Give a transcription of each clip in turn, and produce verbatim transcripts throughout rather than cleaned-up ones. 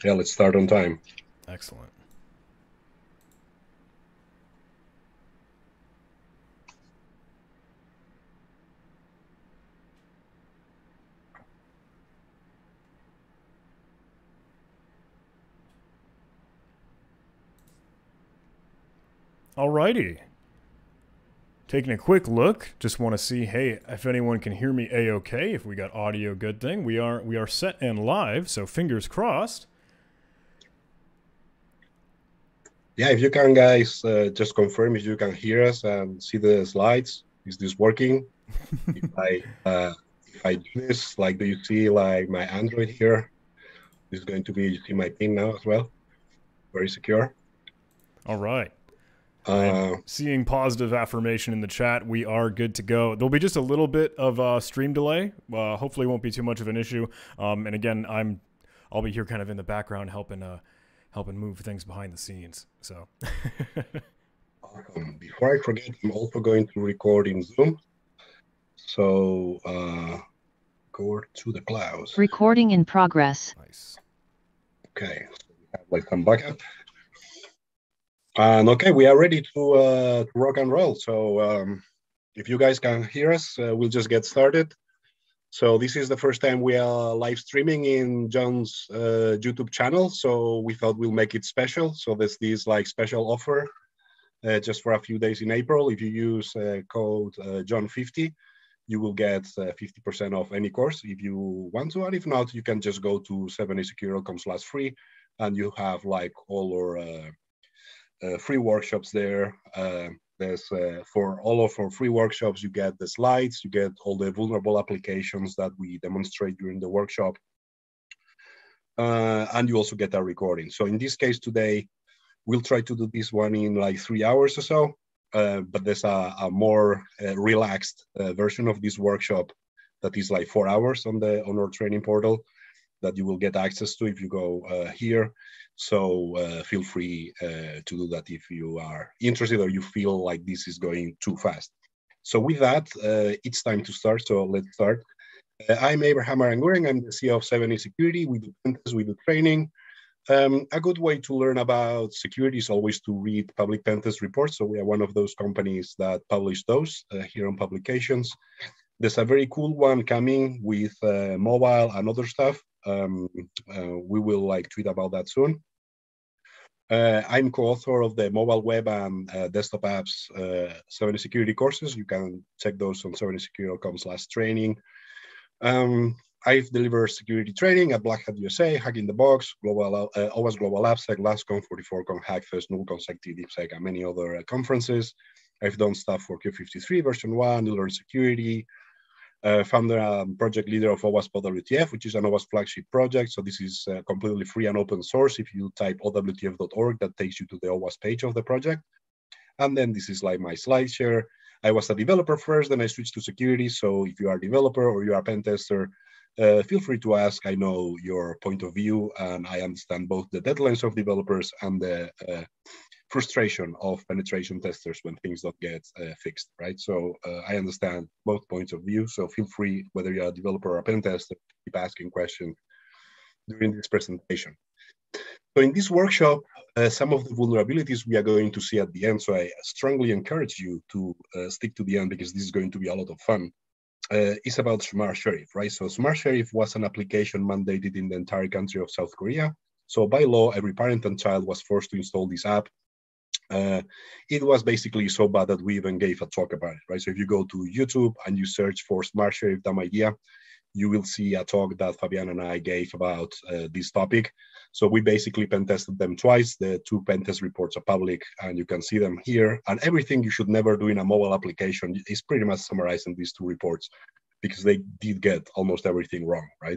Yeah, let's start on time. Excellent. Alrighty. Taking a quick look, just want to see, hey, if anyone can hear me a-okay, if we got audio good thing. We are we are set and live, so fingers crossed. Yeah, if you can, guys, uh, just confirm if you can hear us and see the slides. Is this working? If I uh, if I do this, like, do you see like my Android here? This is going to be, you see my pin now as well. Very secure. All right. I'm Uh, seeing positive affirmation in the chat. We are good to go. There'll be just a little bit of a stream delay. Uh, hopefully, it won't be too much of an issue. Um, and again, I'm I'll be here kind of in the background helping uh helping move things behind the scenes. So um, Before I forget, I'm also going to record in Zoom. So uh, go to the clouds. Recording in progress. nice. Okay, so we have like some backup. And okay, we are ready to, uh, to rock and roll. So um, if you guys can hear us, uh, we'll just get started. So this is the first time we are live streaming in John's uh, YouTube channel. So we thought we'll make it special. So there's this like special offer uh, just for a few days in April. If you use uh, code uh, John fifty, you will get uh, fifty percent off any course if you want to. And if not, you can just go to seven a security dot com slash free and you have like all our uh, uh, free workshops there. Uh, there's uh, for all of our free workshops, you get the slides, you get all the vulnerable applications that we demonstrate during the workshop, uh, and you also get a recording. So in this case today, we'll try to do this one in like three hours or so, uh, but there's a, a more uh, relaxed uh, version of this workshop that is like four hours on the on our training portal that you will get access to if you go uh, here. So uh, feel free uh, to do that if you are interested or you feel like this is going too fast. So with that, uh, it's time to start. So let's start. Uh, I'm Abraham Aranguren. I'm the C E O of seven A Security. We do pentests, we do training. Um, a good way to learn about security is always to read public pentest reports. So we are one of those companies that publish those uh, here on publications. There's a very cool one coming with uh, mobile and other stuff. Um, uh, we will like tweet about that soon. Uh, I'm co-author of the mobile web and uh, desktop apps uh, seven A Security courses. You can check those on seven a security dot com slash training. Um, I've delivered security training at Black Hat U S A, Hack in the Box, Global, uh, O W A S Global AppSec, LastCon, forty-four Con, Hackfest, NullConsec, TDeepSec, and many other uh, conferences. I've done stuff for Q fifty-three version one, New Learn Security, uh, founder and project leader of O W A S Pod W T F, which is an O W A S flagship project. So this is uh, completely free and open source. If you type O W T F dot org, that takes you to the O W A S page of the project. And then this is like my slide share. I was a developer first, then I switched to security. So if you are a developer or you are a pen tester, uh, feel free to ask. I know your point of view, and I understand both the deadlines of developers and the uh, frustration of penetration testers when things don't get uh, fixed, right? So uh, I understand both points of view. So feel free, whether you're a developer or a pen tester, keep asking questions during this presentation. So in this workshop, uh, some of the vulnerabilities we are going to see at the end. So I strongly encourage you to uh, stick to the end because this is going to be a lot of fun. Uh, is about Smart Sheriff, right? So Smart Sheriff was an application mandated in the entire country of South Korea. So by law, every parent and child was forced to install this app. Uh, it was basically so bad that we even gave a talk about it, right? So if you go to YouTube and you search for Smart Sheriff dumb idea, you will see a talk that Fabian and I gave about uh, this topic. So we basically pen tested them twice. The two pen test reports are public and you can see them here. And everything you should never do in a mobile application is pretty much summarized in these two reports because they did get almost everything wrong, right?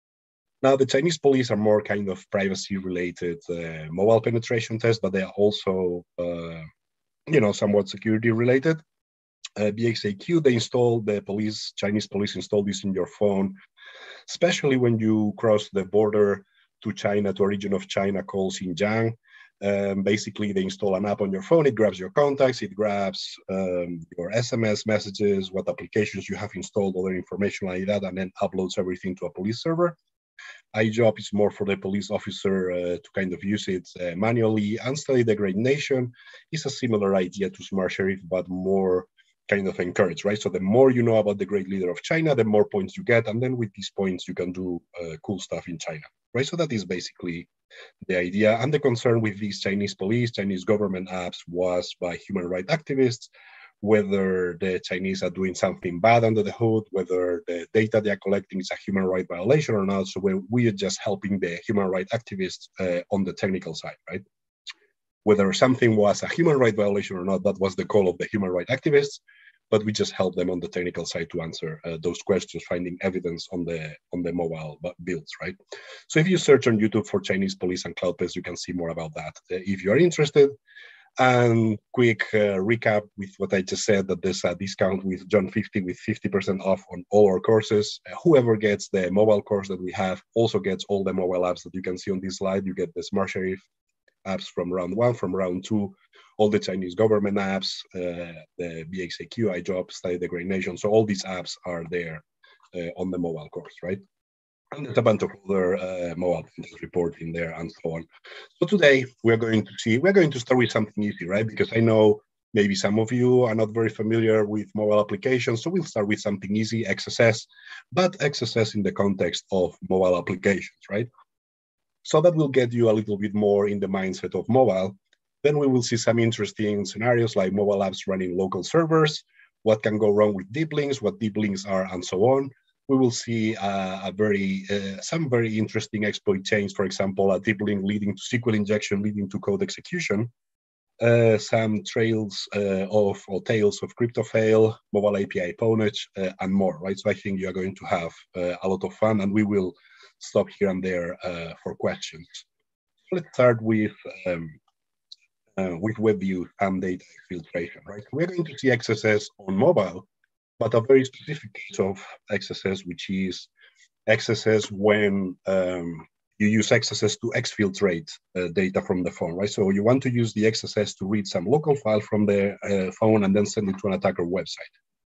Now, the Chinese police are more kind of privacy-related uh, mobile penetration tests, but they are also, uh, you know, somewhat security-related. Uh, B X A Q, they install, the police, Chinese police install this in your phone, especially when you cross the border to China, to a region of China called Xinjiang. Um, basically, they install an app on your phone. It grabs your contacts, it grabs um, your S M S messages, what applications you have installed, other information like that, and then uploads everything to a police server. iJob is more for the police officer uh, to kind of use it uh, manually. And study the great nation is a similar idea to Smart Sheriff, but more kind of encouraged, right? So the more you know about the great leader of China, the more points you get. And then with these points, you can do uh, cool stuff in China, right? So that is basically the idea. And the concern with these Chinese police, Chinese government apps was by human rights activists, whether the Chinese are doing something bad under the hood, whether the data they are collecting is a human rights violation or not. So we, we are just helping the human rights activists uh, on the technical side, right? Whether something was a human rights violation or not, that was the call of the human rights activists, but we just help them on the technical side to answer uh, those questions, finding evidence on the on the mobile builds, right? So if you search on YouTube for Chinese police and cloud pest, you can see more about that uh, if you are interested. And quick uh, recap with what I just said, that there's a discount with John fifty with fifty percent off on all our courses. Uh, whoever gets the mobile course that we have also gets all the mobile apps that you can see on this slide. You get the Smart Sheriff apps from round one, from round two, all the Chinese government apps, uh, the seven A S Q, iJob, Study the Great Nation. So all these apps are there uh, on the mobile course, right? And there's a bunch of other uh, mobile reporting there and so on. So today we're going to see, we're going to start with something easy, right? Because I know maybe some of you are not very familiar with mobile applications. So we'll start with something easy, X S S, but X S S in the context of mobile applications, right? So that will get you a little bit more in the mindset of mobile. Then we will see some interesting scenarios like mobile apps running local servers, what can go wrong with deep links, what deep links are, and so on. We will see uh, a very uh, some very interesting exploit chains, for example, a deep link leading to S Q L injection, leading to code execution, uh, some trails uh, of or tales of cryptofail, mobile A P I ponage, uh, and more, right? So I think you are going to have uh, a lot of fun, and we will stop here and there uh, for questions. Let's start with um, uh, with web view and data filtration, right? We're going to see X S S on mobile, but a very specific case of X S S, which is X S S when um, you use X S S to exfiltrate uh, data from the phone, right? So you want to use the X S S to read some local file from the uh, phone and then send it to an attacker website.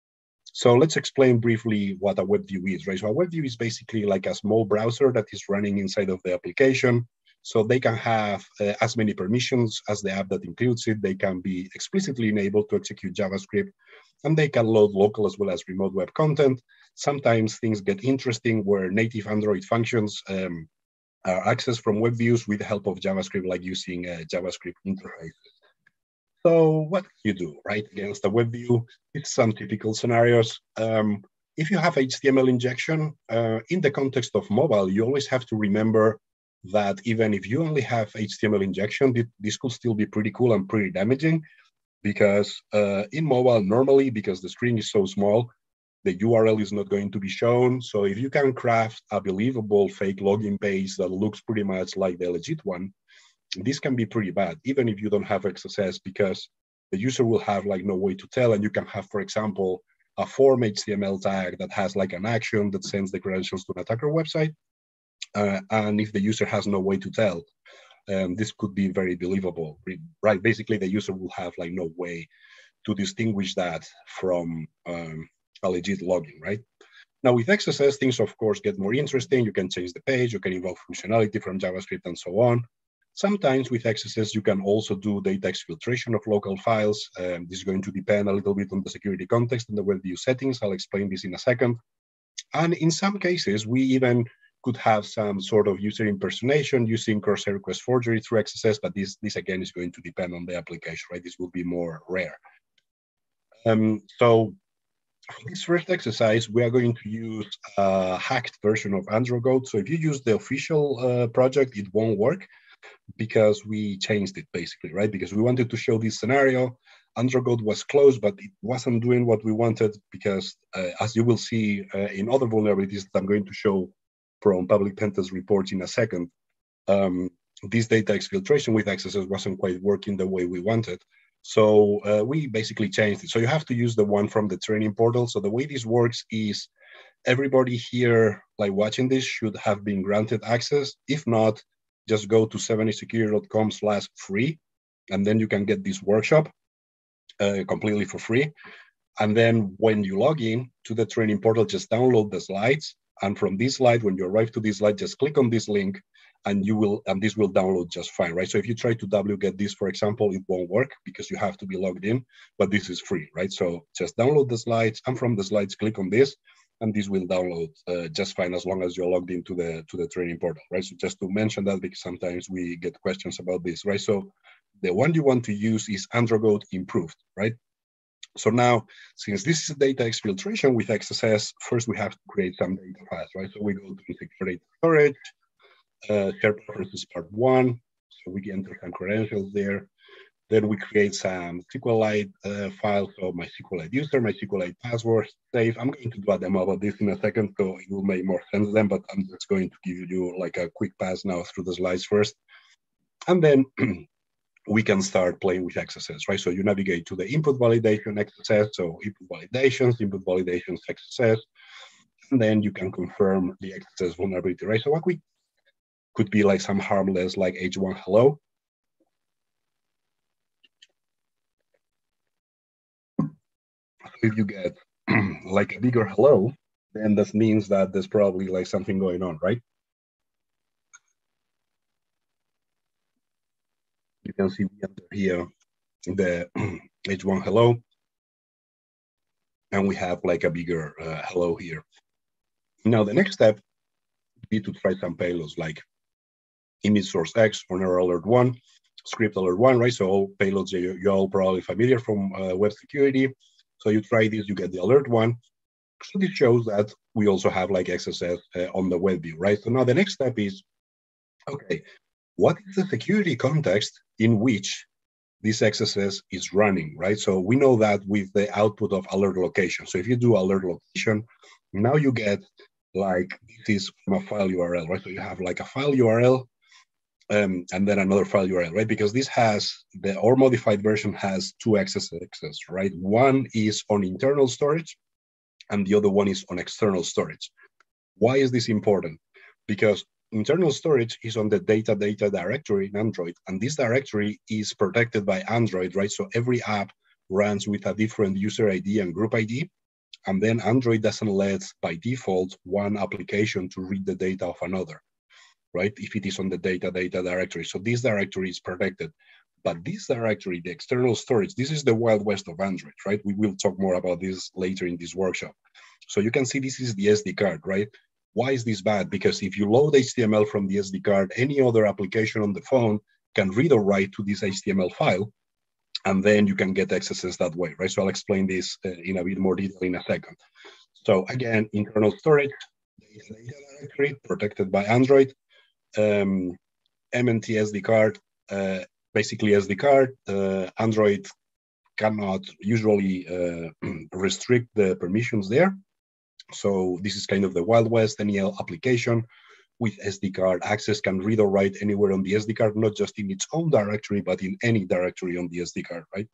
So let's explain briefly what a web view is, right? So a web view is basically like a small browser that is running inside of the application. So they can have uh, as many permissions as the app that includes it. They can be explicitly enabled to execute JavaScript, and they can load local as well as remote web content. Sometimes things get interesting where native Android functions um, are accessed from web views with the help of JavaScript, like using uh, JavaScript interfaces. So what can you do, right, against a web view? It's some typical scenarios. Um, if you have H T M L injection, uh, in the context of mobile, you always have to remember that even if you only have H T M L injection, this could still be pretty cool and pretty damaging, because uh, in mobile, normally, because the screen is so small, the U R L is not going to be shown. So if you can craft a believable fake login page that looks pretty much like the legit one, this can be pretty bad, even if you don't have X S S, because the user will have like no way to tell. And you can have, for example, a form H T M L tag that has like an action that sends the credentials to an attacker website. Uh, and if the user has no way to tell, um, this could be very believable, right? Basically, the user will have like no way to distinguish that from um, a legit login, right? Now with X S S, things of course get more interesting. You can change the page, you can invoke functionality from JavaScript and so on. Sometimes with X S S, you can also do data exfiltration of local files. Um, this is going to depend a little bit on the security context and the web view settings. I'll explain this in a second. And in some cases, we even could have some sort of user impersonation using cross-site request forgery through X S S, but this, this again is going to depend on the application, right? This will be more rare. Um, so for this first exercise, we are going to use a hacked version of AndroGoat. So if you use the official uh, project, it won't work because we changed it basically, right? Because we wanted to show this scenario. AndroGoat was closed, but it wasn't doing what we wanted because uh, as you will see uh, in other vulnerabilities that I'm going to show from public pentest reports in a second, um, this data exfiltration with X S S wasn't quite working the way we wanted. So uh, we basically changed it. So you have to use the one from the training portal. So the way this works is everybody here like watching this should have been granted access. If not, just go to seven a security dot com slash free, and then you can get this workshop uh, completely for free. And then when you log in to the training portal, just download the slides And from this slide, when you arrive to this slide, just click on this link and you will, and this will download just fine, right? So if you try to wget this, for example, it won't work because you have to be logged in, but this is free, right? So just download the slides, and from the slides, click on this, and this will download uh, just fine as long as you're logged into the to the training portal, right? So just to mention that, because sometimes we get questions about this, right? So the one you want to use is AndroGoat improved, right? So now, since this is data exfiltration with X S S, first we have to create some data files, right? So we go to secure data storage, uh, share preferences part one, so we enter some credentials there. Then we create some SQLite uh, files, so my SQLite user, my SQLite password, save. I'm going to do a demo about this in a second, so it will make more sense then, but I'm just going to give you like a quick pass now through the slides first. And then we can start playing with X S S, right? So you navigate to the input validation X S S, so input validations, input validations X S S, and then you can confirm the X S S vulnerability, right? So what we could be like some harmless, like H one hello. If you get like a bigger hello, then that means that there's probably like something going on, right? You can see we enter here the H one hello, and we have like a bigger uh, hello here. Now the next step would be to try some payloads like image source X or error alert one, script alert one, right? So all payloads that you're all probably familiar from uh, web security. So you try this, you get the alert one. So this shows that we also have like X S S uh, on the web view, right? So now the next step is, okay, what is the security context in which this X S S is running, right? So we know that with the output of alert location. So if you do alert location, now you get like, this is from a file U R L, right? So you have like a file U R L um, and then another file U R L, right? Because this has, the or modified version has two X S S, right? One is on internal storage and the other one is on external storage. Why is this important? Because internal storage is on the data data directory in Android, and this directory is protected by Android, right? So every app runs with a different user I D and group I D, and then Android doesn't let, by default, one application to read the data of another, right? If it is on the data data directory. So this directory is protected. But this directory, the external storage, this is the wild west of Android, right? We will talk more about this later in this workshop. So you can see this is the S D card, right? Why is this bad? Because if you load H T M L from the S D card, any other application on the phone can read or write to this H T M L file, and then you can get X S S that way, right? So I'll explain this uh, in a bit more detail in a second. So again, internal storage, data directory protected by Android, um, M N T S D card, uh, basically S D card. Uh, Android cannot usually uh, restrict the permissions there. So this is kind of the Wild West. Any application with S D card access can read or write anywhere on the S D card, not just in its own directory, but in any directory on the S D card, right?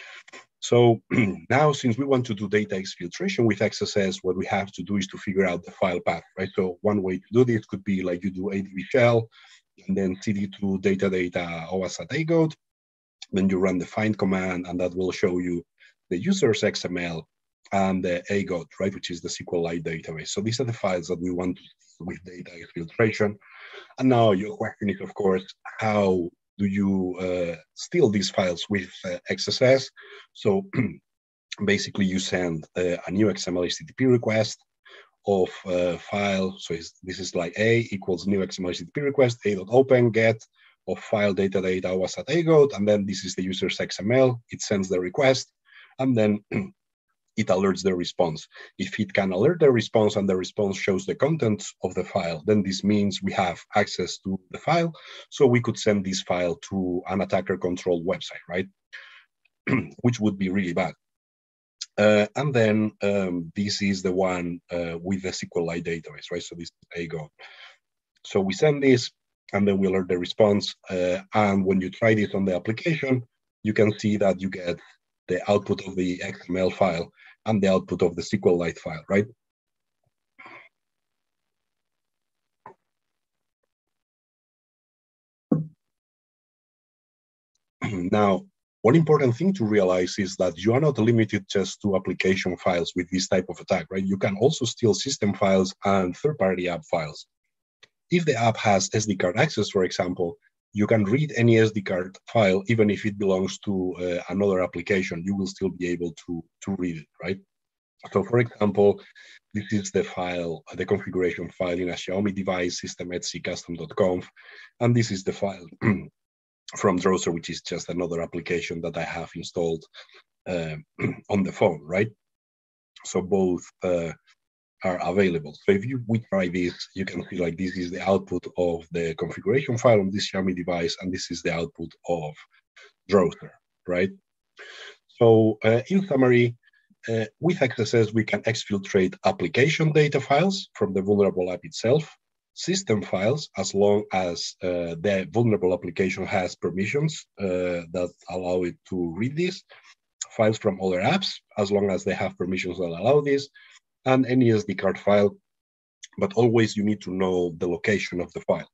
So now, since we want to do data exfiltration with X S S, what we have to do is to figure out the file path, right? So one way to do this could be like you do adb shell, and then cd to data data O A S at agoat. Then you run the find command, and that will show you the user's X M L and the agoat, right, which is the SQLite database. So these are the files that we want to do with data exfiltration. And now your question is, of course, how do you uh, steal these files with uh, X S S? So basically, you send uh, a new X M L H T T P request of uh, file. So this is like A equals new X M L H T T P request, a.open get of file data data was at agoat, and then this is the user's X M L. It sends the request, and then it alerts the response. If it can alert the response and the response shows the contents of the file, then this means we have access to the file, so we could send this file to an attacker-controlled website, right? Which would be really bad. Uh, and then um, this is the one uh, with the SQLite database, right? So this is agoat. So we send this, and then we alert the response. Uh, and when you try this on the application, you can see that you get the output of the X M L file and the output of the SQLite file, right? Now, One important thing to realize is that you are not limited just to application files with this type of attack, right? You can also steal system files and third-party app files. If the app has S D card access, for example, you can read any S D card file, even if it belongs to uh, another application, you will still be able to, to read it, right? So for example, this is the file, the configuration file in a Xiaomi device, system etc custom dot conf, and this is the file from Drowser, which is just another application that I have installed uh, on the phone, right? So both uh, are available. So if you we try this, you can see like this is the output of the configuration file on this Xiaomi device, and this is the output of Drowser, right? So uh, in summary, uh, with X S S, we can exfiltrate application data files from the vulnerable app itself, system files, as long as uh, the vulnerable application has permissions uh, that allow it to read these, files from other apps, as long as they have permissions that allow this, and any S D card file, but always you need to know the location of the file.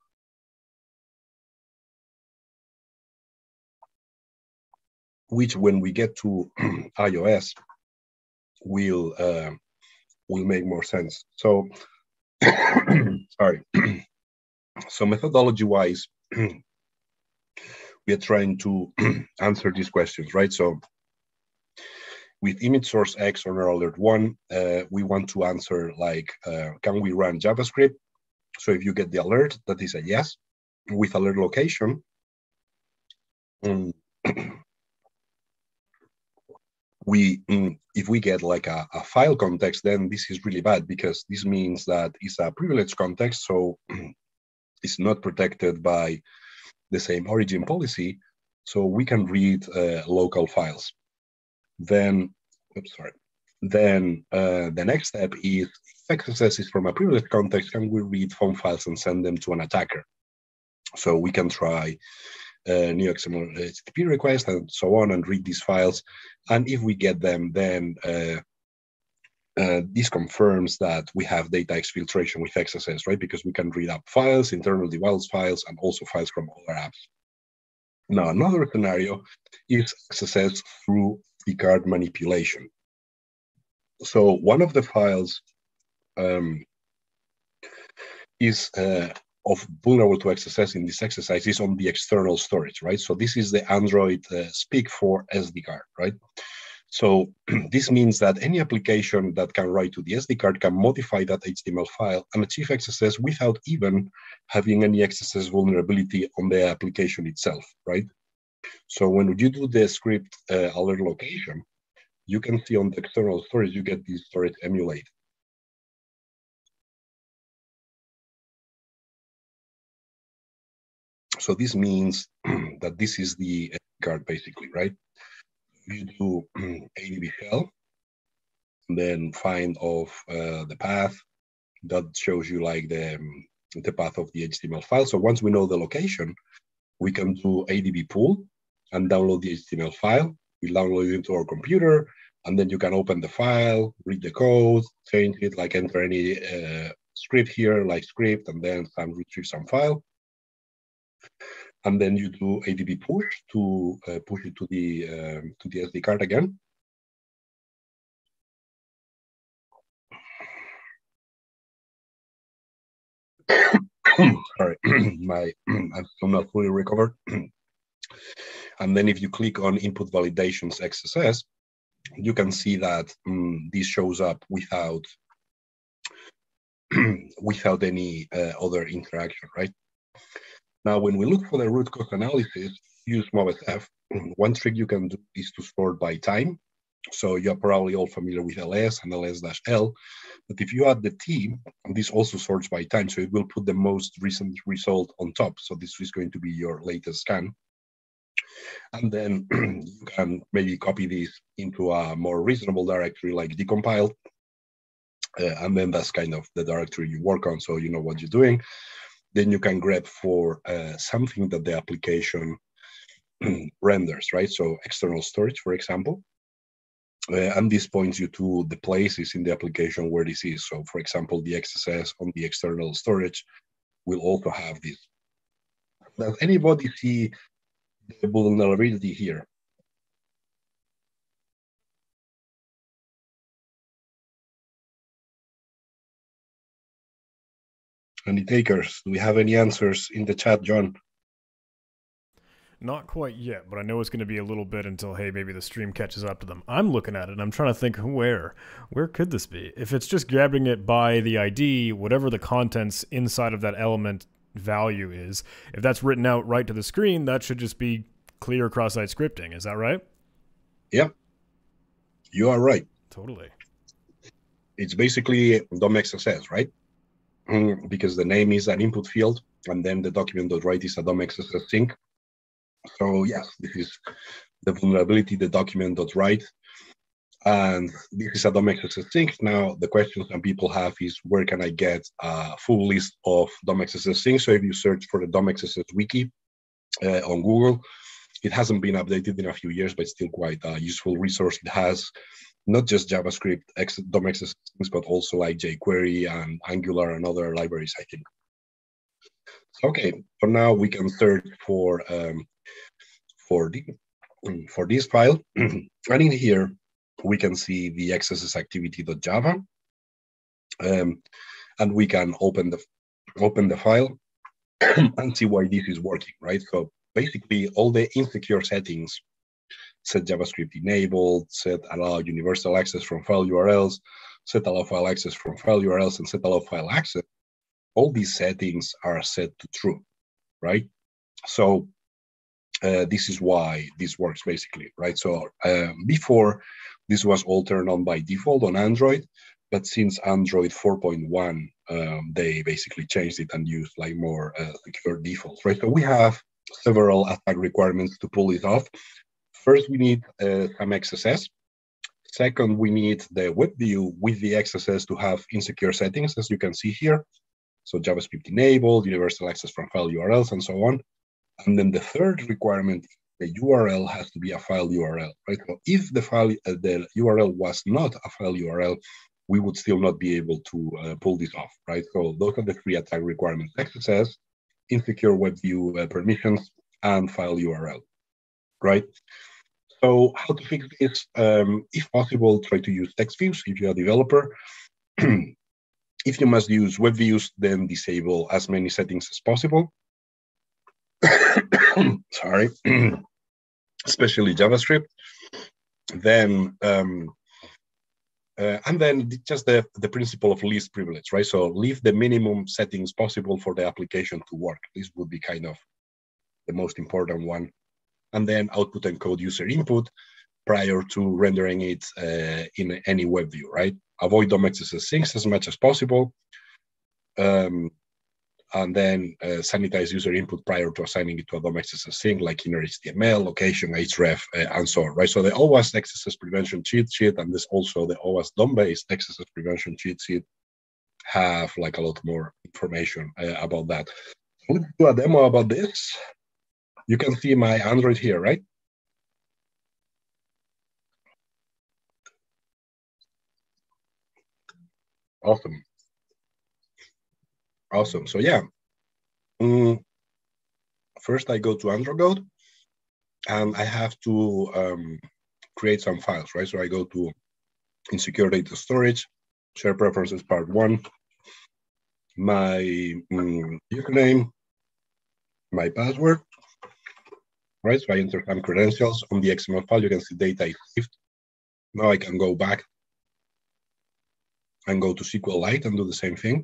Which when we get to iOS, will uh, will make more sense. So, sorry. So methodology-wise, we are trying to answer these questions, right? So with image source X on our alert one, uh, we want to answer like, uh, can we run JavaScript? So if you get the alert, that is a yes. With alert location, um, we mm, if we get like a, a file context, then this is really bad because this means that it's a privileged context, so it's not protected by the same origin policy, so we can read uh, local files. Then, oops, sorry. Then uh, the next step is, if X S S is from a privileged context, can we read phone files and send them to an attacker? So we can try uh, new X M L H T T P request and so on and read these files. And if we get them, then uh, uh, this confirms that we have data exfiltration with X S S, right? Because we can read up files, internal device files, and also files from other apps. Now, another scenario is X S S through the card manipulation. So one of the files um, is uh, of vulnerable to X S S in this exercise is on the external storage, right? So this is the Android uh, speak for S D card, right? So this means that any application that can write to the S D card can modify that H T M L file and achieve X S S without even having any X S S vulnerability on the application itself, right? So when you do the script uh, alert location, you can see on the external storage, you get this storage emulated. So this means that this is the card basically, right? You do A D B shell, then find of uh, the path that shows you like the, um, the path of the H T M L file. So once we know the location, we can do A D B pull and download the H T M L file. We download it into our computer, and then you can open the file, read the code, change it, like enter any uh, script here, like script, and then some retrieve some file. And then you do A D B push to uh, push it to the um, to the S D card again. Sorry, my I'm still not fully recovered. And then if you click on input validations X S S, you can see that um, this shows up without without any uh, other interaction, right? Now, when we look for the root cause analysis, use MobSF. One trick you can do is to sort by time. So you're probably all familiar with L S and L S-L, but if you add the T, this also sorts by time, so it will put the most recent result on top. So this is going to be your latest scan. And then you can maybe copy this into a more reasonable directory like decompiled. Uh, and then that's kind of the directory you work on, so you know what you're doing. Then you can grab for uh, something that the application renders, right? So external storage, for example. Uh, and this points you to the places in the application where this is. So, for example, the X S S on the external storage will also have this. Does anybody see the vulnerability here? Any takers? Do we have any answers in the chat, John? Not quite yet, but I know it's going to be a little bit until, hey, maybe the stream catches up to them. I'm looking at it and I'm trying to think where. Where could this be? If it's just grabbing it by the I D, whatever the contents inside of that element value is, if that's written out right to the screen, that should just be clear cross-site scripting. Is that right? Yep. You are right. Totally. It's basically D O M X S S, right? Mm, because the name is an input field, and then the document.write is a D O M X S S sync. So yes, this is the vulnerability, the document.write, and this is a D O M X S S sync. Now, the question some people have is, where can I get a full list of D O M X S S syncs? So if you search for the D O M X S S wiki uh, on Google, it hasn't been updated in a few years, but it's still quite a useful resource. It has not just JavaScript D O M X S S syncs, but also like jQuery and Angular and other libraries, I think. Okay, for now we can search for um, for the for this file, and in here we can see the X S S activity.java, um, and we can open the open the file and see why this is working, right? So basically, all the insecure settings, set JavaScript enabled, set allow universal access from file U R Ls, set allow file access from file U R Ls, and set allow file access, all these settings are set to true, right? So uh, this is why this works basically, right? So um, before, this was all turned on by default on Android, but since Android four point one, um, they basically changed it and used like more uh, secure defaults, right? So we have several attack requirements to pull it off. First, we need uh, some X S S. Second, we need the web view with the X S S to have insecure settings, as you can see here. So JavaScript enabled, universal access from file U R Ls, and so on. And then the third requirement, the U R L has to be a file U R L, right? So if the file, uh, the U R L was not a file U R L, we would still not be able to uh, pull this off, right? So those are the three attack requirements: X S S, insecure web view uh, permissions, and file U R L, right? So how to fix this? Um, if possible, try to use text views if you're a developer. If you must use web views, then disable as many settings as possible. Sorry, especially JavaScript. Then, um, uh, and then just the, the principle of least privilege, right? So leave the minimum settings possible for the application to work. This would be kind of the most important one. And then output encode user input prior to rendering it uh, in any web view, right? Avoid D O M X S S syncs as much as possible. Um, and then uh, sanitize user input prior to assigning it to a D O M X S S sync, like inner H T M L, location, href, uh, and so on, right? So the O W A S X S S prevention cheat sheet, and there's also the O W A S D O M-based X S S prevention cheat sheet, have like a lot more information uh, about that. So let's do a demo about this. You can see my Android here, right? Awesome. Awesome. So yeah, mm, first I go to Android and I have to um, create some files, right? So I go to insecure data storage, share preferences part one, my mm, username, my password, right? So I enter some credentials. On the X M L file, you can see data is saved. Now I can go back and go to SQLite and do the same thing.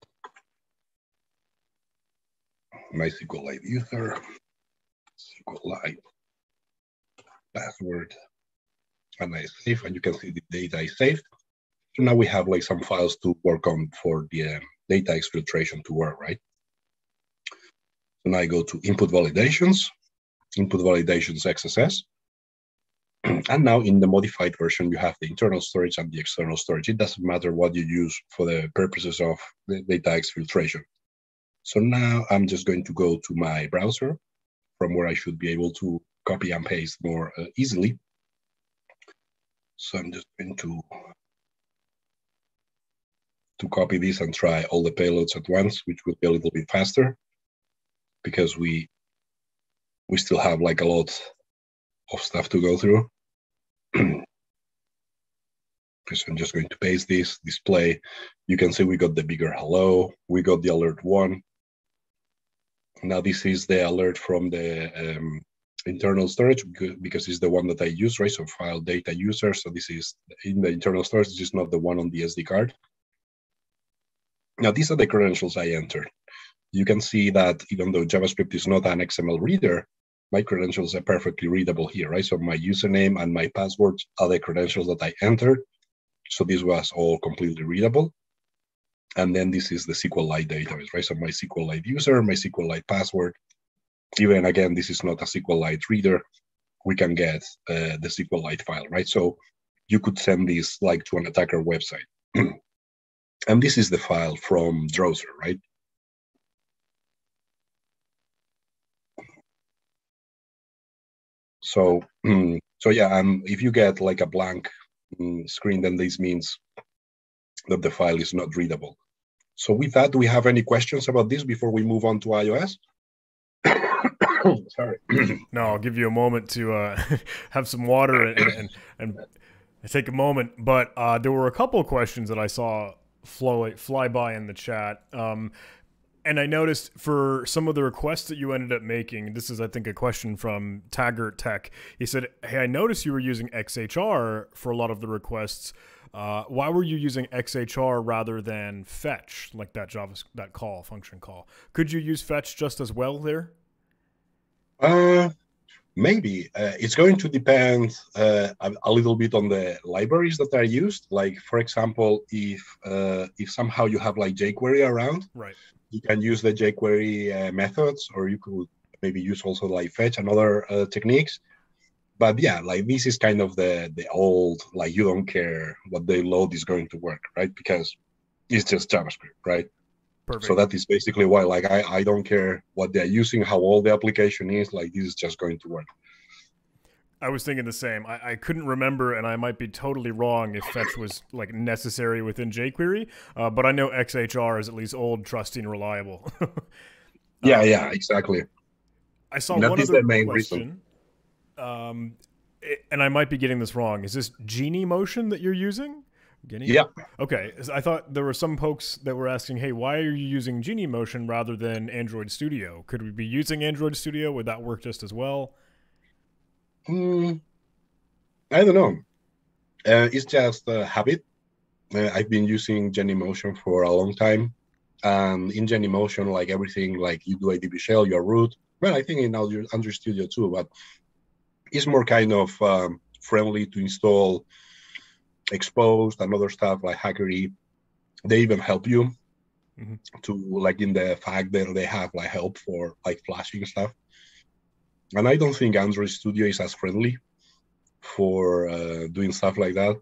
My SQLite user, SQLite password, and I save, and you can see the data is saved. So now we have like some files to work on for the um, data exfiltration to work, right? So now I go to input validations, input validations X S S. And now in the modified version, you have the internal storage and the external storage. It doesn't matter what you use for the purposes of the data exfiltration. So now I'm just going to go to my browser from where I should be able to copy and paste more uh, easily. So I'm just going to, to copy this and try all the payloads at once, which will be a little bit faster because we, we still have like a lot of stuff to go through. So I'm just going to paste this, display. You can see we got the bigger hello. We got the alert one. Now this is the alert from the um, internal storage because it's the one that I use, right? So file data user. So this is in the internal storage. This is not the one on the S D card. Now these are the credentials I entered. You can see that even though JavaScript is not an X M L reader, my credentials are perfectly readable here, right? So my username and my passwords are the credentials that I entered. So this was all completely readable. And then this is the SQLite database, right? So my SQLite user, my SQLite password. Even again, this is not a SQLite reader. We can get uh, the SQLite file, right? So you could send this like to an attacker website. And this is the file from Drowser, right? So, so yeah, um, if you get like a blank um, screen, then this means that the file is not readable. So with that, do we have any questions about this before we move on to iOS? Sorry. No, I'll give you a moment to uh, have some water and, and, and take a moment. But uh, there were a couple of questions that I saw flow, fly by in the chat. Um, And I noticed for some of the requests that you ended up making, this is, I think, a question from Taggart Tech. He said, hey, I noticed you were using X H R for a lot of the requests. Uh, why were you using X H R rather than fetch, like that Java, that call, function call? Could you use fetch just as well there? Uh, maybe. Uh, it's going to depend uh, a, a little bit on the libraries that are used. Like, for example, if uh, if somehow you have like jQuery around, right, you can use the jQuery uh, methods, or you could maybe use also like fetch and other uh, techniques. But yeah, like this is kind of the the old, like you don't care what they load is going to work, right? Because it's just JavaScript, right? perfect. So that is basically why, like, I, I don't care what they're using, how old the application is, like this is just going to work. I was thinking the same. I, I couldn't remember, and I might be totally wrong if fetch was like necessary within jQuery, uh, but I know X H R is at least old, trusty, and reliable. yeah, um, yeah, exactly. I saw that one is other the main question, reason. Um, it, and I might be getting this wrong. Is this Genie Motion that you're using? Guinea? Yeah. Okay. I thought there were some folks that were asking, hey, why are you using Genie Motion rather than Android Studio? Could we be using Android Studio? Would that work just as well? Mm, I don't know. Uh, it's just a habit. Uh, I've been using Genymotion for a long time. And in Genymotion, like everything, like you do a D B shell, your root. Well, I think in Android Studio too, but it's more kind of um, friendly to install Exposed and other stuff like Hackery. They even help you mm-hmm. to, like in the fact that they have like help for like flashing stuff. And I don't think Android Studio is as friendly for uh, doing stuff like that.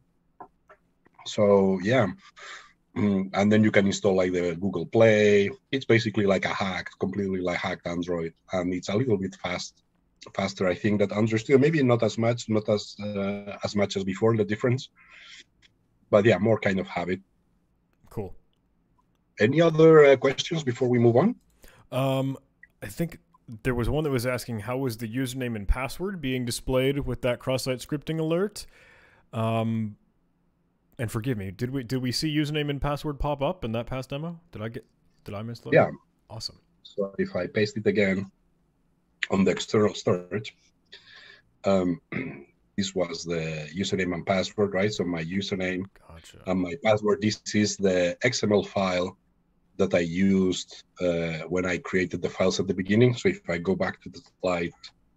So yeah, and then you can install like the Google Play. It's basically like a hack, completely like hacked Android, and it's a little bit fast, faster. I think that Android Studio, maybe not as much, not as uh, as much as before. The difference, but yeah, more kind of habit. Cool. Any other uh, questions before we move on? Um, I think there was one that was asking how was the username and password being displayed with that cross-site scripting alert. Um. And forgive me, did we did we see username and password pop up in that past demo? Did I get did I miss those? Yeah. Awesome. So if I paste it again on the external storage, um, this was the username and password, right? So my username gotcha. and my password. This is the X M L file that I used uh, when I created the files at the beginning. So if I go back to the slide,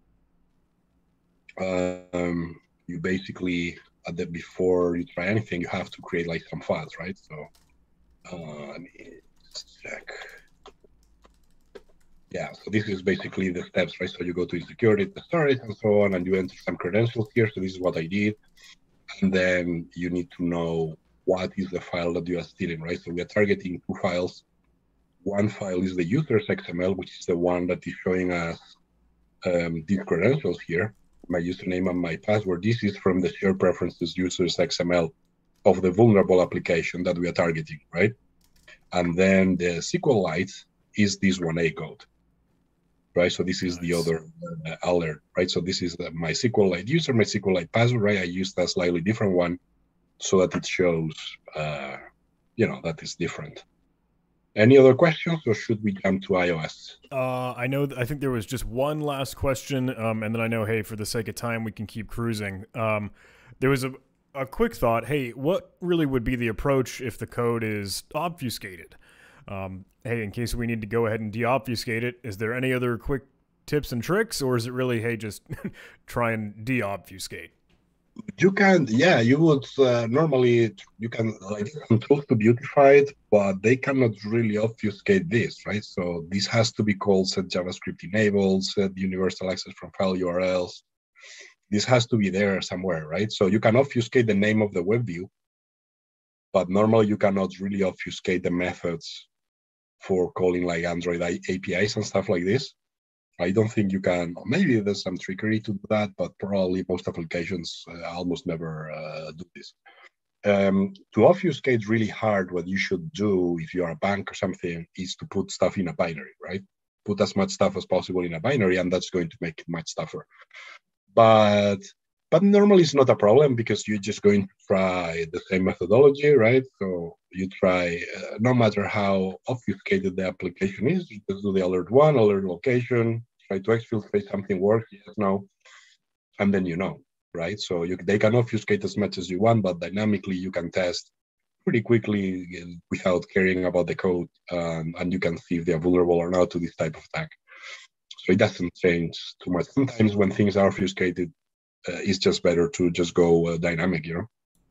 um, you basically at the before you try anything, you have to create like some files, right? So uh, let me check. Yeah, so this is basically the steps, right? So you go to security, the storage, and so on, and you enter some credentials here. So this is what I did. And then you need to know what is the file that you are stealing, right? So we are targeting two files. One file is the user's X M L, which is the one that is showing us um, these credentials here. My username and my password. This is from the shared preferences users X M L of the vulnerable application that we are targeting, right? And then the SQLite is this one A code, right? So this is nice. The other uh, alert, right? So this is the, my SQLite user, my SQLite password, right? I used a slightly different one so that it shows, uh, you know, that is different. Any other questions, or should we jump to iOS? Uh, I know. Th- I think there was just one last question, um, and then I know, hey, for the sake of time, we can keep cruising. Um, there was a, a quick thought. Hey, what really would be the approach if the code is obfuscated? Um, hey, in case we need to go ahead and deobfuscate it, is there any other quick tips and tricks, or is it really, hey, just try and deobfuscate? You can, yeah, you would uh, normally, you can like control to beautify it, but they cannot really obfuscate this, right? So this has to be called set JavaScript enabled, set universal access from file U R Ls. This has to be there somewhere, right? So you can obfuscate the name of the web view, but normally you cannot really obfuscate the methods for calling like Android A P Is and stuff like this. I don't think you can. Maybe there's some trickery to that, but probably most applications uh, almost never uh, do this. Um, to obfuscate really hard, what you should do if you are a bank or something is to put stuff in a binary, right? Put as much stuff as possible in a binary, and that's going to make it much tougher. But but normally it's not a problem because you're just going to try the same methodology, right? So you try, uh, no matter how obfuscated the application is, you just do the alert one, alert location, try to exfiltrate something works, yes, no, and then you know, right? So you, they can obfuscate as much as you want, but dynamically you can test pretty quickly without caring about the code, um, and you can see if they're vulnerable or not to this type of attack. So it doesn't change too much. Sometimes when things are obfuscated, uh, it's just better to just go uh, dynamic, you know?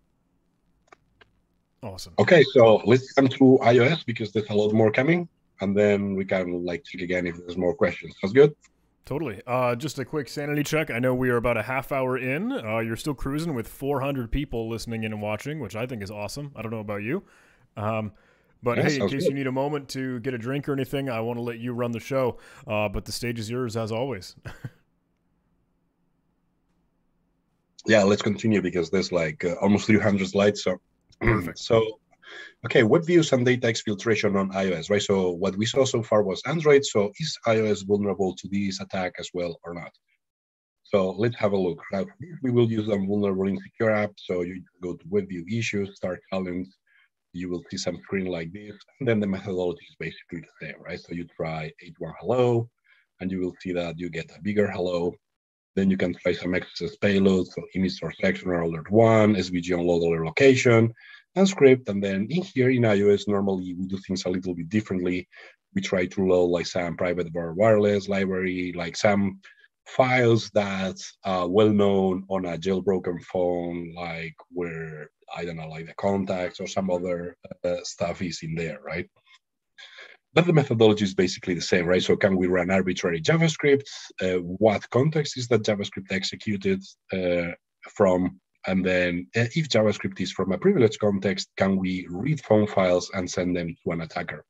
Awesome. Okay, so let's come to iOS because there's a lot more coming, and then we can like check again if there's more questions. Sounds good? Totally. Uh, just a quick sanity check. I know we are about a half hour in. Uh, you're still cruising with four hundred people listening in and watching, which I think is awesome. I don't know about you. Um, but Yeah, hey, in sounds case good. you need a moment to get a drink or anything, I want to let you run the show. Uh, but the stage is yours as always. Yeah, let's continue because there's like uh, almost three hundred slides. So, Perfect. so okay, web views and data exfiltration on iOS, right? So what we saw so far was Android. So is iOS vulnerable to this attack as well or not? So let's have a look. Now, we will use a vulnerable insecure app. So you go to web view issues, start challenge. You will see some screen like this. And then the methodology is basically the same, right? So you try eight one hello, and you will see that you get a bigger hello. Then you can try some X S S payload, so image source section or alert one, S V G unload alert location, and script. And then in here in iOS, normally we do things a little bit differently. We try to load like some private bar wireless library, like some files that are well known on a jailbroken phone, like where, I don't know, like the contacts or some other uh, stuff is in there, right? But the methodology is basically the same, right? So can we run arbitrary JavaScript? Uh, what context is that JavaScript executed uh, from? And then uh, if JavaScript is from a privileged context, can we read phone files and send them to an attacker?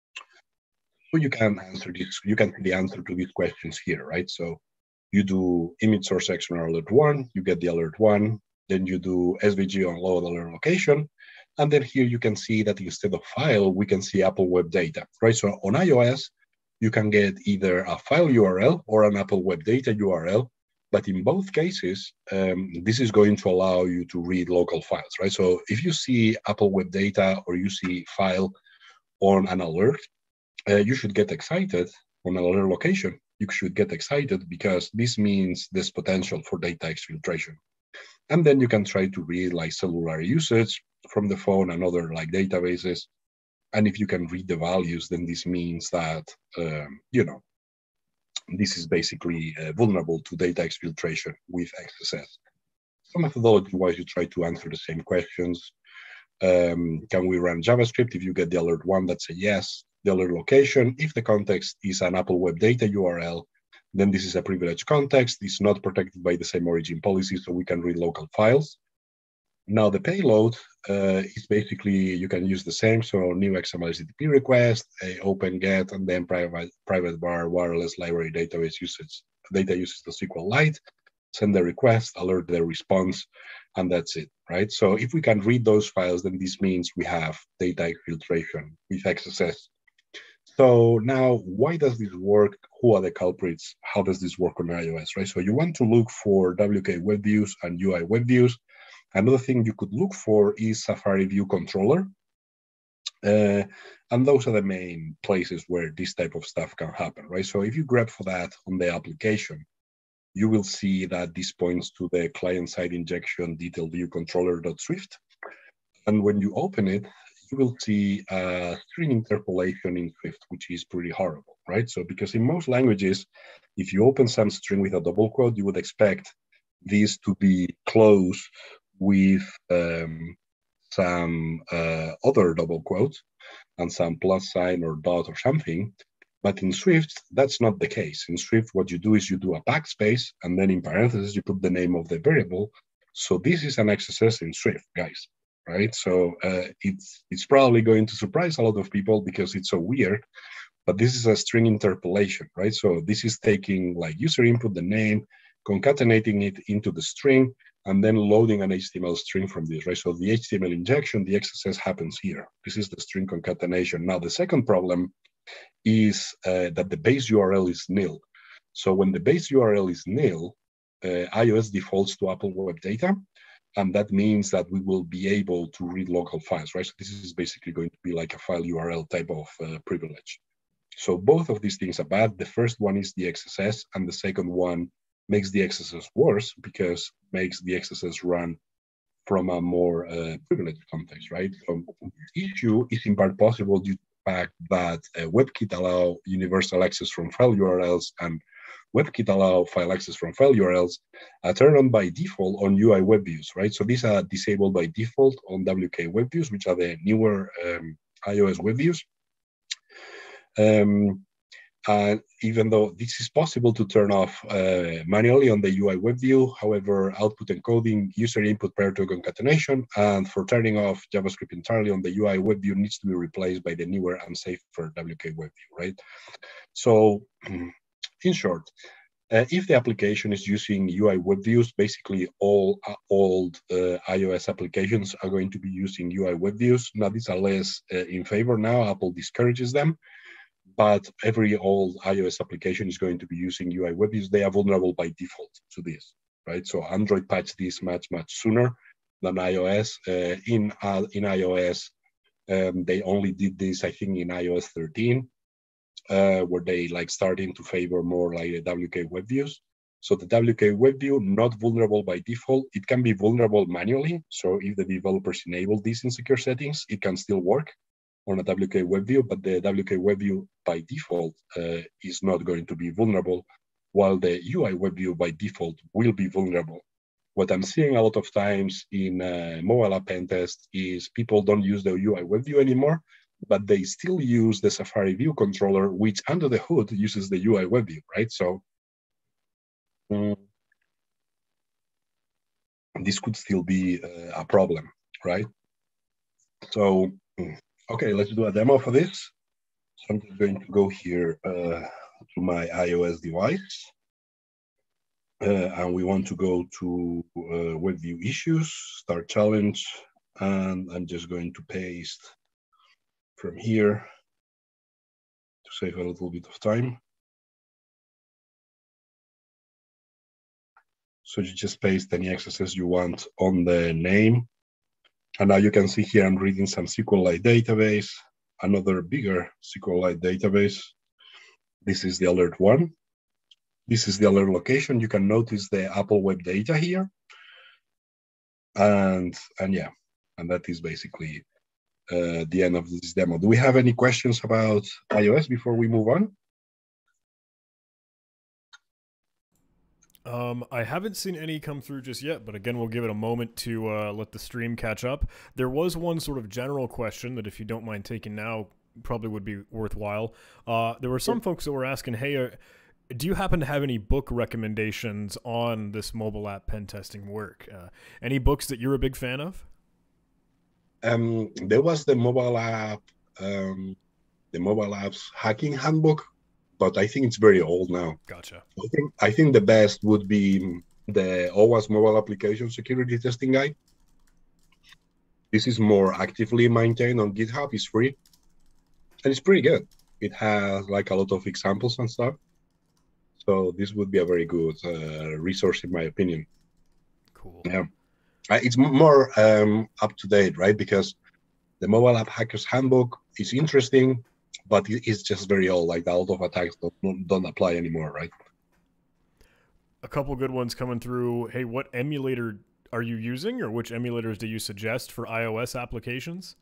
So you can answer this, you can see the answer to these questions here, right? So you do image source section alert one, you get the alert one, then you do S V G unload alert location, and then here you can see that instead of file, we can see Apple Web Data, right? So on iOS, you can get either a file U R L or an Apple Web Data U R L, but in both cases, um, this is going to allow you to read local files, right? So if you see Apple Web Data or you see file on an alert, uh, you should get excited on an alert location. You should get excited because this means there's potential for data exfiltration. And then you can try to read like cellular usage from the phone and other like databases. And if you can read the values, then this means that, um, you know, this is basically uh, vulnerable to data exfiltration with X S S. So methodology-wise, you try to answer the same questions. Um, can we run JavaScript? If you get the alert one, that's a yes. The alert location, if the context is an Apple Web Data U R L, then this is a privileged context. It's not protected by the same origin policy, so we can read local files. Now the payload uh, is basically, you can use the same, so new X M L H T T P request, a open get, and then private private var wireless library database usage, data usage to S Q Lite, send the request, alert the response, and that's it, right? So if we can read those files, then this means we have data exfiltration with X S S. So now, why does this work? Who are the culprits? How does this work on iOS, right? So you want to look for W K web views and U I web views, Another thing you could look for is Safari View Controller. Uh, and those are the main places where this type of stuff can happen, right? So if you grab for that on the application, you will see that this points to the client-side injection detail view controller.swift. And when you open it, you will see a string interpolation in Swift, which is pretty horrible, right? So because in most languages, if you open some string with a double quote, you would expect this to be close with um, some uh, other double quotes and some plus sign or dot or something. But in Swift, that's not the case. In Swift, what you do is you do a backspace, and then in parentheses, you put the name of the variable. So this is an X S S in Swift, guys, right? So uh, it's, it's probably going to surprise a lot of people because it's so weird, but this is a string interpolation, right? So this is taking like user input, the name, concatenating it into the string, and then loading an H T M L string from this, right? So the H T M L injection, the X S S happens here. This is the string concatenation. Now, the second problem is uh, that the base U R L is nil. So when the base U R L is nil, uh, iOS defaults to Apple Web Data, and that means that we will be able to read local files, right? So this is basically going to be like a file U R L type of uh, privilege. So both of these things are bad. The first one is the X S S, and the second one makes the X S S worse because it makes the X S S run from a more uh, privileged context, right? So the issue is in part possible due to the fact that uh, WebKit allow universal access from file U R Ls and WebKit allow file access from file U R Ls are turned on by default on U I web views, right? So these are disabled by default on W K web views, which are the newer um, iOS web views. Um, And even though this is possible to turn off uh, manually on the U I web view, however, output encoding, user input prior to concatenation, and for turning off JavaScript entirely on the U I web view needs to be replaced by the newer and safer W K web view, right? So in short, uh, if the application is using U I web views, basically all uh, old uh, iOS applications are going to be using U I web views. Now, these are less uh, in favor now. Apple discourages them. But every old iOS application is going to be using U I web views. They are vulnerable by default to this, right? So Android patched this much, much sooner than iOS. Uh, in, uh, in iOS, um, they only did this, I think, in iOS thirteen, uh, where they like starting to favor more like the W K web views. So the W K web view, not vulnerable by default. It can be vulnerable manually. So if the developers enable these in secure settings, it can still work on a W K web view, but the W K web view by default uh, is not going to be vulnerable, while the U I web view by default will be vulnerable. What I'm seeing a lot of times in uh, mobile app pen test is people don't use the U I web view anymore, but they still use the Safari View controller, which under the hood uses the U I web view, right? So um, this could still be uh, a problem, right? So, okay, let's do a demo for this. So I'm just going to go here uh, to my iOS device. Uh, and we want to go to uh, web view issues, start challenge, and I'm just going to paste from here to save a little bit of time. So you just paste any X S S you want on the name. And now you can see here I'm reading some SQLite database, another bigger SQLite database. This is the alert one. This is the alert location. You can notice the Apple Web Data here. And, and yeah, and that is basically uh, the end of this demo. Do we have any questions about iOS before we move on? Um, I haven't seen any come through just yet, but again, we'll give it a moment to uh, let the stream catch up. There was one sort of general question that if you don't mind taking now, probably would be worthwhile. Uh, there were some folks that were asking, hey, uh, do you happen to have any book recommendations on this mobile app pen testing work? Uh, any books that you're a big fan of? Um, there was the mobile app, um, the mobile apps hacking handbook, but I think it's very old now. Gotcha. I think I think the best would be the O W A S mobile application security testing guide. This is more actively maintained on GitHub. It's free, and it's pretty good. It has like a lot of examples and stuff. So this would be a very good uh, resource, in my opinion. Cool. Yeah. Uh, it's more um, up to date, right? Because the mobile app hackers handbook is interesting, but it's just very old. Like a lot of attacks don't, don't apply anymore, right? A couple good ones coming through. Hey, what emulator are you using, or which emulators do you suggest for iOS applications?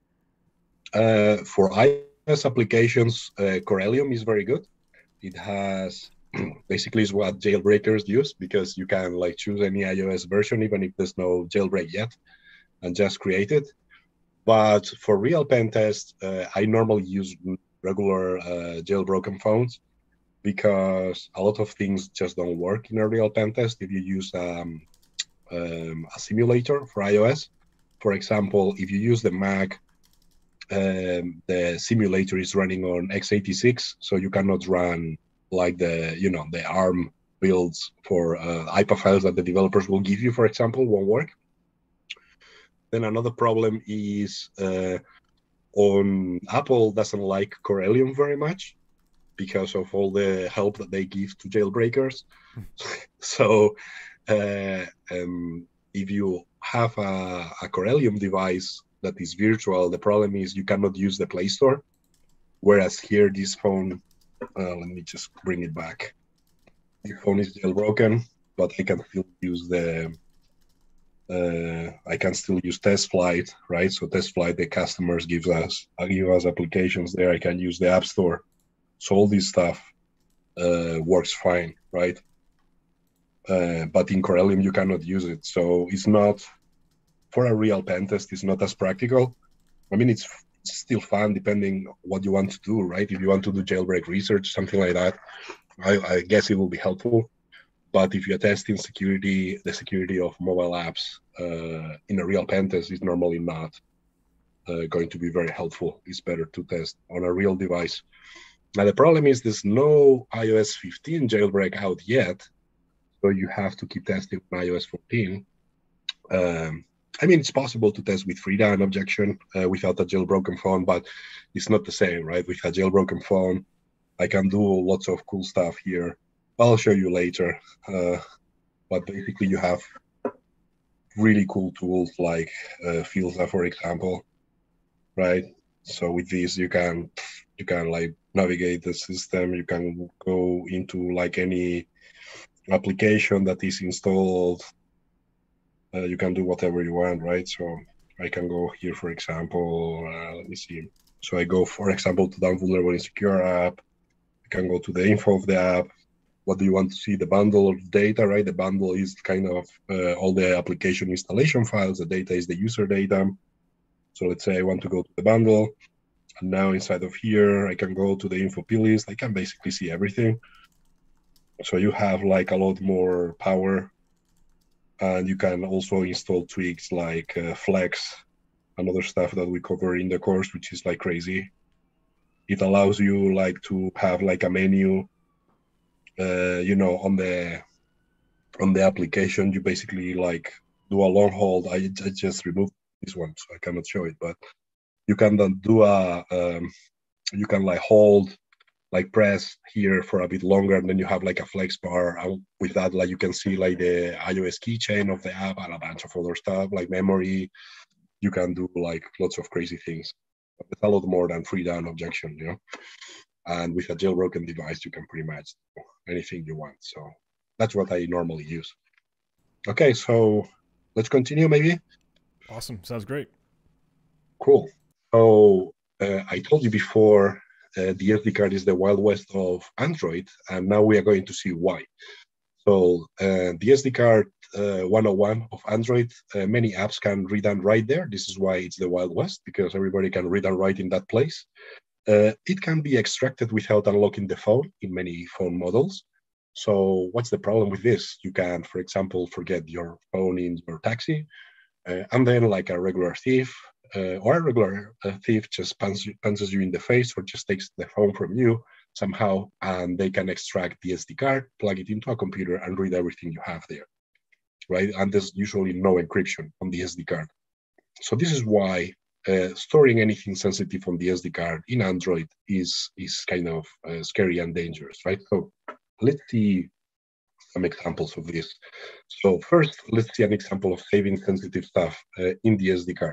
Uh, for iOS applications, uh, Corellium is very good. It has basically is what jailbreakers use, because you can like choose any iOS version even if there's no jailbreak yet, and just create it. But for real pen test, uh, I normally use regular uh, jailbroken phones, because a lot of things just don't work in a real pen test if you use um, um, a simulator for iOS. For example, if you use the Mac, um, the simulator is running on x eighty-six, so you cannot run like the you know the ARM builds for uh, I P A files that the developers will give you, for example, won't work. Then another problem is uh, on Apple doesn't like Corellium very much because of all the help that they give to jailbreakers. So uh, um, if you have a, a Corellium device that is virtual, the problem is you cannot use the Play Store. Whereas here, this phone, uh, let me just bring it back. The phone is jailbroken, but I can still use the, uh, I can still use Test Flight, right? So Test Flight, the customers gives us, uh, give us applications there. I can use the App Store. So all this stuff uh, works fine, right? Uh, but in Corellium, you cannot use it. So it's not, for a real pen test, it's not as practical. I mean, it's, it's still fun depending what you want to do, right? If you want to do jailbreak research, something like that, I, I guess it will be helpful. But if you're testing security, the security of mobile apps uh, in a real pen test is normally not uh, going to be very helpful. It's better to test on a real device. Now, the problem is there's no i O S fifteen jailbreak out yet, so you have to keep testing on i O S fourteen. Um, I mean, it's possible to test with Frida and objection uh, without a jailbroken phone, but it's not the same, right? With a jailbroken phone, I can do lots of cool stuff here. I'll show you later. Uh, but basically, you have really cool tools like uh, Filza, for example, right? So with these, you can you can like navigate the system. You can go into like any application that is installed. Uh, you can do whatever you want, right? So I can go here, for example, uh, let me see. So I go, for example, to down vulnerable insecure app. I can go to the info of the app. What do you want to see? The bundle of data, right? The bundle is kind of uh, all the application installation files. The data is the user data. So let's say I want to go to the bundle. And now inside of here, I can go to the info plist. I can basically see everything. So you have like a lot more power. And you can also install tweaks like uh, Flex and other stuff that we cover in the course, which is like crazy. It allows you like to have like a menu, uh, you know, on the on the application. You basically like do a long hold. I, I just removed this one, so I cannot show it. But you can then do a, um, you can like hold, like press here for a bit longer, and then you have like a flex bar. And with that, like you can see like the iOS keychain of the app and a bunch of other stuff like memory. You can do like lots of crazy things. It's a lot more than free down objection, you know. And with a jailbroken device, you can pretty much do anything you want. So that's what I normally use. Okay, so let's continue maybe. Awesome. Sounds great. Cool. So uh, I told you before, uh, the S D card is the Wild West of Android, and now we are going to see why. So uh, the S D card uh, one oh one of Android, uh, many apps can read and write there. This is why it's the Wild West, because everybody can read and write in that place. Uh, it can be extracted without unlocking the phone in many phone models. So what's the problem with this? You can, for example, forget your phone in your taxi, uh, and then like a regular thief uh, or a regular uh, thief just punches, punches you in the face or just takes the phone from you somehow, and they can extract the S D card, plug it into a computer, and read everything you have there, right? And there's usually no encryption on the S D card. So this is why uh, storing anything sensitive on the S D card in Android is is kind of uh, scary and dangerous, right? So let's see some examples of this. So first, let's see an example of saving sensitive stuff uh, in the S D card.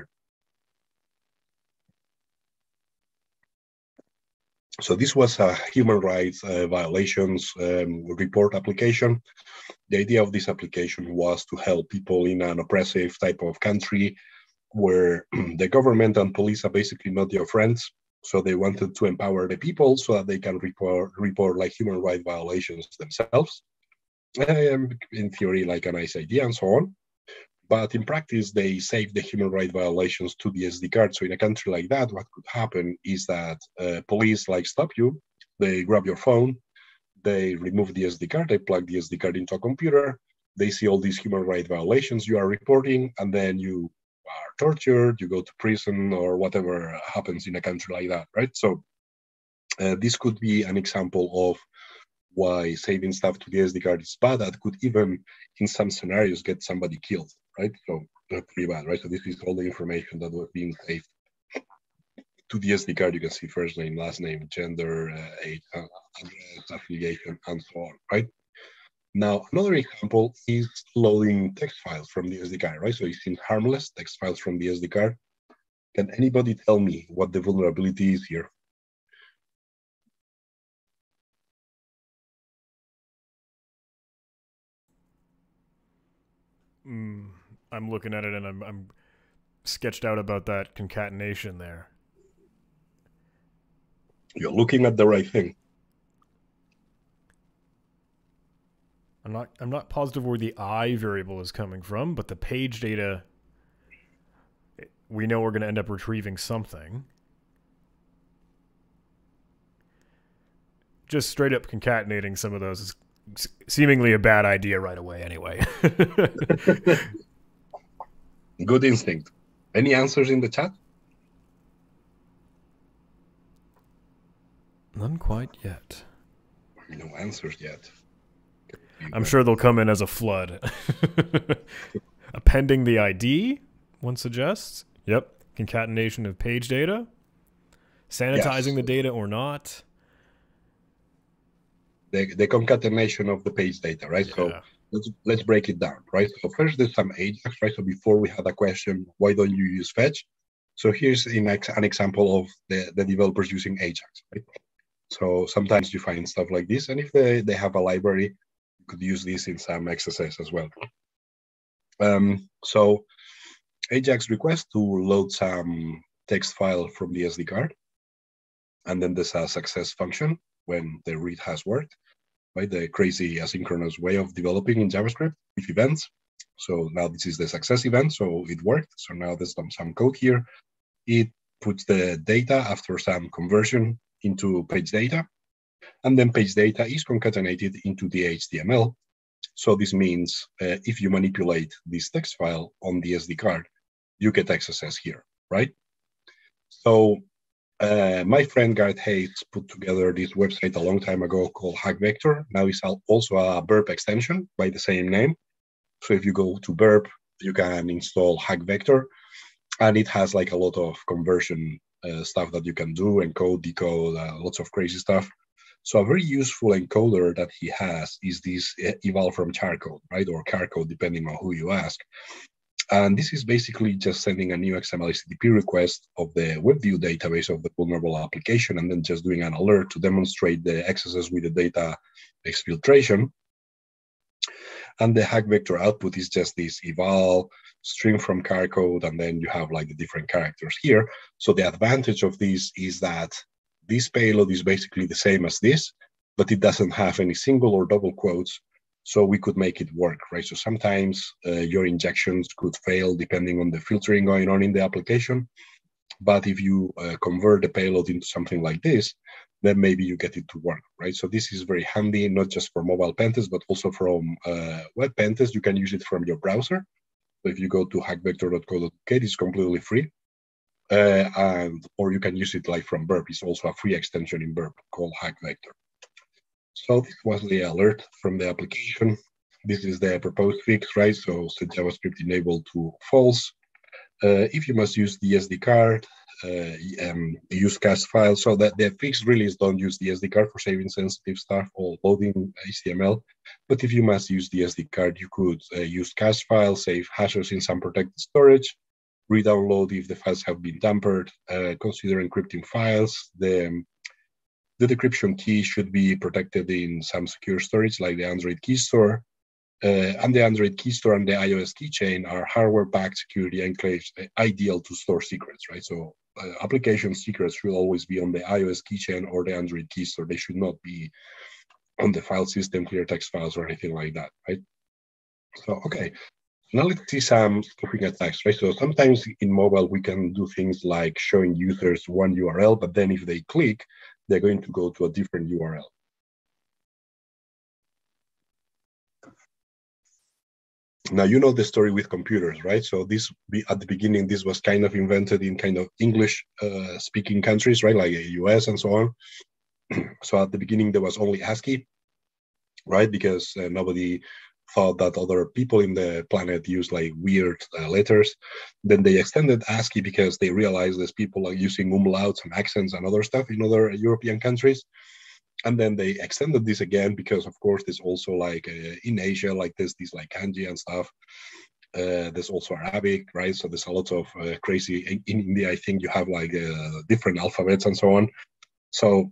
So this was a human rights uh, violations um, report application. The idea of this application was to help people in an oppressive type of country where the government and police are basically not your friends. So they wanted to empower the people so that they can report, report like human rights violations themselves. Um, in theory, like a nice idea and so on. But in practice, they save the human rights violations to the S D card. So in a country like that, what could happen is that uh, police like stop you, they grab your phone, they remove the S D card, they plug the S D card into a computer, they see all these human rights violations you are reporting, and then you are tortured, you go to prison, or whatever happens in a country like that, right? So uh, this could be an example of why saving stuff to the S D card is bad. That could even, in some scenarios, get somebody killed, right? So uh, pretty bad, right? So this is all the information that was being saved to the S D card. You can see first name, last name, gender, uh, age, uh, address, affiliation, and so on, right? Now, another example is loading text files from the S D card, right? So it seems harmless, text files from the S D card. Can anybody tell me what the vulnerability is here? Mm, I'm looking at it and I'm, I'm sketched out about that concatenation there. You're looking at the right thing. I'm not I'm not positive where the I variable is coming from, but the page data, we know we're going to end up retrieving something. Just straight up concatenating some of those is seemingly a bad idea right away anyway. Good instinct. Any answers in the chat? None quite yet. No answers yet. I'm sure they'll come in as a flood. Appending the I D, one suggests. Yep. Concatenation of page data. Sanitizing yes. the data or not. The, the concatenation of the page data, right? Yeah. So let's let's break it down, right? So first there's some Ajax, right? So before we had a question, why don't you use fetch? So here's an, ex an example of the, the developers using Ajax, right? So sometimes you find stuff like this, and if they, they have a library, you could use this in some X S S as well. Um, so Ajax requests to load some text file from the S D card, and then there's a success function when the read has worked, right? The crazy asynchronous way of developing in JavaScript with events. So now this is the success event, so it worked. So now there's some, some code here. It puts the data after some conversion into page data, and then page data is concatenated into the H T M L. So this means uh, if you manipulate this text file on the S D card, you get access here, right? So uh, my friend Gareth Hayes put together this website a long time ago called HackVector. Now it's also a burp extension by the same name. So if you go to burp, you can install HackVector, and it has like a lot of conversion uh, stuff that you can do, encode, decode, uh, lots of crazy stuff. So a very useful encoder that he has is this eval from charcode, right? Or charcode, depending on who you ask. And this is basically just sending a new X M L H T T P request of the WebView database of the vulnerable application, and then just doing an alert to demonstrate the excesses with the data exfiltration. And the HackVector output is just this eval string from charcode, and then you have like the different characters here. So the advantage of this is that this payload is basically the same as this, but it doesn't have any single or double quotes. So we could make it work, right? So sometimes uh, your injections could fail depending on the filtering going on in the application. But if you uh, convert the payload into something like this, then maybe you get it to work, right? So this is very handy, not just for mobile pentests, but also from uh, web pentests. You can use it from your browser. So if you go to hackvector dot co dot U K, it's completely free. Uh, and or you can use it like from burp. It's also a free extension in burp called HackVector. So this was the alert from the application. This is the proposed fix, right? So set JavaScript enabled to false. Uh, if you must use the S D card, uh, um, use cached files. So that the fix really is don't use the S D card for saving sensitive stuff or loading H T M L. But if you must use the S D card, you could uh, use cached files, save hashes in some protected storage, re-download if the files have been tampered, uh, consider encrypting files. The, the decryption key should be protected in some secure storage like the Android key store. Uh, and the Android key store and the iOS keychain are hardware-backed security enclaves, uh, ideal to store secrets, right? So uh, application secrets should always be on the iOS keychain or the Android key store. They should not be on the file system, clear text files, or anything like that, right? So, okay, now let's see some spoofing attacks, right? So sometimes in mobile, we can do things like showing users one U R L, but then if they click, they're going to go to a different U R L. Now, you know the story with computers, right? So this, at the beginning, this was kind of invented in kind of English-speaking uh, countries, right? Like the U S and so on. So at the beginning, there was only ASCII, right? Because uh, nobody thought that other people in the planet use like weird uh, letters. Then they extended ASCII because they realized there's people are using umlauts and accents and other stuff in other European countries. And then they extended this again because, of course, there's also like uh, in Asia, like there's these like kanji and stuff. Uh, there's also Arabic, right? So there's a lot of uh, crazy. In, in India, I think you have like uh, different alphabets and so on. So,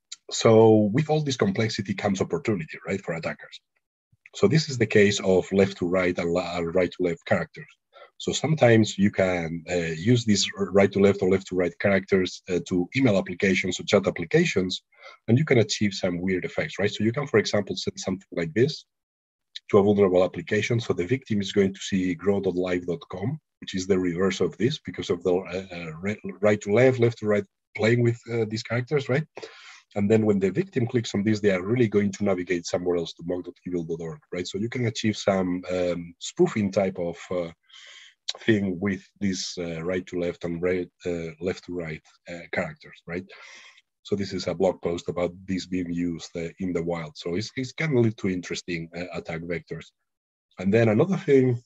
so with all this complexity comes opportunity, right, for attackers. So this is the case of left to right and right to left characters. So sometimes you can uh, use these right to left or left to right characters uh, to email applications or chat applications, and you can achieve some weird effects, right? So you can, for example, send something like this to a vulnerable application. So the victim is going to see grow dot live dot com, which is the reverse of this because of the uh, right to left, left to right, playing with uh, these characters, right? And then when the victim clicks on this, they are really going to navigate somewhere else to mock dot evil dot org, right? So you can achieve some um, spoofing type of uh, thing with this uh, right to left and right, uh, left to right uh, characters, right? So this is a blog post about this being used uh, in the wild. So it's, it's can lead to interesting uh, attack vectors. And then another thing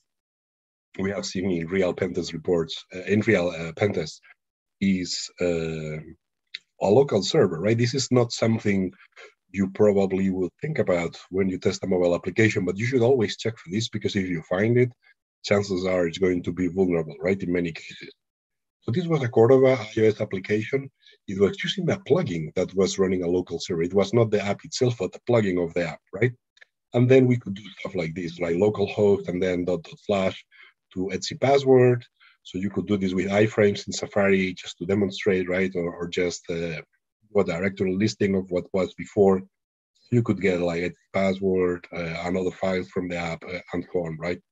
we have seen in real pentest reports, uh, in real uh, pentest, is uh, a local server, right? This is not something you probably would think about when you test a mobile application, but you should always check for this because if you find it, chances are it's going to be vulnerable, right, in many cases. So this was a Cordova iOS application. It was using a plugin that was running a local server. It was not the app itself, but the plugin of the app, right? And then we could do stuff like this, like localhost and then dot dot slash to etc password. So you could do this with iframes in Safari just to demonstrate, right? Or, or just uh, what directory listing of what was before. You could get like a password, uh, another file from the app, uh, and so on, right?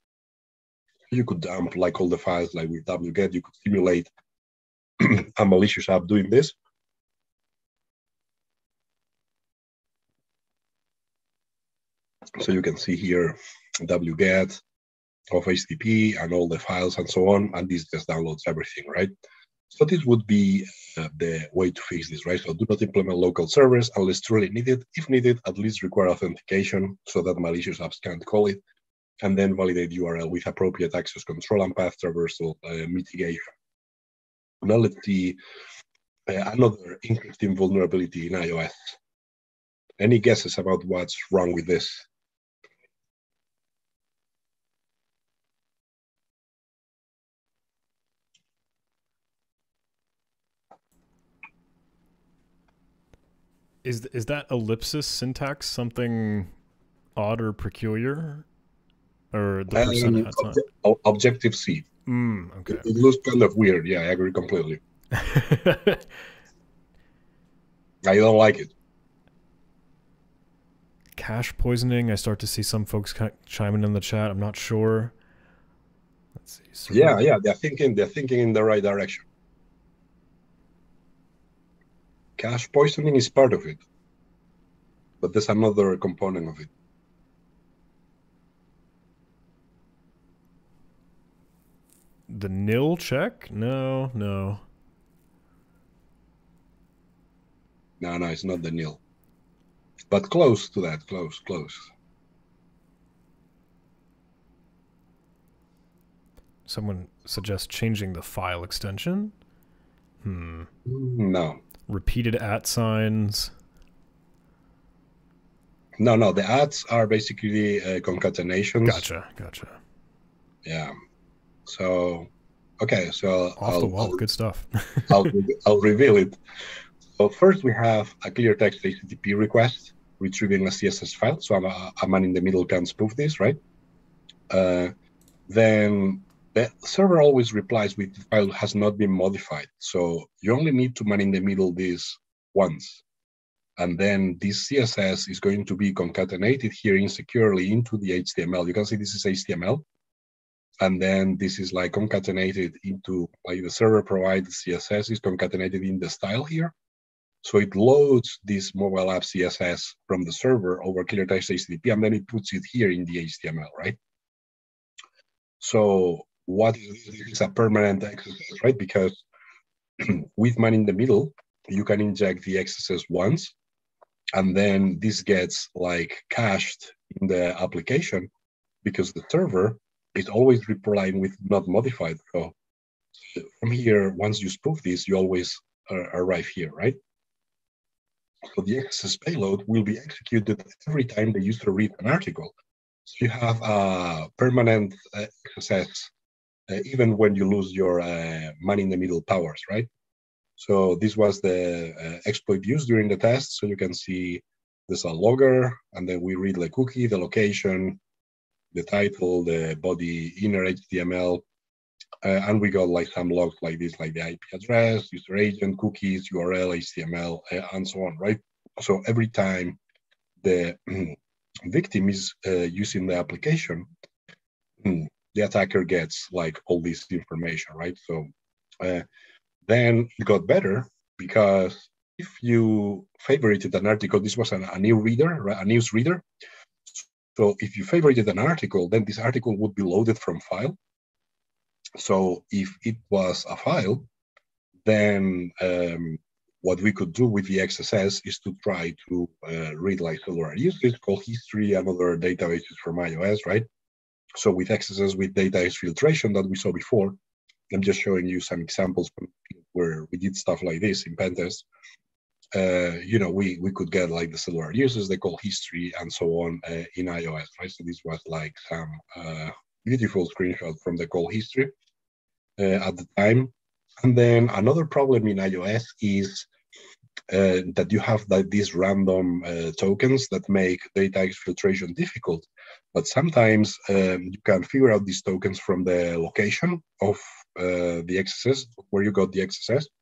You could dump like all the files like with wget. You could simulate a malicious app doing this. So you can see here wget of H T T P and all the files and so on, and this just downloads everything, right? So this would be uh, the way to fix this, right? So do not implement local servers unless truly needed. If needed, at least require authentication so that malicious apps can't call it, and then validate U R L with appropriate access control and path traversal uh, mitigation. Now let's see uh, another interesting vulnerability in iOS. Any guesses about what's wrong with this? Is is that ellipsis syntax something odd or peculiar, or the percent Um, it's not? Ob Objective C. Mm, okay. It, it looks kind of weird. Yeah, I agree completely. I don't like it. Cache poisoning. I start to see some folks chiming in the chat. I'm not sure. Let's see. Server. Yeah, yeah, they're thinking they're thinking in the right direction. Cache poisoning is part of it, but there's another component of it. The nil check? No, no. No, no, it's not the nil. But close to that, close, close. Someone suggests changing the file extension. Hmm. No. Repeated at signs. No, no. The ads are basically uh, concatenations. Gotcha. Gotcha. Yeah. So, okay. So Off the I'll wall. I'll Good stuff. I'll, I'll reveal it. So first we have a clear text H T T P request retrieving a C S S file. So I'm a, a man in the middle can spoof this, right? Uh, then the server always replies with the file has not been modified. So you only need to man in the middle this once. And then this C S S is going to be concatenated here insecurely into the H T M L. You can see this is H T M L. And then this is like concatenated into, like the server provided C S S is concatenated in the style here. So it loads this mobile app C S S from the server over clear text H T T P, and then it puts it here in the H T M L, right? So what is this? This is a permanent exercise, right? Because with man in the middle, you can inject the X S S once, and then this gets like cached in the application because the server is always replying with not modified. So from here, once you spoof this, you always uh, arrive here, right? So the X S S payload will be executed every time the user reads an article. So you have a permanent uh, X S S uh, even when you lose your uh, man-in-the-middle powers, right? So this was the uh, exploit used during the test. So you can see there's a logger, and then we read the cookie, the location, the title, the body, inner H T M L, uh, and we got like some logs like this, like the I P address, user agent, cookies, U R L, H T M L, uh, and so on, right? So every time the victim is uh, using the application, the attacker gets like all this information, right? So uh, then it got better because if you favorited an article, this was an, a new reader, right? A news reader. So if you favorited an article, then this article would be loaded from file. So if it was a file, then um, what we could do with the X S S is to try to uh, read like cellular usage, call history, and other databases from iOS, right? So with X S S with data exfiltration that we saw before, I'm just showing you some examples where we did stuff like this in pentest. Uh, you know, we we could get like the cellular users, the call history, and so on uh, in iOS, right? So this was like some uh, beautiful screenshot from the call history uh, at the time. And then another problem in iOS is uh, that you have like these random uh, tokens that make data exfiltration difficult. But sometimes um, you can figure out these tokens from the location of uh, the X S S, where you got the X S S.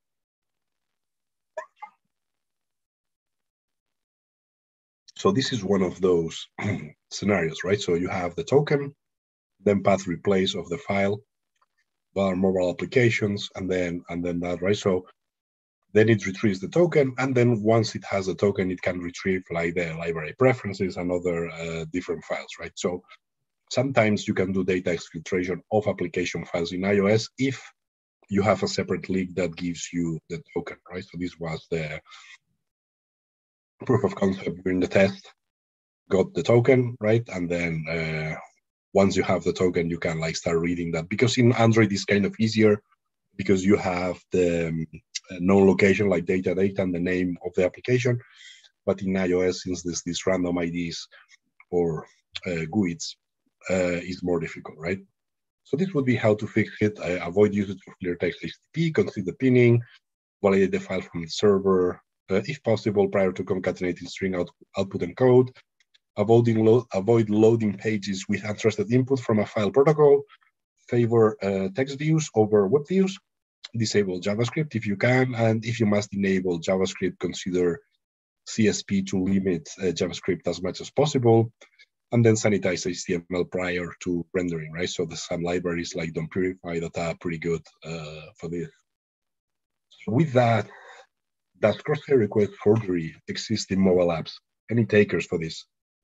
So this is one of those scenarios, right? So you have the token, then path replace of the file, bar mobile applications, and then and then that, right? So then it retrieves the token, and then once it has the token, it can retrieve like the library preferences and other uh, different files, right? So sometimes you can do data exfiltration of application files in iOS if you have a separate link that gives you the token, right? So this was the proof of concept during the test. Got the token, right? And then uh, once you have the token, you can like start reading that. Because in Android, it's kind of easier because you have the um, known location like data data and the name of the application. But in iOS, since there's these random I Ds or uh, G U Ids, uh, is more difficult, right? So this would be how to fix it. Uh, avoid usage of clear text H T T P, consider pinning, validate the file from the server, uh, if possible, prior to concatenating string out, output and code. Avoiding lo avoid loading pages with untrusted input from a file protocol. Favor uh, text views over web views. Disable JavaScript if you can, and if you must enable JavaScript, consider C S P to limit uh, JavaScript as much as possible. And then sanitize H T M L prior to rendering, right? So there's some libraries like Don't Purify that are pretty good uh, for this. So with that, does cross-site request forgery exist in mobile apps? Any takers for this?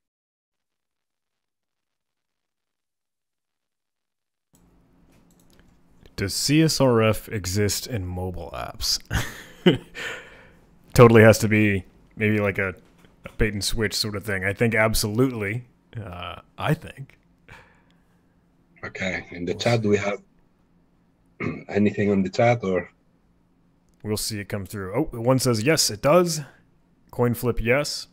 Does C S R F exist in mobile apps? Totally has to be maybe like a, a bait and switch sort of thing. I think absolutely. Uh, I think. Okay, in the we'll chat, see. Do we have anything on the chat or? We'll see it come through. Oh, one says yes, it does. Coin flip yes.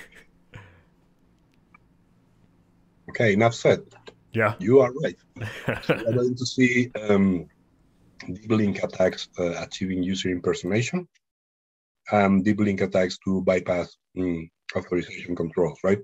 Okay, enough said. Yeah. You are right. So we're going to see um, deep link attacks uh, achieving user impersonation, and deep link attacks to bypass um, authorization controls, right?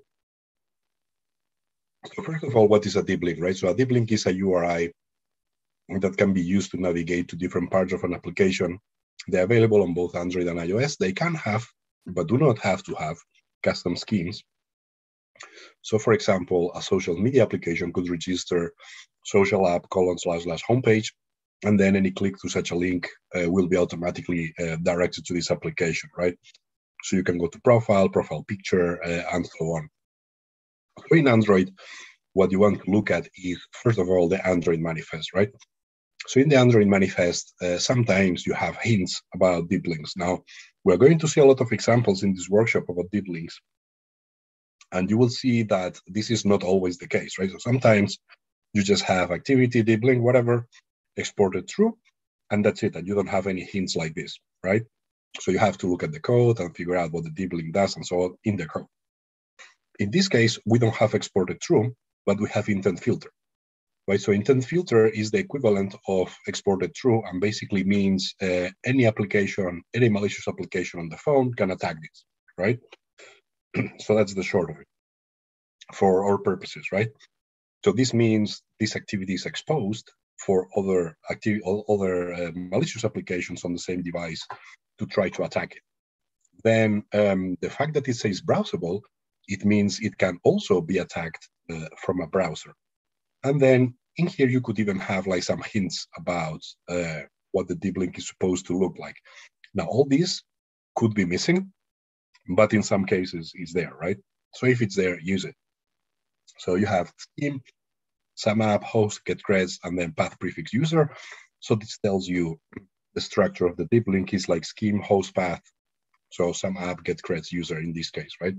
So first of all, what is a deep link, right? So a deep link is a U R I that can be used to navigate to different parts of an application. They're available on both Android and iOS. They can have, but do not have to have, custom schemes. So for example, a social media application could register social app colon slash slash homepage, and then any click to such a link uh, will be automatically uh, directed to this application, right? So you can go to profile, profile picture, uh, and so on. So in Android, what you want to look at is, first of all, the Android manifest, right? So in the Android manifest, uh, sometimes you have hints about deep links. Now, we're going to see a lot of examples in this workshop about deep links. And you will see that this is not always the case, right? So sometimes you just have activity, deep link, whatever, exported through, and that's it. And you don't have any hints like this, right? So you have to look at the code and figure out what the deep link does and so on in the code. In this case, we don't have exported through, but we have intent filter, right? So intent filter is the equivalent of exported through, and basically means uh, any application, any malicious application on the phone can attack this, right? So that's the short of it for our purposes, right? So this means this activity is exposed for other activity, other uh, malicious applications on the same device to try to attack it. Then um, the fact that it says browsable, it means it can also be attacked uh, from a browser. And then in here, you could even have like some hints about uh, what the deep link is supposed to look like. Now, all these could be missing, but in some cases it's there, right? So if it's there, use it. So you have scheme, some app, host, get creds, and then path prefix user. So this tells you the structure of the deep link is like scheme, host, path. So some app, get creds, user in this case, right?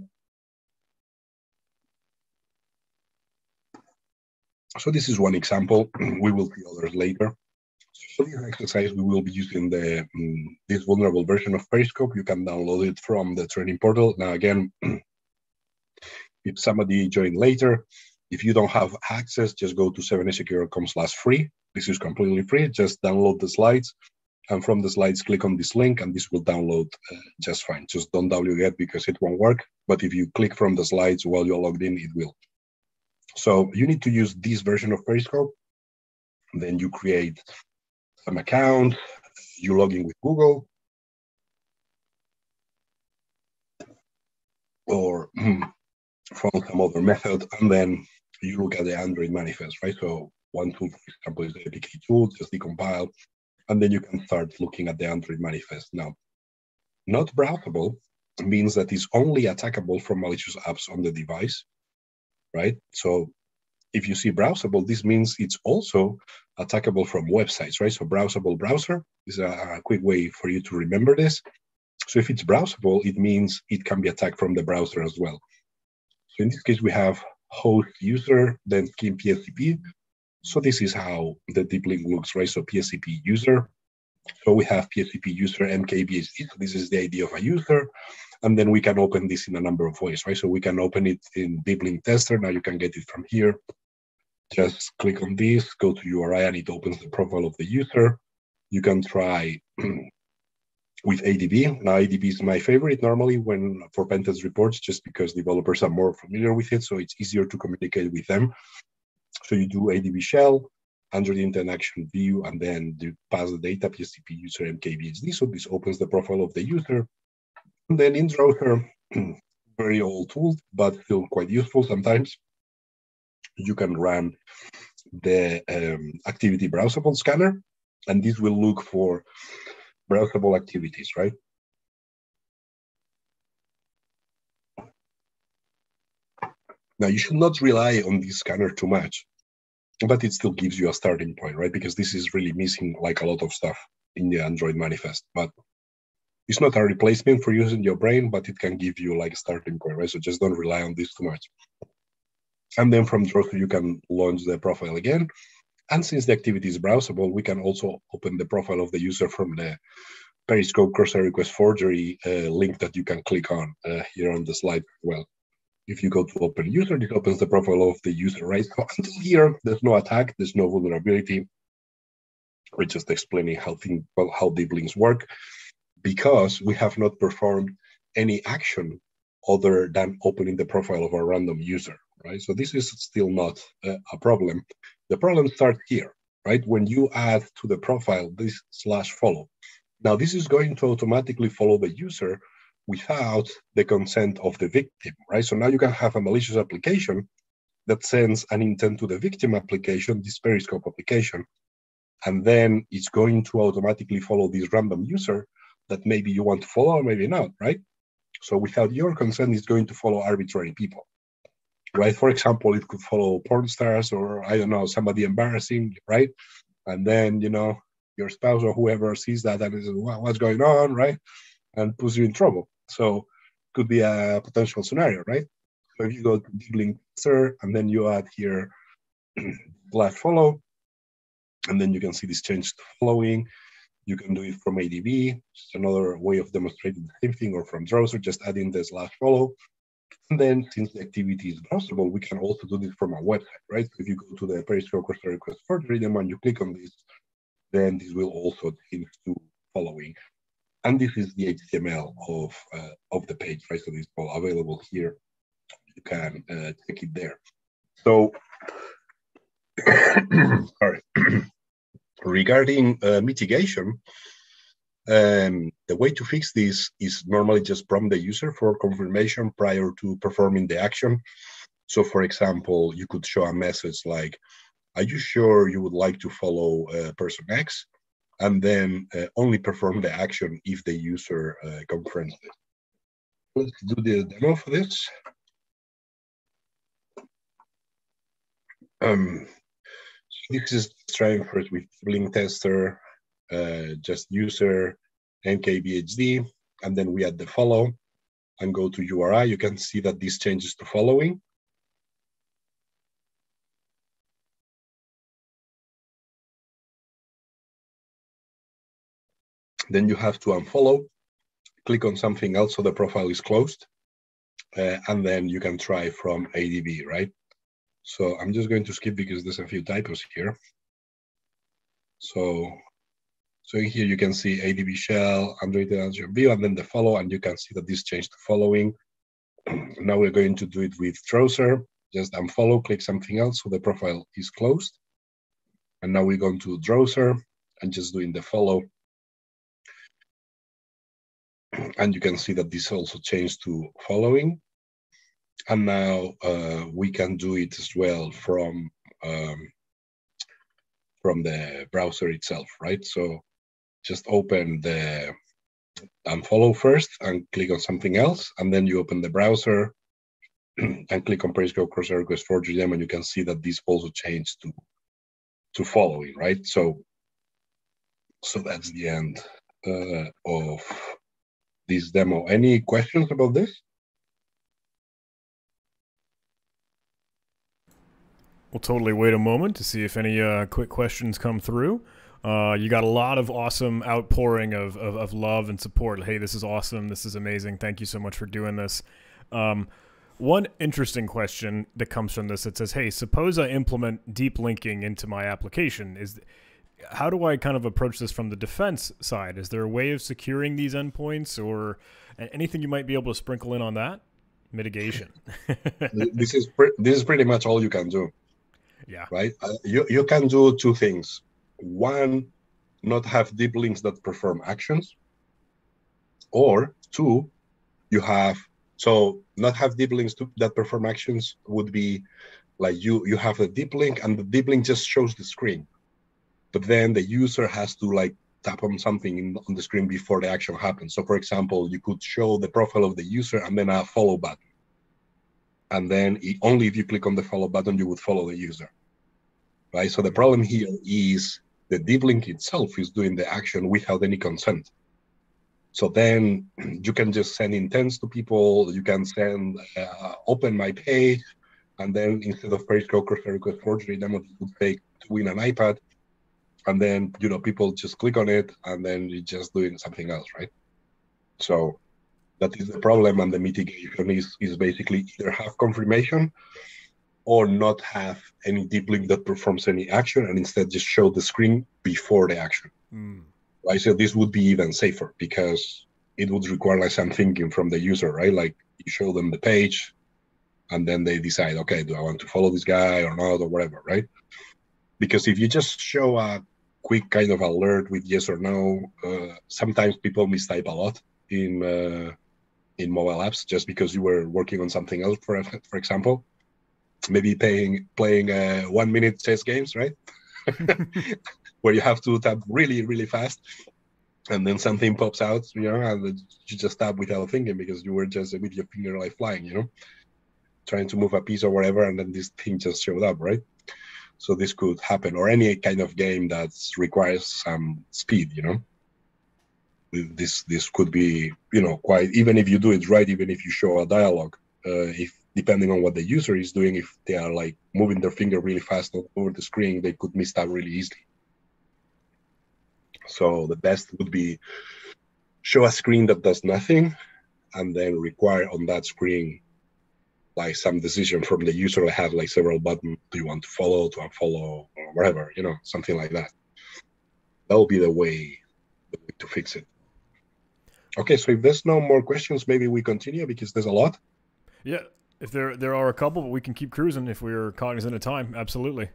So this is one example. We will see others later. So this exercise, we will be using the um, this vulnerable version of Periscope. You can download it from the training portal. Now, again, if somebody joined later, if you don't have access, just go to seven a security dot com slash free. This is completely free. Just download the slides. And from the slides, click on this link, and this will download uh, just fine. Just don't wget because it won't work. But if you click from the slides while you're logged in, it will. So you need to use this version of Periscope. Then you create some account. You log in with Google. Or from some other method. And then you look at the Android manifest, right? So one tool, for example, is the A P K tool, just decompile. And then you can start looking at the Android manifest. Now, not browsable means that it's only attackable from malicious apps on the device, right? So if you see browsable, this means it's also attackable from websites, right? So browsable browser is a, a quick way for you to remember this. So if it's browsable, it means it can be attacked from the browser as well. So in this case, we have host user, then scheme P S C P. So this is how the deep link looks, right? So P S C P user. So we have P S C P user M K B H D. So this is the I D of a user. And then we can open this in a number of ways, right? So we can open it in deep link tester. Now you can get it from here. Just click on this, go to U R I, and it opens the profile of the user. You can try with A D B. Now, A D B is my favorite normally when for pentest reports, just because developers are more familiar with it, so it's easier to communicate with them. So you do A D B shell, Android intent action view, and then you pass the data P S C P user M K B H D. So this opens the profile of the user. And then in browser, very old tool, but still quite useful sometimes. You can run the um, activity browsable scanner, and this will look for browsable activities, right? Now, you should not rely on this scanner too much, but it still gives you a starting point, right? Because this is really missing like a lot of stuff in the Android manifest, but it's not a replacement for using your brain, but it can give you like a starting point, right? So just don't rely on this too much. And then from browser, you can launch the profile again. And since the activity is browsable, we can also open the profile of the user from the Periscope cross-site request forgery uh, link that you can click on uh, here on the slide as well. If you go to open user, it opens the profile of the user, right? So until here, there's no attack, there's no vulnerability. We're just explaining how things, well, how deep links work, because we have not performed any action other than opening the profile of a random user, right? So this is still not uh, a problem. The problem starts here, right? When you add to the profile this slash follow. Now, this is going to automatically follow the user without the consent of the victim, right? So now you can have a malicious application that sends an intent to the victim application, this Periscope application, and then it's going to automatically follow this random user that maybe you want to follow or maybe not, right? So without your consent, it's going to follow arbitrary people, right? For example, it could follow porn stars or, I don't know, somebody embarrassing, right? And then, you know, your spouse or whoever sees that and is, well, what's going on, right? And puts you in trouble. So could be a potential scenario, right? So if you go to deep link tester and then you add here slash follow, and then you can see this change to following. You can do it from A D B, just another way of demonstrating the same thing, or from browser, just adding the slash follow. And then since the activity is browsable, we can also do this from a website, right? So if you go to the Periscope cross-site request forgery, then when you click on this, then this will also change to following. And this is the H T M L of, uh, of the page, right? So this is all available here. You can uh, check it there. So, sorry. Regarding uh, mitigation, um, the way to fix this is normally just prompt the user for confirmation prior to performing the action. So, for example, you could show a message like, are you sure you would like to follow uh, person X? And then uh, only perform the action if the user uh, confirms it. Let's do the demo for this. Um, so this is trying first with link tester, uh, just user, N K B H D, and then we add the follow and go to U R I. You can see that this changes to following. Then you have to unfollow, click on something else so the profile is closed, uh, and then you can try from A D B, right? So I'm just going to skip because there's a few typos here. So, so in here you can see A D B shell, Android view, and then the follow, and you can see that this changed to following. Now we're going to do it with browser. Just unfollow, click something else so the profile is closed. And now we're going to browser and just doing the follow. And you can see that this also changed to following. And now uh, we can do it as well from um, from the browser itself, right? So just open the unfollow first and click on something else, and then you open the browser and click on Periscope cross-site request forgery, and you can see that this also changed to to following, right? So so that's the end uh, of this demo. Any questions about this? We'll totally wait a moment to see if any uh, quick questions come through. Uh, you got a lot of awesome outpouring of, of, of love and support. Hey, this is awesome. This is amazing. Thank you so much for doing this. Um, one interesting question that comes from this, it says, hey, suppose I implement deep linking into my application. Is how do I kind of approach this from the defense side? Is there a way of securing these endpoints, or anything you might be able to sprinkle in on that? Mitigation. This is this is pretty much all you can do. Yeah. Right. Uh, you you can do two things. One, not have deep links that perform actions. Or two, you have so not have deep links to, that perform actions would be like you you have a deep link and the deep link just shows the screen, but then the user has to like tap on something in, on the screen before the action happens. So for example, you could show the profile of the user and then a follow button. And then it, only if you click on the follow button, you would follow the user, right? So the problem here is the deep link itself is doing the action without any consent. So then you can just send intents to people. You can send uh, open my page, and then instead of Periscope cross-site request forgery, then it would take to win an iPad. and then, you know, people just click on it, and then you're just doing something else, right? So that is the problem, and the mitigation is, is basically either have confirmation or not have any deep link that performs any action, and instead just show the screen before the action. Mm. Right? So this would be even safer, because it would require like some thinking from the user, right? Like you show them the page, and then they decide, okay, do I want to follow this guy or not, or whatever, right? Because if you just show a quick kind of alert with yes or no, uh, sometimes people mistype a lot in uh, in mobile apps just because you were working on something else, for for example. Maybe paying, playing uh, one minute chess games, right? Where you have to tap really, really fast, and then something pops out, you know, and you just tap without thinking because you were just with your finger like flying, you know, trying to move a piece or whatever, and then this thing just showed up, right? So this could happen, or any kind of game that requires some speed, you know. This this could be, you know, quite, even if you do it right, even if you show a dialogue, uh, if depending on what the user is doing, if they are like moving their finger really fast over the screen, they could miss that really easily. So the best would be show a screen that does nothing, and then require on that screen like some decision from the user to have like several buttons. Do you want to follow, to unfollow, or whatever, you know, something like that. That will be the way, the way to fix it. Okay, so if there's no more questions, maybe we continue, because there's a lot. Yeah, if there there are a couple, but we can keep cruising if we're cognizant of time. Absolutely.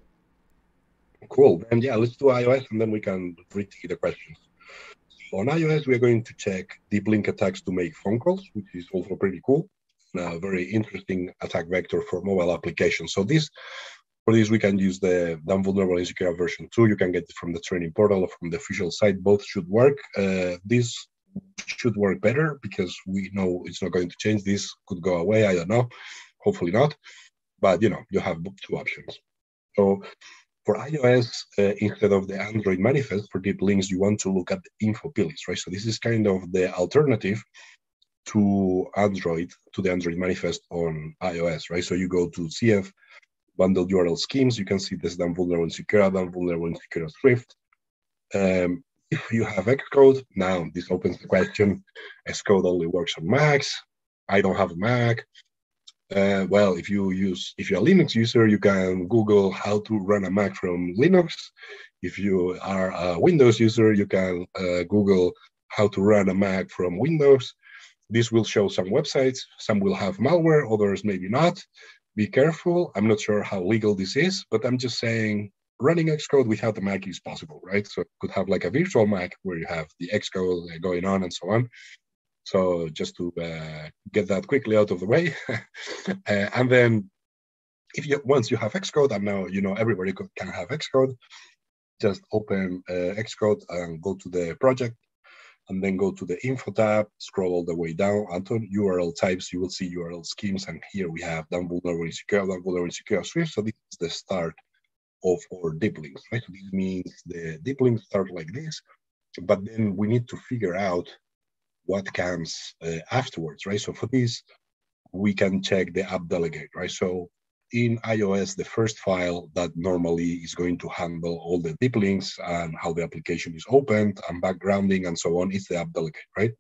Cool. And yeah, let's do iOS, and then we can read the questions. So on iOS, we're going to check deep link attacks to make phone calls, which is also pretty cool. A very interesting attack vector for mobile applications. So this, for this, we can use the Done Vulnerable Insecure version two. You can get it from the training portal or from the official site. Both should work. Uh, this should work better because we know it's not going to change. This could go away. I don't know. Hopefully not. But, you know, you have two options. So for iOS, uh, instead of the Android manifest for deep links, you want to look at the info pillars, right? So this is kind of the alternative to Android, to the Android manifest on iOS, right? So you go to C F bundled U R L schemes, you can see this Done Vulnerable Insecure, Done Vulnerable Insecure Swift. Um, if you have Xcode, now this opens the question, Xcode only works on Macs. I don't have a Mac. Uh, well, if you use, if you're a Linux user, you can Google how to run a Mac from Linux. If you are a Windows user, you can uh, Google how to run a Mac from Windows. This will show some websites. Some will have malware, others maybe not. Be careful. I'm not sure how legal this is, but I'm just saying running Xcode without the Mac is possible, right? So it could have like a virtual Mac where you have the Xcode going on and so on. So just to uh, get that quickly out of the way. uh, and then if you once you have Xcode, and now you know everybody can have Xcode, just open uh, Xcode and go to the project, and then go to the info tab, scroll all the way down until U R L types. You will see U R L schemes, and here we have Done Vulnerable Insecure, Done Vulnerable Insecure Swift. So this is the start of our deep links, right? So this means the deep links start like this, but then we need to figure out what comes uh, afterwards, right? So for this, we can check the app delegate, right? So in iOS, the first file that normally is going to handle all the deep links and how the application is opened and backgrounding and so on is the app delegate, right?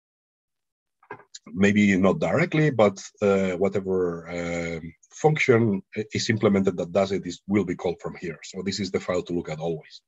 Maybe not directly, but uh, whatever uh, function is implemented that does it is, will be called from here. So this is the file to look at always.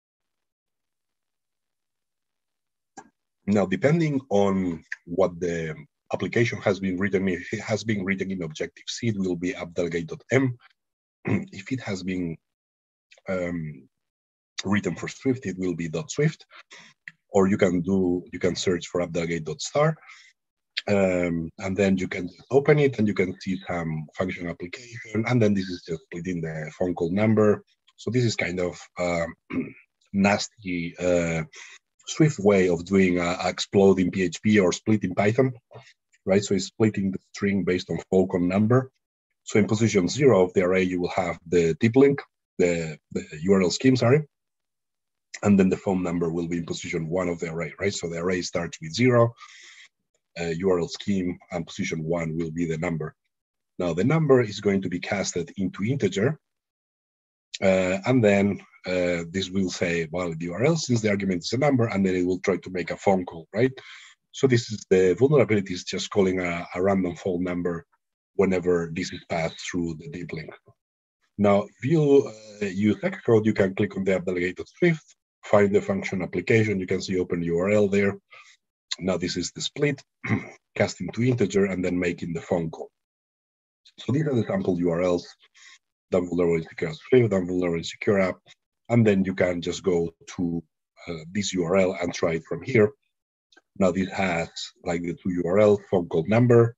Now, depending on what the application has been written, if it has been written in Objective-C, it will be appdelegate.m. If it has been um, written for Swift, it will be .swift. Or you can do, you can search for appdelegate.star. Um, and then you can open it and you can see some function application. And then this is just within the phone call number. So this is kind of um, nasty uh, Swift way of doing a, a explode in P H P or split in Python, right? So it's splitting the string based on phone call number. So in position zero of the array, you will have the deep link, the, the U R L scheme, sorry. And then the phone number will be in position one of the array, right? So the array starts with zero, uh, U R L scheme, and position one will be the number. Now the number is going to be casted into integer, uh, and then uh, this will say valid U R L since the argument is a number, and then it will try to make a phone call, right? So this is the vulnerability is just calling a, a random phone number whenever this is passed through the deep link. Now, if you uh, use Xcode, you can click on the app delegated Swift, find the function application. You can see open U R L there. Now this is the split, casting to integer, and then making the phone call. So these are the sample U R Ls, done vulnerable insecure Swift, done vulnerable insecure app, and then you can just go to uh, this U R L and try it from here. Now this has like the two U R L, phone call number,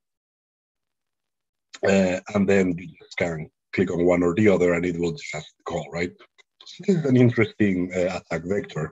uh, and then you just can click on one or the other and it will just call, right? So this is an interesting uh, attack vector.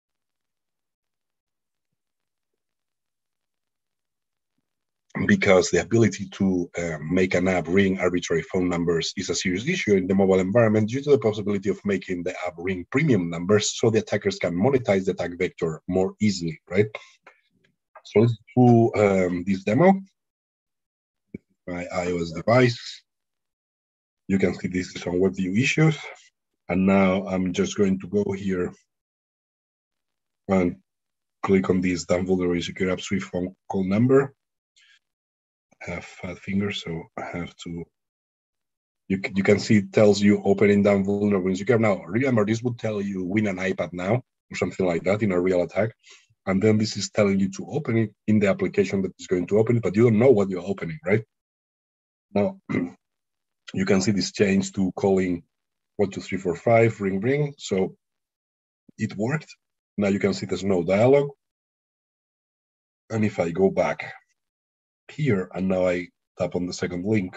Because the ability to uh, make an app ring arbitrary phone numbers is a serious issue in the mobile environment due to the possibility of making the app ring premium numbers so the attackers can monetize the attack vector more easily, right? So let's do um, this demo. My iOS device. You can see this is on WebView issues. And now I'm just going to go here and click on this done vulnerable insecure app Swift phone call number. I have fat fingers, so I have to. You, you can see it tells you opening down vulnerable insecure. Now, remember, this would tell you win an iPad now or something like that in a real attack. And then this is telling you to open it in the application that is going to open it, but you don't know what you're opening, right? Now, you can see this change to calling one, two, three, four, five, ring, ring. So it worked. Now you can see there's no dialogue. And if I go back here and now I tap on the second link,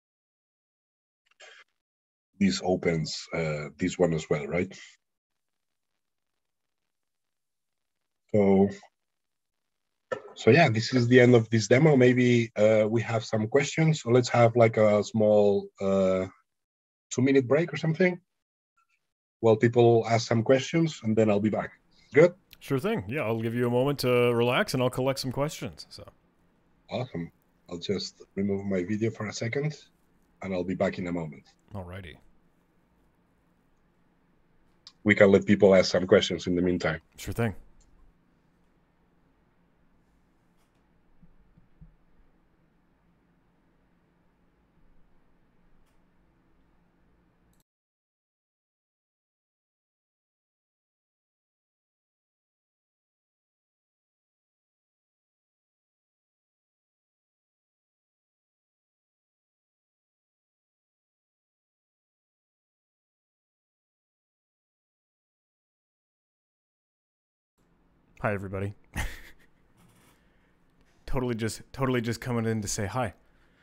this opens uh, this one as well, right? So, so yeah, this is the end of this demo. Maybe uh, we have some questions. So let's have like a small uh, two minute break or something while people ask some questions, and then I'll be back. Good? Sure thing. Yeah, I'll give you a moment to relax and I'll collect some questions. So awesome. I'll just remove my video for a second and I'll be back in a moment. Alrighty. We can let people ask some questions in the meantime. Sure thing. Hi, everybody. totally just totally just coming in to say hi.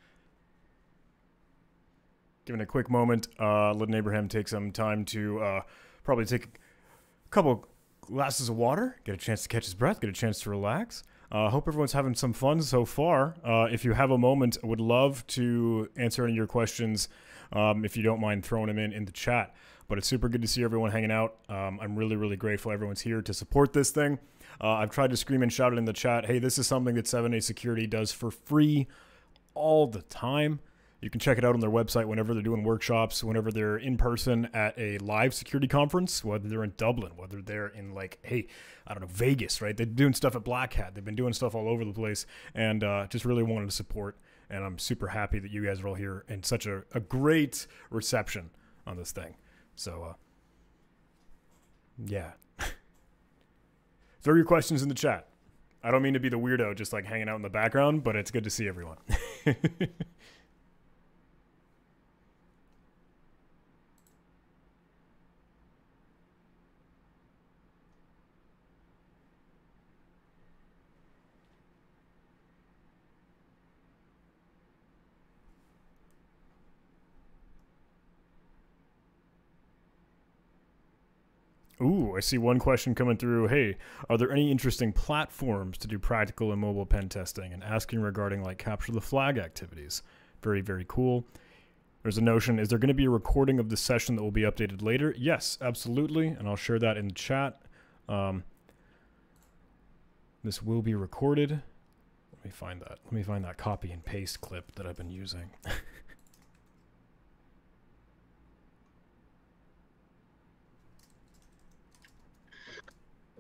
Giving a quick moment, uh, letting Abraham take some time to uh, probably take a couple glasses of water, get a chance to catch his breath, get a chance to relax. I uh, hope everyone's having some fun so far. Uh, if you have a moment, I would love to answer any of your questions um, if you don't mind throwing them in in the chat. But it's super good to see everyone hanging out. Um, I'm really, really grateful everyone's here to support this thing. Uh, I've tried to scream and shout it in the chat. Hey, this is something that seven A Security does for free all the time. You can check it out on their website whenever they're doing workshops, whenever they're in person at a live security conference, whether they're in Dublin, whether they're in like, hey, I don't know, Vegas, right? They're doing stuff at Black Hat. They've been doing stuff all over the place and uh, just really wanted to support. And I'm super happy that you guys are all here and such a, a great reception on this thing. So, uh, yeah. Throw your questions in the chat. I don't mean to be the weirdo just like hanging out in the background, but it's good to see everyone. Ooh, I see one question coming through. Hey, are there any interesting platforms to do practical and mobile pen testing? And asking regarding like capture the flag activities. Very, very cool. There's a notion, is there going to be a recording of the session that will be updated later? Yes, absolutely. And I'll share that in the chat. Um, this will be recorded. Let me find that. Let me find that copy and paste clip that I've been using.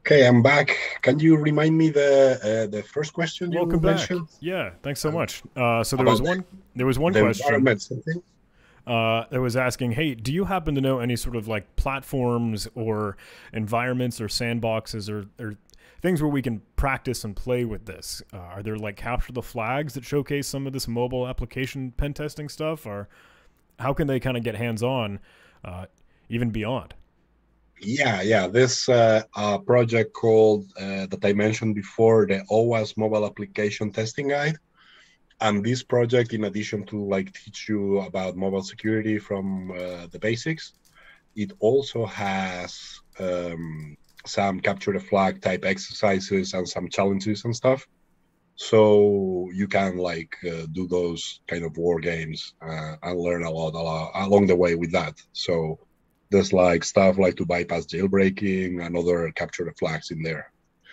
Okay, I'm back. Can you remind me the uh, the first question you Welcome back. mentioned? Yeah, thanks so Um, much. Uh, so there was about the, one. There was one the question environment something? uh, that was asking, "Hey, do you happen to know any sort of like platforms or environments or sandboxes or, or things where we can practice and play with this? Uh, are there like capture the flags that showcase some of this mobile application pen testing stuff, or how can they kind of get hands on, uh, even beyond?" Yeah, yeah. This uh, uh, project called uh, that I mentioned before, the O S Mobile Application Testing Guide. And this project, in addition to like teach you about mobile security from uh, the basics, it also has um, some capture the flag type exercises and some challenges and stuff. So you can like uh, do those kind of war games uh, and learn a lot, a lot along the way with that. So there's like stuff like to bypass jailbreaking and other capture the flags in there.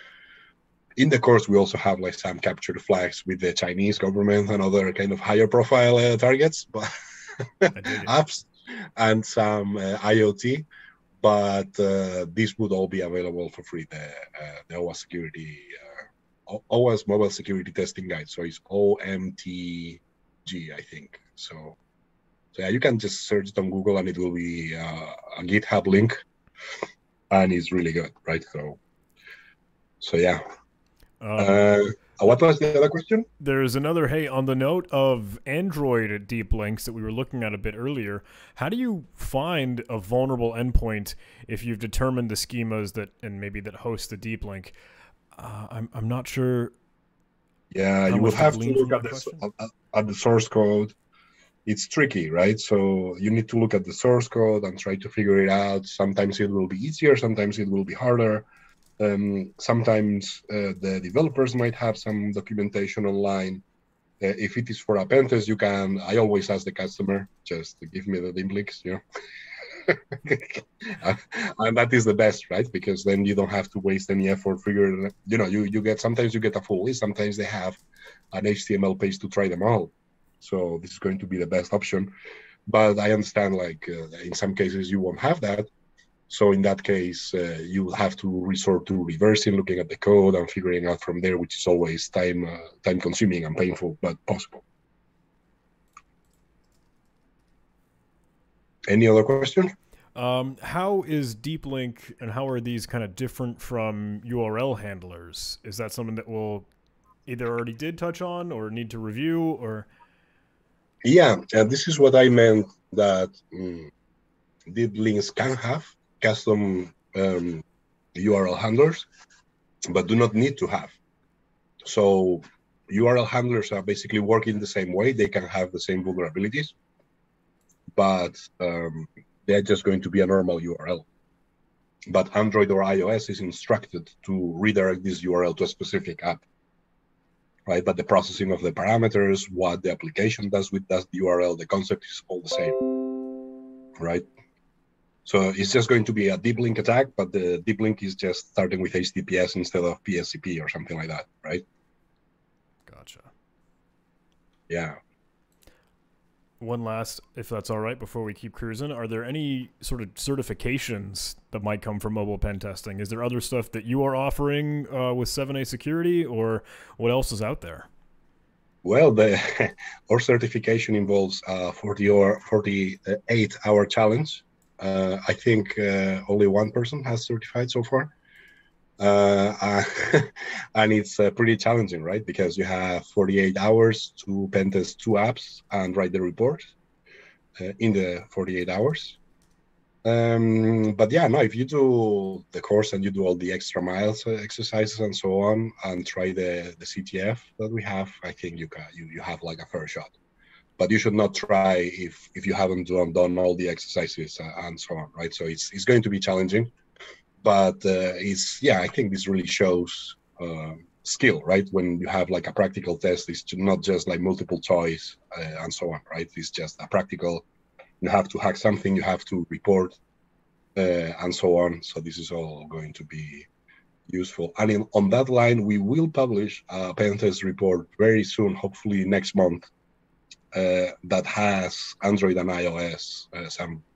In the course, we also have like some capture the flags with the Chinese government and other kind of higher profile uh, targets, but apps and some uh, IoT. But uh, this would all be available for free. The uh, the O S security, uh, O S mobile security testing guide. So it's O M T G, I think. So, so yeah, you can just search it on Google and it will be uh, a GitHub link, and it's really good, right? So, so yeah. Um, Uh, what was the other question? There's another, hey, on the note of Android deep links that we were looking at a bit earlier, how do you find a vulnerable endpoint if you've determined the schemas that and maybe that host the deep link? Uh, I'm I'm not sure. Yeah, you will have to look at the at, at the source code. It's tricky, right? So you need to look at the source code and try to figure it out. Sometimes it will be easier, sometimes it will be harder. Um, sometimes uh, the developers might have some documentation online. Uh, if it is for a pen test, you can. I always ask the customer, just give me the dim links, you know. And that is the best, right? Because then you don't have to waste any effort figuring. You know, you you get sometimes you get a full list. Sometimes they have an H T M L page to try them all. So this is going to be the best option. But I understand, like uh, in some cases you won't have that. So in that case, uh, you will have to resort to reversing, looking at the code and figuring out from there, which is always time uh, time consuming and painful, but possible. Any other question? Um, how is deep link and how are these kind of different from U R L handlers? Is that something that we'll either already did touch on or need to review or? Yeah, and this is what I meant that um, deep links can have custom um, U R L handlers, but do not need to have. So U R L handlers are basically working the same way. They can have the same vulnerabilities, but um, they're just going to be a normal U R L. But Android or iOS is instructed to redirect this U R L to a specific app, right? But the processing of the parameters, what the application does with that U R L, the concept is all the same, right? So it's just going to be a deep link attack, but the deep link is just starting with H T T P S instead of P S C P or something like that, right? Gotcha. Yeah. One last, if that's all right, before we keep cruising, are there any sort of certifications that might come from mobile pen testing? Is there other stuff that you are offering uh, with seven A Security, or what else is out there? Well, the our certification involves a forty or forty-eight hour challenge. Uh, I think uh, only one person has certified so far. Uh, uh, and it's uh, pretty challenging, right? Because you have forty-eight hours to pen test two apps and write the report uh, in the forty-eight hours. Um, but yeah, no, if you do the course and you do all the extra miles uh, exercises and so on, and try the the C T F that we have, I think you can you you have like a fair shot. But you should not try if if you haven't done done all the exercises uh, and so on, right? So it's it's going to be challenging. But uh, it's yeah, I think this really shows uh, skill, right? When you have like a practical test, it's not just like multiple choice uh, and so on, right? It's just a practical. You have to hack something, you have to report, uh, and so on. So this is all going to be useful. And in, on that line, we will publish a pen test report very soon, hopefully next month, uh, that has Android and iOS uh, some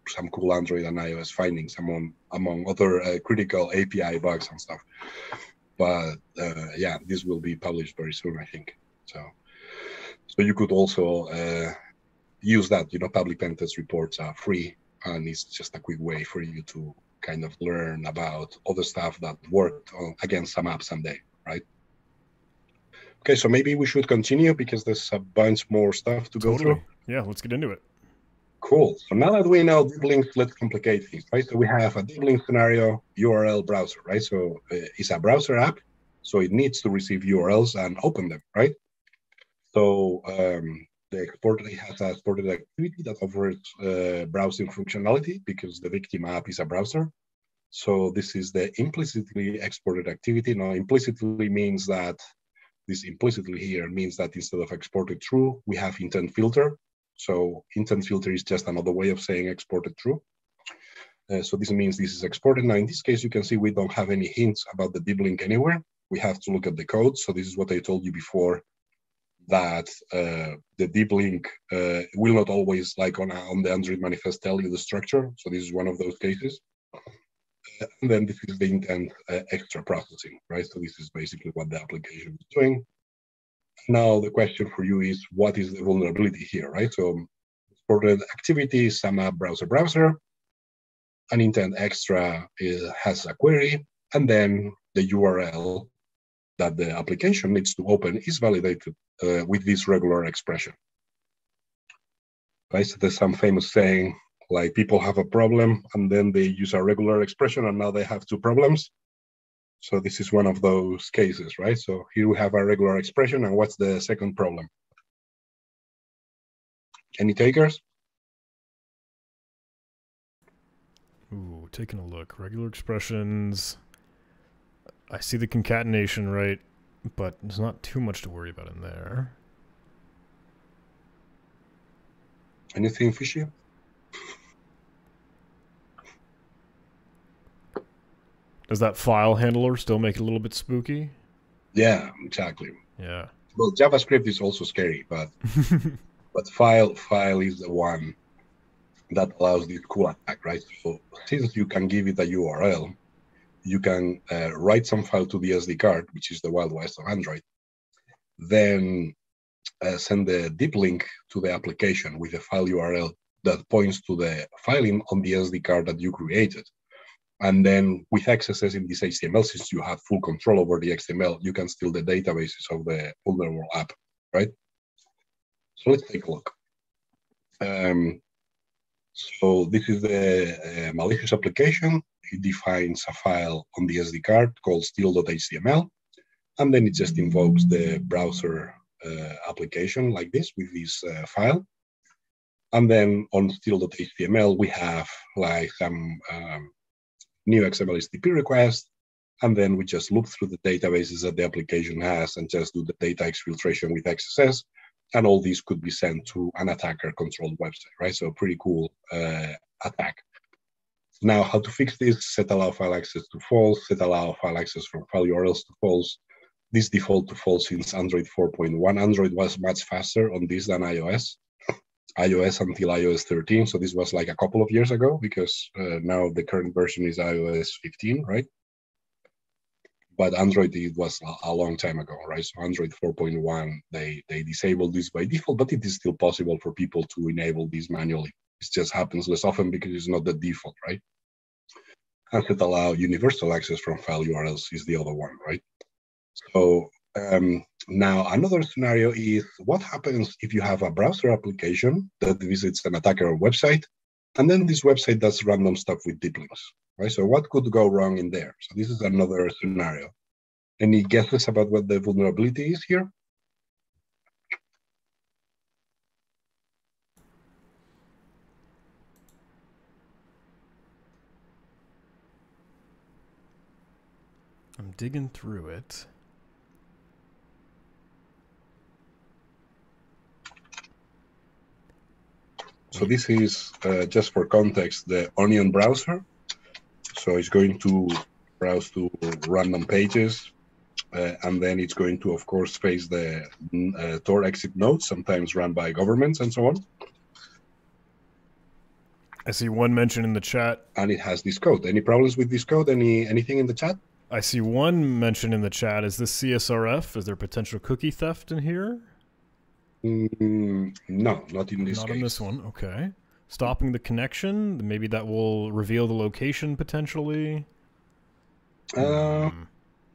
some cool Android and iOS findings among among other uh, critical A P I bugs and stuff. But uh, yeah, this will be published very soon, I think. So, so you could also uh, use that. You know, public pen test reports are free, and it's just a quick way for you to kind of learn about other stuff that worked on, against some apps someday, right? Okay, so maybe we should continue because there's a bunch more stuff to Totally. go through. Yeah, let's get into it. Cool. So now that we know deep links, let's complicate things, right? So we have a deep link scenario, U R L browser, right? So uh, it's a browser app, so it needs to receive U R Ls and open them, right? So um, the exporter has a exported activity that offers uh, browsing functionality because the victim app is a browser. So this is the implicitly exported activity. Now, implicitly means that this implicitly here means that instead of exported true, we have intent filter. So intent filter is just another way of saying exported true. Uh, so this means this is exported. Now, in this case, you can see we don't have any hints about the deep link anywhere. We have to look at the code. So this is what I told you before, that uh, the deep link uh, will not always, like on, on the Android manifest, tell you the structure. So this is one of those cases. Uh, and then this is the intent uh, extra processing, right? So this is basically what the application is doing. Now, the question for you is, what is the vulnerability here, right? So for the activity, some app browser browser, an intent extra is, has a query, and then the U R L that the application needs to open is validated uh, with this regular expression. Right? So there's some famous saying, like people have a problem, and then they use a regular expression, and now they have two problems. So this is one of those cases, right? So here we have a regular expression, and what's the second problem? Any takers? Ooh, taking a look. Regular expressions. I see the concatenation, right? But there's not too much to worry about in there. Anything fishy? Does that file handler still make it a little bit spooky? Yeah, exactly. Yeah. Well, JavaScript is also scary, but but file file is the one that allows this cool attack, right? So since you can give it a U R L, you can uh, write some file to the S D card, which is the Wild West of Android, then uh, send the deep link to the application with a file U R L that points to the filing on the S D card that you created. And then with accesses in this H T M L, since you have full control over the H T M L, you can steal the databases of the vulnerable app, right? So let's take a look. Um, so this is the uh, malicious application. It defines a file on the S D card called steal.html, and then it just invokes the browser uh, application like this with this uh, file. And then on steal.html, we have like some um, new X M L H T T P request, and then we just loop through the databases that the application has and just do the data exfiltration with X S S, and all these could be sent to an attacker-controlled website, right? So pretty cool uh, attack. Now, how to fix this? Set allow file access to false, set allow file access from file U R Ls to false. This default to false since Android four point one. Android was much faster on this than iOS. iOS until iOS thirteen, so this was like a couple of years ago, because uh, now the current version is iOS fifteen, right? But Android, it was a, a long time ago, right? So Android four point one, they, they disabled this by default, but it is still possible for people to enable this manually. It just happens less often because it's not the default, right? And set allow universal access from file U R Ls is the other one, right? So um, now another scenario is, what happens if you have a browser application that visits an attacker website, and then this website does random stuff with deep links, right? So what could go wrong in there? So this is another scenario. Any guesses about what the vulnerability is here? I'm digging through it. So this is, uh, just for context, the Onion browser. So it's going to browse to random pages, uh, and then it's going to, of course, face the uh, Tor exit nodes, sometimes run by governments and so on. I see one mention in the chat. And it has this code. Any problems with this code? Any anything in the chat? I see one mention in the chat. Is this C S R F? Is there potential cookie theft in here? Mm, no, not in this Not case. in this one. Okay. Stopping the connection. Maybe that will reveal the location potentially. Uh, hmm.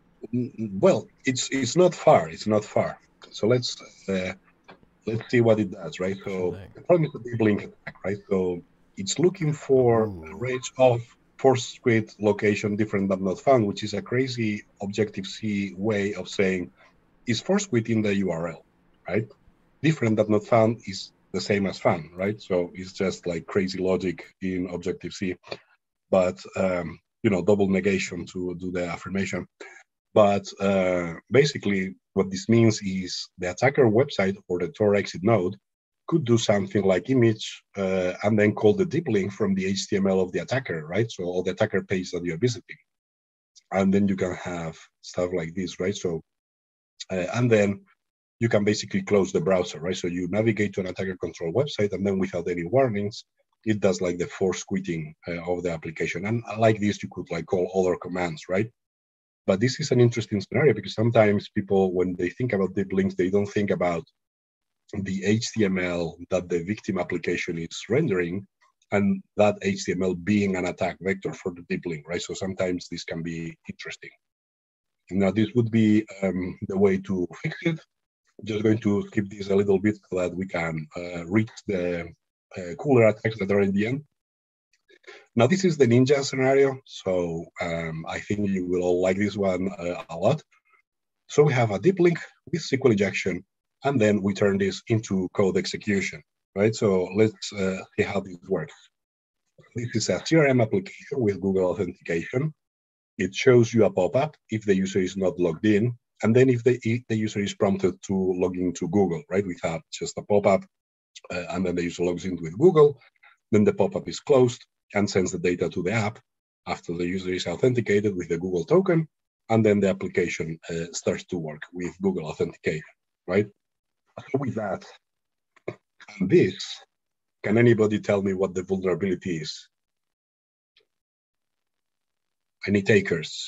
Well, it's it's not far. It's not far. So let's uh, let's see what it does, right? So the problem is a deep link attack, right? So it's looking for Ooh. a range of four-squid location different but not found, which is a crazy Objective-C way of saying is four-squid in the U R L, right? Different but not found is the same as found, right? So it's just like crazy logic in Objective-C, but um, you know, double negation to do the affirmation. But uh, basically, what this means is the attacker website or the Tor exit node could do something like image uh, and then call the deep link from the H T M L of the attacker, right? So all the attacker page that you're visiting. And then you can have stuff like this, right? So, uh, and then you can basically close the browser, right? So you navigate to an attacker control website and then without any warnings, it does like the force quitting uh, of the application. And like this, you could like call other commands, right? But this is an interesting scenario because sometimes people, when they think about deep links, they don't think about the H T M L that the victim application is rendering and that H T M L being an attack vector for the deep link, right? So sometimes this can be interesting. Now, this would be um, the way to fix it. Just going to skip this a little bit so that we can uh, reach the uh, cooler attacks that are in the end. Now, this is the ninja scenario, so um, I think you will all like this one uh, a lot. So we have a deep link with S Q L injection, and then we turn this into code execution, right? So let's uh, see how this works. This is a C R M application with Google Authentication. It shows you a pop-up if the user is not logged in, and then if the, if the user is prompted to log into Google, right? We have just a pop-up, uh, and then the user logs in with Google, then the pop-up is closed, and sends the data to the app after the user is authenticated with the Google token, and then the application uh, starts to work with Google Authentication, right? So with that, and this, can anybody tell me what the vulnerability is? Any takers?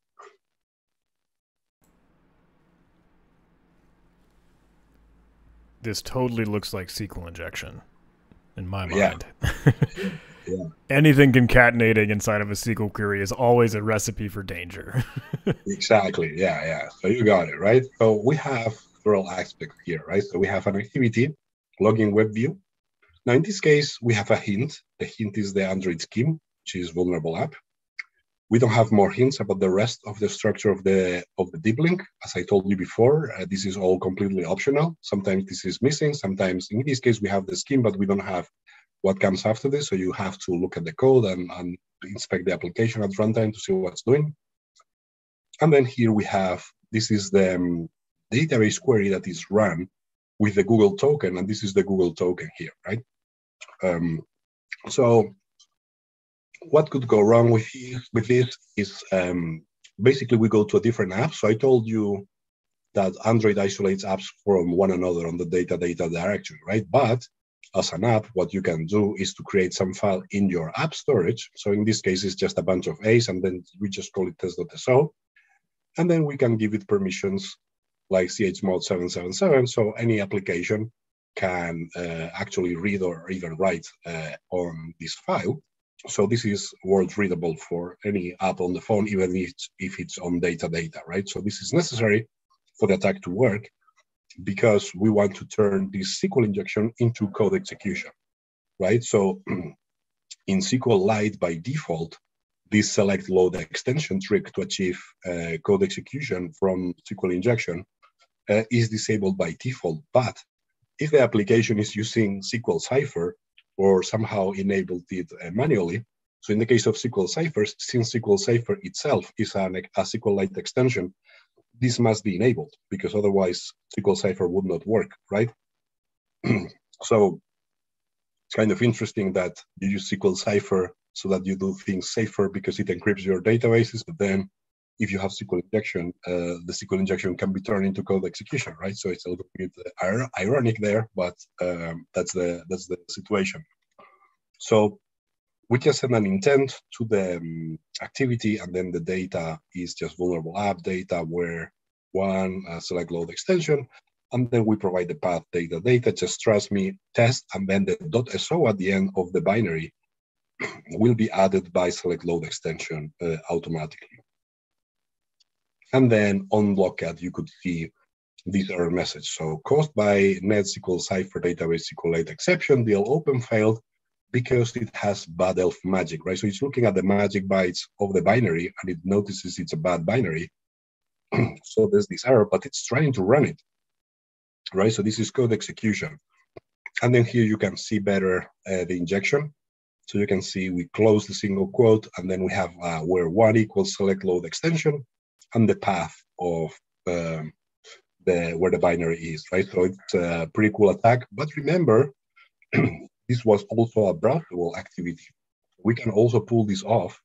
This totally looks like S Q L injection in my Yeah. mind. Yeah. Anything concatenating inside of a S Q L query is always a recipe for danger. Exactly. Yeah, yeah. So you got it, right? So we have several aspects here, right? So we have an activity, login web view. Now, in this case, we have a hint. The hint is the Android scheme, which is vulnerable app. We don't have more hints about the rest of the structure of the of the deep link. As I told you before, uh, this is all completely optional. Sometimes this is missing. Sometimes, in this case, we have the scheme, but we don't have what comes after this. So you have to look at the code and, and inspect the application at runtime to see what's doing. And then here we have, this is the um, database query that is run with the Google token, and this is the Google token here, right? Um, so what could go wrong with, with this is um, basically we go to a different app. So I told you that Android isolates apps from one another on the data data directory, right? But as an app, what you can do is to create some file in your app storage. So in this case, it's just a bunch of A's, and then we just call it test.so. And then we can give it permissions like chmod seven seven seven. So any application can uh, actually read or even write uh, on this file. So this is word readable for any app on the phone, even if it's, if it's on data data, right? So this is necessary for the attack to work because we want to turn this S Q L injection into code execution, right? So in SQLite by default, this select load extension trick to achieve uh, code execution from S Q L injection uh, is disabled by default. But if the application is using S Q L Cipher or somehow enabled it uh, manually, so in the case of S Q L Ciphers, since S Q L Cipher itself is an, a SQLite extension, this must be enabled because otherwise S Q L Cipher would not work, right? So it's kind of interesting that you use S Q L Cipher so that you do things safer because it encrypts your databases, but then if you have S Q L injection, uh, the S Q L injection can be turned into code execution, right? So it's a little bit uh, ironic there, but um, that's the that's the situation. So we just send an intent to the um, activity, and then the data is just vulnerable app data where one uh, select load extension, and then we provide the path data data, just trust me, test, and then the .so at the end of the binary will be added by select load extension uh, automatically. And then on Logcat, you could see this error message. So caused by NetSQL Cipher database SQLite exception, D L open failed because it has bad elf magic, right? So it's looking at the magic bytes of the binary and it notices it's a bad binary. So there's this error, but it's trying to run it, right? So this is code execution. And then here you can see better uh, the injection. So you can see we close the single quote, and then we have uh, where one equals select load extension and the path of um, the where the binary is, right? So it's a pretty cool attack. But remember, this was also a browserable activity. We can also pull this off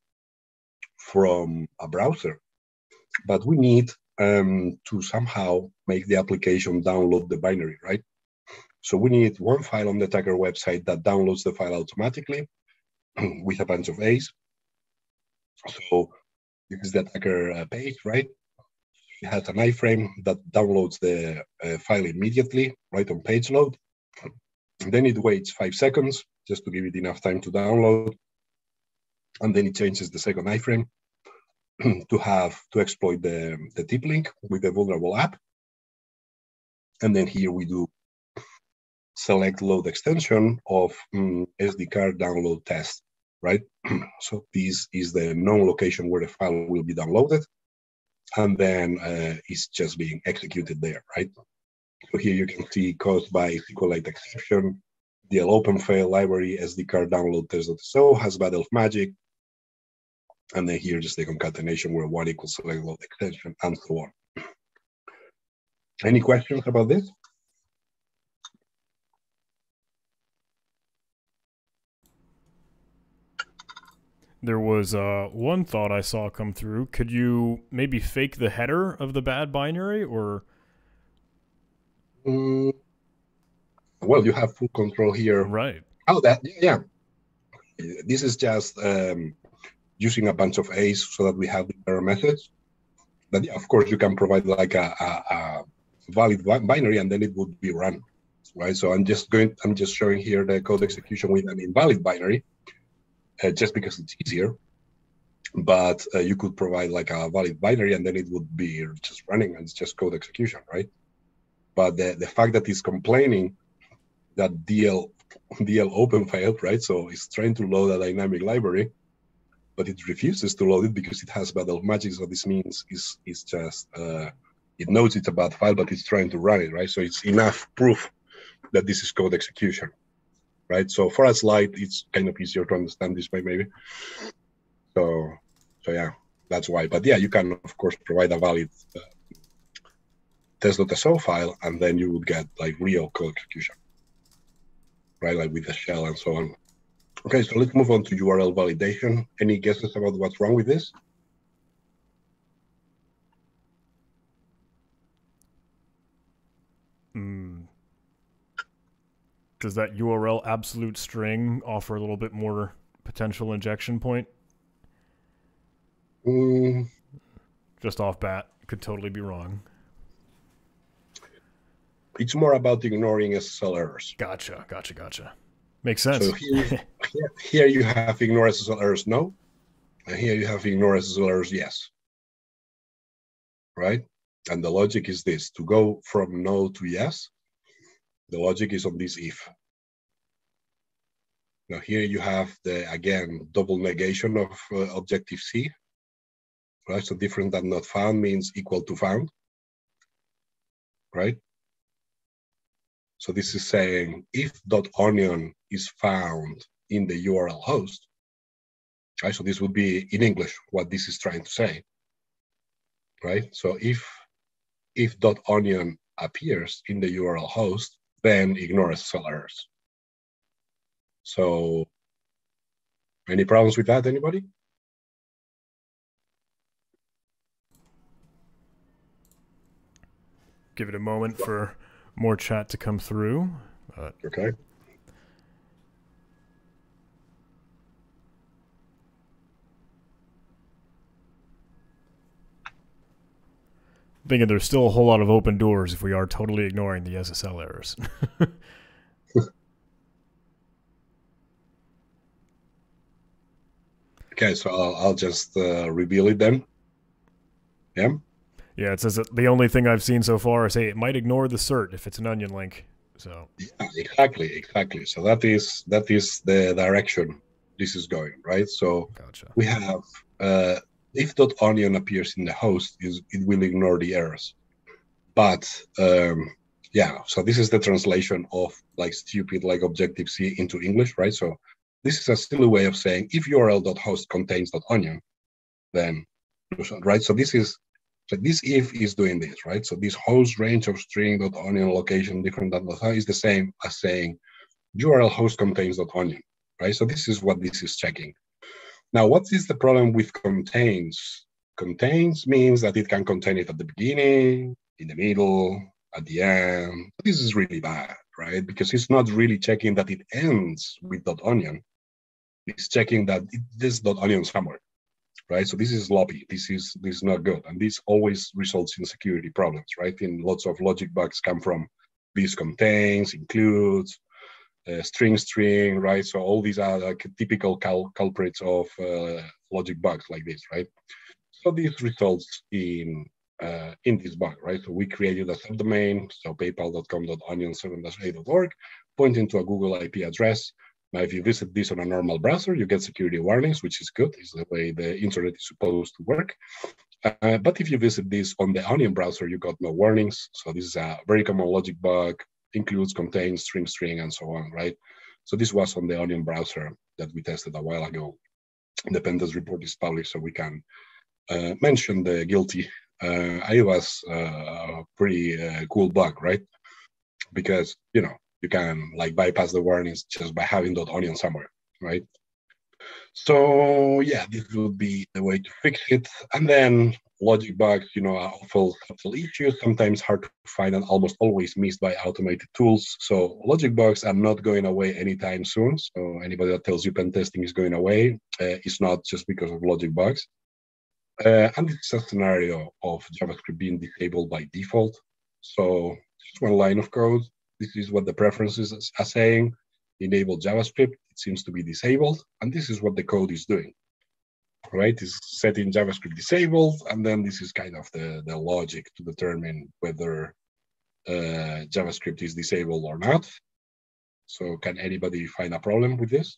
from a browser, but we need um, to somehow make the application download the binary, right? So we need one file on the attacker website that downloads the file automatically with a bunch of A's. So this is the attacker uh, page, right? It has an iframe that downloads the uh, file immediately, right on page load. And then it waits five seconds just to give it enough time to download. And then it changes the second iframe to have to exploit the, the tip link with the vulnerable app. And then here we do select load extension of um, S D card download test, right? So this is the known location where the file will be downloaded. And then uh, it's just being executed there, right? So here you can see caused by SQLite exception, D L open fail library, S D card download test.so has bad elf magic. And then here just the concatenation where one equals select load extension and so on. Any questions about this? There was uh, one thought I saw come through. Could you maybe fake the header of the bad binary, or? Mm, well, you have full control here. Right. Oh, that, yeah. This is just um, using a bunch of A's so that we have the error message. But yeah, of course, you can provide like a, a, a valid binary and then it would be run, right? So I'm just going, I'm just showing here the code execution with an invalid binary. Uh, just because it's easier, but uh, you could provide like a valid binary and then it would be just running and it's just code execution, right? But the, the fact that it's complaining that D L, D L open failed, right? So it's trying to load a dynamic library, but it refuses to load it because it has bad elf magic. So this means is it's just, uh, it knows it's a bad file, but it's trying to run it, right? So it's enough proof that this is code execution. Right, so for a slide, it's kind of easier to understand this way, maybe. So, so yeah, that's why. But yeah, you can of course provide a valid uh, test.so file, and then you would get like real code execution, right? Like with the shell and so on. Okay, so let's move on to U R L validation. Any guesses about what's wrong with this? Mm. Does that U R L absolute string offer a little bit more potential injection point? Mm. Just off bat, could totally be wrong. It's more about ignoring S S L errors. Gotcha, gotcha, gotcha. Makes sense. So here, here, here you have ignore S S L errors, no. And here you have ignore S S L errors, yes. Right? And the logic is this, to go from no to yes, the logic is on this if. Now here you have the, again, double negation of uh, objective C, right? So different than not found means equal to found, right? So this is saying if .onion is found in the U R L host, right? So this would be in English what this is trying to say, right? So if if .onion appears in the U R L host, then ignore S S L errors. So any problems with that, anybody? Give it a moment for more chat to come through. Uh, okay. thinking there's still a whole lot of open doors if we are totally ignoring the S S L errors. Okay, so I'll, I'll just uh, reveal it then. Yeah. Yeah, it says that the only thing I've seen so far is, hey, it might ignore the cert if it's an onion link. So yeah, exactly, exactly. So that is that is the direction this is going, right? So gotcha. We have uh, if .onion appears in the host, is it will ignore the errors. But um, yeah, so this is the translation of like stupid like Objective C into English, right? So this is a silly way of saying if U R L.host contains .onion, then right. So this is so this if is doing this, right? So this host range of string.onion location different than is the same as saying U R L host contains .onion, right? So this is what this is checking. Now, what is the problem with contains? Contains means that it can contain it at the beginning, in the middle, at the end. This is really bad, right? Because it's not really checking that it ends with .onion. It's checking that it, there's .onion somewhere, right? So this is sloppy. This is this is not good, and this always results in security problems, right? In lots of logic bugs come from this contains, includes, uh, string string, right? So all these are like typical cul culprits of uh, logic bugs like this, right? So this results in uh, in this bug, right? So we created a subdomain, so paypal dot com dot onion seven dash a dot org, pointing to a Google I P address. Now, if you visit this on a normal browser, you get security warnings, which is good. It's the way the internet is supposed to work. Uh, but if you visit this on the Onion browser, you got no warnings. So this is a very common logic bug, includes, contains, string, string, and so on, right? So this was on the Onion browser that we tested a while ago. The Pentest report is published, so we can uh, mention the guilty. Uh, it was uh, a pretty uh, cool bug, right? Because, you know, you can like bypass the warnings just by having .onion somewhere, right? So yeah, this would be the way to fix it. And then logic bugs, you know, are awful subtle issues, sometimes hard to find and almost always missed by automated tools. So logic bugs are not going away anytime soon. So anybody that tells you pen testing is going away, uh, it's not just because of logic bugs. Uh, and it's a scenario of JavaScript being disabled by default. So just one line of code. This is what the preferences are saying. Enable JavaScript, it seems to be disabled. And this is what the code is doing, right? It's setting JavaScript disabled. And then this is kind of the, the logic to determine whether uh, JavaScript is disabled or not. So can anybody find a problem with this?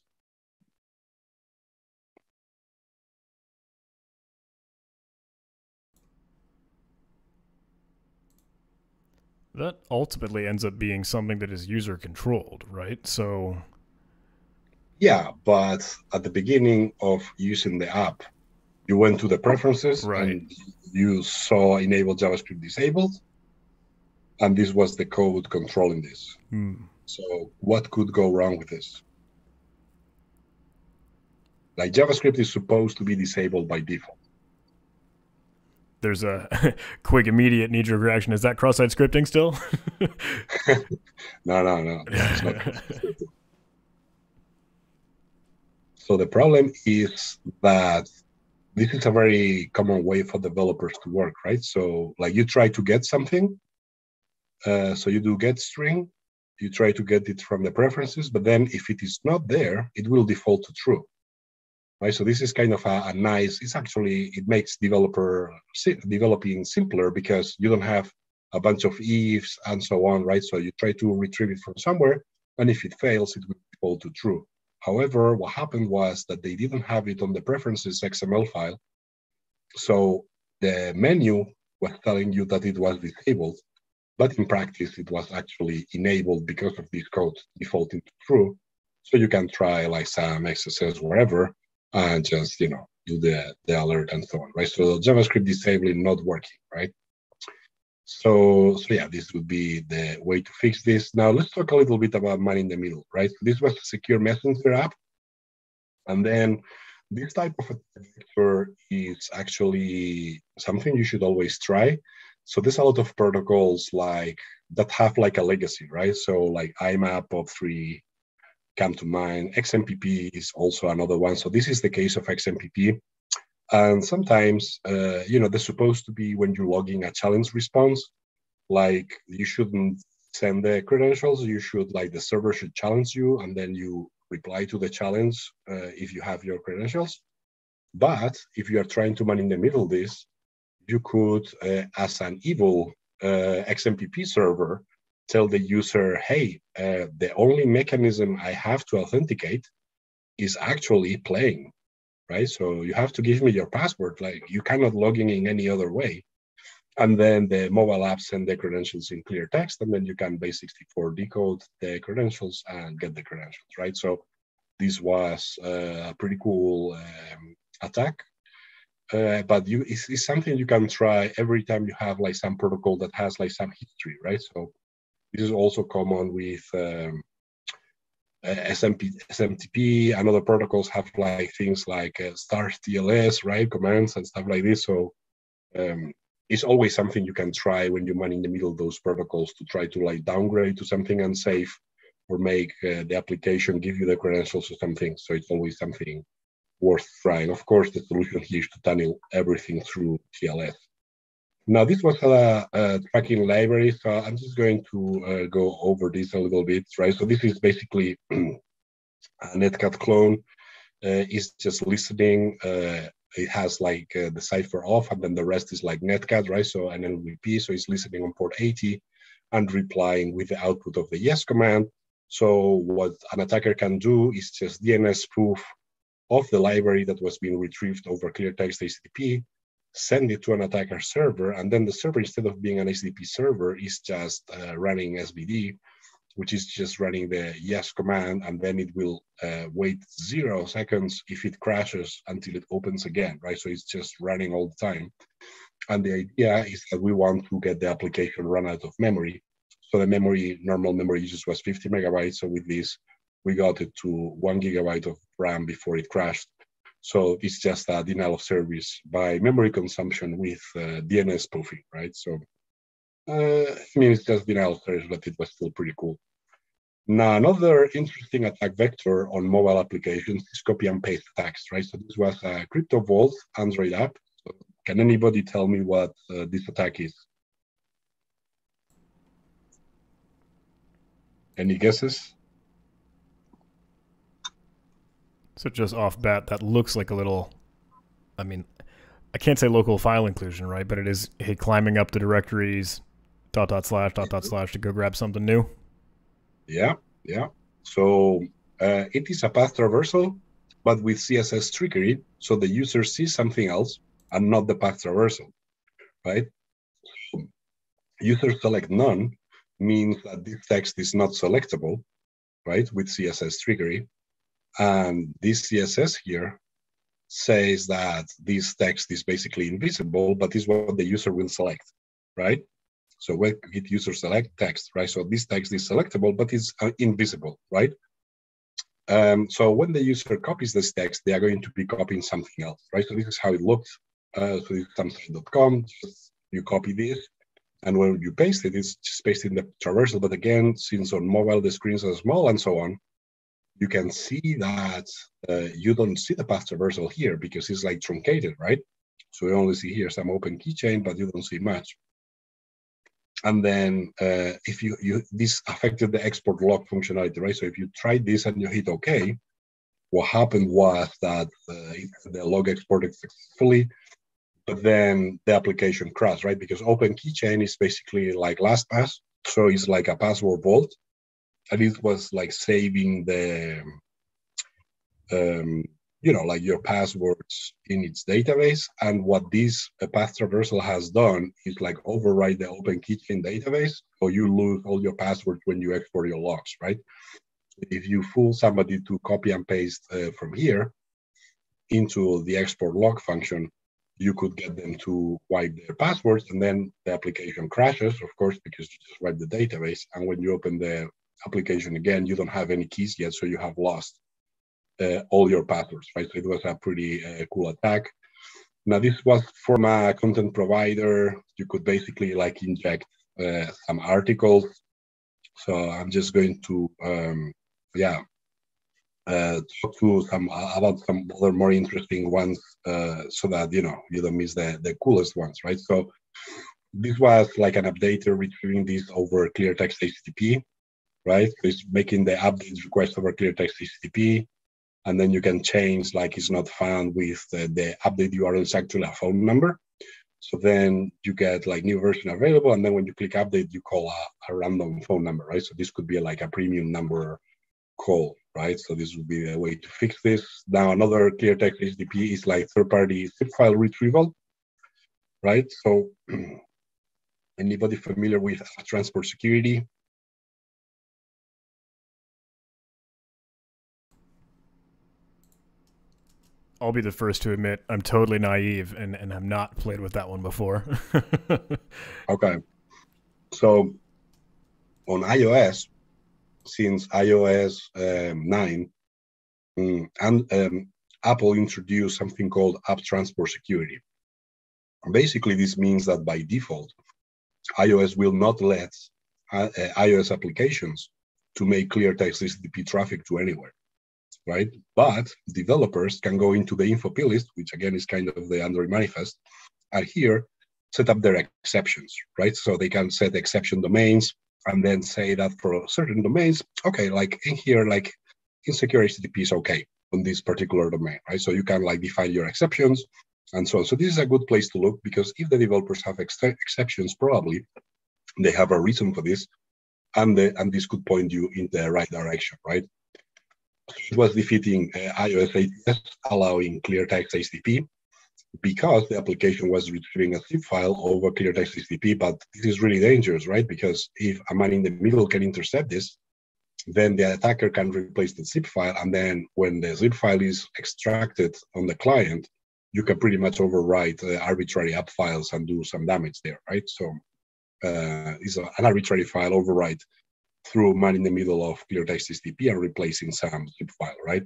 That ultimately ends up being something that is user controlled, right? So yeah, but at the beginning of using the app, you went to the preferences right. and you saw enable JavaScript disabled, and this was the code controlling this. Hmm. So what could go wrong with this? Like JavaScript is supposed to be disabled by default. There's a quick, immediate knee-jerk reaction. Is that cross-site scripting still? no, no, no. It's not. So the problem is that this is a very common way for developers to work, right? So like you try to get something. Uh, so you do get string. You try to get it from the preferences, but then if it is not there, it will default to true. Right, so this is kind of a, a nice, it's actually, it makes developer developing simpler because you don't have a bunch of ifs and so on, right? So you try to retrieve it from somewhere, and if it fails, it will default to true. However, what happened was that they didn't have it on the preferences X M L file. So the menu was telling you that it was disabled, but in practice, it was actually enabled because of this code defaulting to true. So you can try like some X S S wherever, and just, you know, do the, the alert and so on, right? So JavaScript disabling not working, right? So, so yeah, this would be the way to fix this. Now let's talk a little bit about man in the middle, right? So this was a secure messenger app. And then this type of architecture is actually something you should always try. So there's a lot of protocols like that have like a legacy, right? So like I M A P, O P three, come to mind. X M P P is also another one. So this is the case of X M P P. And sometimes, uh, you know, they're supposed to be when you're logging a challenge response, like you shouldn't send the credentials. You should, like, the server should challenge you, and then you reply to the challenge uh, if you have your credentials. But if you are trying to man in the middle this, you could, uh, as an evil uh, X M P P server, tell the user, hey, uh, the only mechanism I have to authenticate is actually playing, right? So you have to give me your password. Like, you cannot log in in any other way. And then the mobile app send the credentials in clear text, and then you can base sixty-four decode the credentials and get the credentials, right? So this was uh, a pretty cool um, attack. Uh, but you, it's, it's something you can try every time you have like some protocol that has like some history, right? So this is also common with um, S M P, S M T P, and other protocols have like things like uh, start T L S, right? Commands and stuff like this. So um, it's always something you can try when you're man in the middle of those protocols to try to like downgrade to something unsafe or make uh, the application give you the credentials or something. So it's always something worth trying. Of course, the solution here is to tunnel everything through T L S. Now, this was a, a tracking library, so I'm just going to uh, go over this a little bit, right? So this is basically a netcat clone. Uh, it's just listening. Uh, it has like uh, the cipher off, and then the rest is like netcat, right? So an L V P, so it's listening on port eighty and replying with the output of the yes command. So what an attacker can do is just D N S spoof of the library that was being retrieved over clear text H T T P, send it to an attacker server, and then the server, instead of being an H T T P server, is just uh, running S V D, which is just running the yes command, and then it will uh, wait zero seconds if it crashes until it opens again, right? So it's just running all the time. And the idea is that we want to get the application run out of memory. So the memory, normal memory usage was fifty megabytes. So with this, we got it to one gigabyte of RAM before it crashed. So it's just a denial of service by memory consumption with uh, D N S spoofing, right? So uh, I mean, it's just denial of service, but it was still pretty cool. Now, another interesting attack vector on mobile applications is copy and paste attacks, right? So this was a Crypto Vault Android app. So can anybody tell me what uh, this attack is? Any guesses? So just off bat, that looks like a little, I mean, I can't say local file inclusion, right? But it is, hey, climbing up the directories, dot, dot, slash, dot, dot, slash to go grab something new. Yeah, yeah. So uh, it is a path traversal, but with C S S trickery. So the user sees something else and not the path traversal, right? So user select none means that this text is not selectable, right, with C S S trickery. And this C S S here says that this text is basically invisible, but is what the user will select, right? So when hit user select text, right? So this text is selectable, but it's uh, invisible, right? Um, so when the user copies this text, they are going to be copying something else, right? So this is how it looks. Uh, so it's something dot com, you copy this, and when you paste it, it's just pasted in the traversal. But again, since on mobile the screens are small and so on, you can see that uh, you don't see the path traversal here because it's like truncated, right? So we only see here some open keychain, but you don't see much. And then uh, if you, you, this affected the export log functionality, right? So if you tried this and you hit OK, what happened was that uh, the log exported successfully, but then the application crashed, right? Because open keychain is basically like LastPass. So it's like a password vault. And it was like saving the, um, you know, like your passwords in its database. And what this uh, path traversal has done is like override the open keychain database, so you lose all your passwords when you export your logs, right? If you fool somebody to copy and paste uh, from here into the export log function, you could get them to wipe their passwords, and then the application crashes, of course, because you just wiped the database. And when you open the application again, you don't have any keys yet, so you have lost uh, all your passwords, right? So it was a pretty uh, cool attack. Now, this was from a content provider. You could basically like inject uh, some articles. So I'm just going to, um, yeah, uh, talk to some uh, about some other more interesting ones, uh, so that you know you don't miss the the coolest ones, right? So this was like an updater retrieving this over clear text H T T P, right? So it's making the update request over clear text H T T P, and then you can change like it's not found with the, the update U R L is actually a phone number. So then you get like new version available, and then when you click update, you call a, a random phone number, right? So this could be like a premium number call, right? So this would be a way to fix this. Now another clear text H T T P is like third-party zip file retrieval, right? So anybody familiar with transport security? I'll be the first to admit I'm totally naive and, and have not played with that one before. Okay. So on iOS, since iOS um, nine, um, and um, Apple introduced something called App Transport Security. Basically, this means that by default, iOS will not let uh, uh, iOS applications to make clear text H T T P traffic to anywhere, right? But developers can go into the info plist, which again is kind of the Android manifest, and here set up their exceptions, right? So they can set exception domains and then say that for certain domains, okay, like in here, like insecure H T T P is okay on this particular domain, right? So you can like define your exceptions and so on. So this is a good place to look, because if the developers have ex exceptions, probably they have a reason for this, and the, and this could point you in the right direction, right? It was defeating uh, iOS eight S, allowing clear text H T T P, because the application was retrieving a zip file over clear text H T T P. But this is really dangerous, right? Because if a man in the middle can intercept this, then the attacker can replace the zip file, and then when the zip file is extracted on the client, you can pretty much overwrite uh, arbitrary app files and do some damage there, right? So uh, it's a, an arbitrary file overwrite through man in the middle of clear text H T T P and replacing some zip file, right?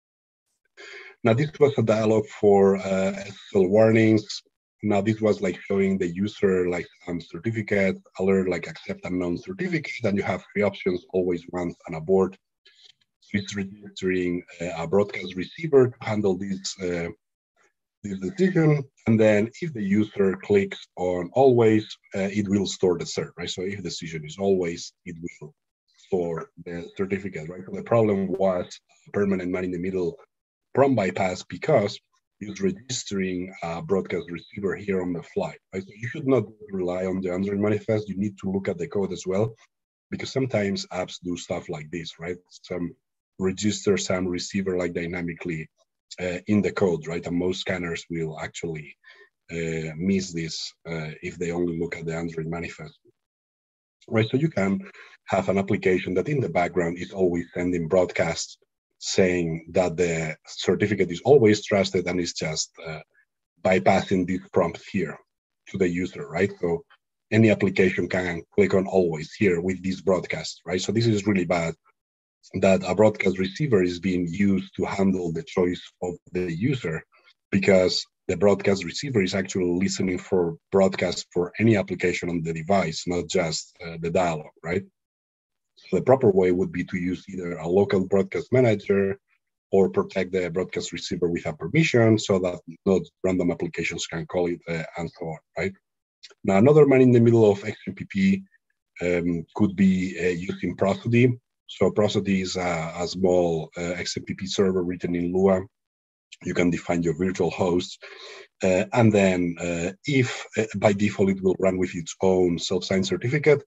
Now this was a dialog for uh, S S L warnings. Now this was like showing the user like some certificate alert, like accept unknown certificate, and you have three options: always, once, and abort. So it's registering uh, a broadcast receiver to handle this uh, this decision, and then if the user clicks on always, uh, it will store the cert, right? So if the decision is always, it will store the certificate, right? So the problem was permanent man in the middle prompt bypass, because it's registering a broadcast receiver here on the fly, right? So you should not rely on the Android manifest. You need to look at the code as well, because sometimes apps do stuff like this, right? Some register some receiver like dynamically uh, in the code, right? And most scanners will actually uh, miss this uh, if they only look at the Android manifest, right? So you can have an application that in the background is always sending broadcasts saying that the certificate is always trusted, and is just uh, bypassing this prompt here to the user, right? So any application can click on always here with this broadcast, right? So this is really bad, that a broadcast receiver is being used to handle the choice of the user, because the broadcast receiver is actually listening for broadcasts for any application on the device, not just uh, the dialog, right? So the proper way would be to use either a local broadcast manager or protect the broadcast receiver with a permission, so that not random applications can call it uh, and so on, right? Now, another man in the middle of X M P P um, could be uh, using prosody. So prosody is a, a small uh, X M P P server written in Lua. You can define your virtual host. Uh, and then uh, if uh, by default, it will run with its own self-signed certificate.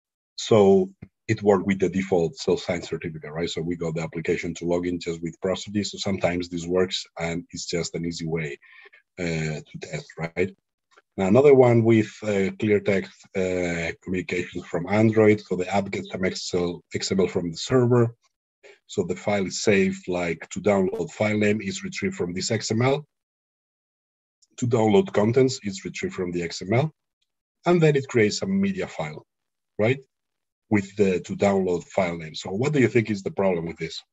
So it worked with the default self-signed certificate, right? So we got the application to log in just with prosody. So sometimes this works, and it's just an easy way uh, to test, right? Now, another one with uh, clear text uh, communications from Android. So the app gets some X M L from the server. So the file is saved, like to download file name is retrieved from this X M L. To download contents is retrieved from the X M L. And then it creates a media file, right? With the to download file name. So what do you think is the problem with this?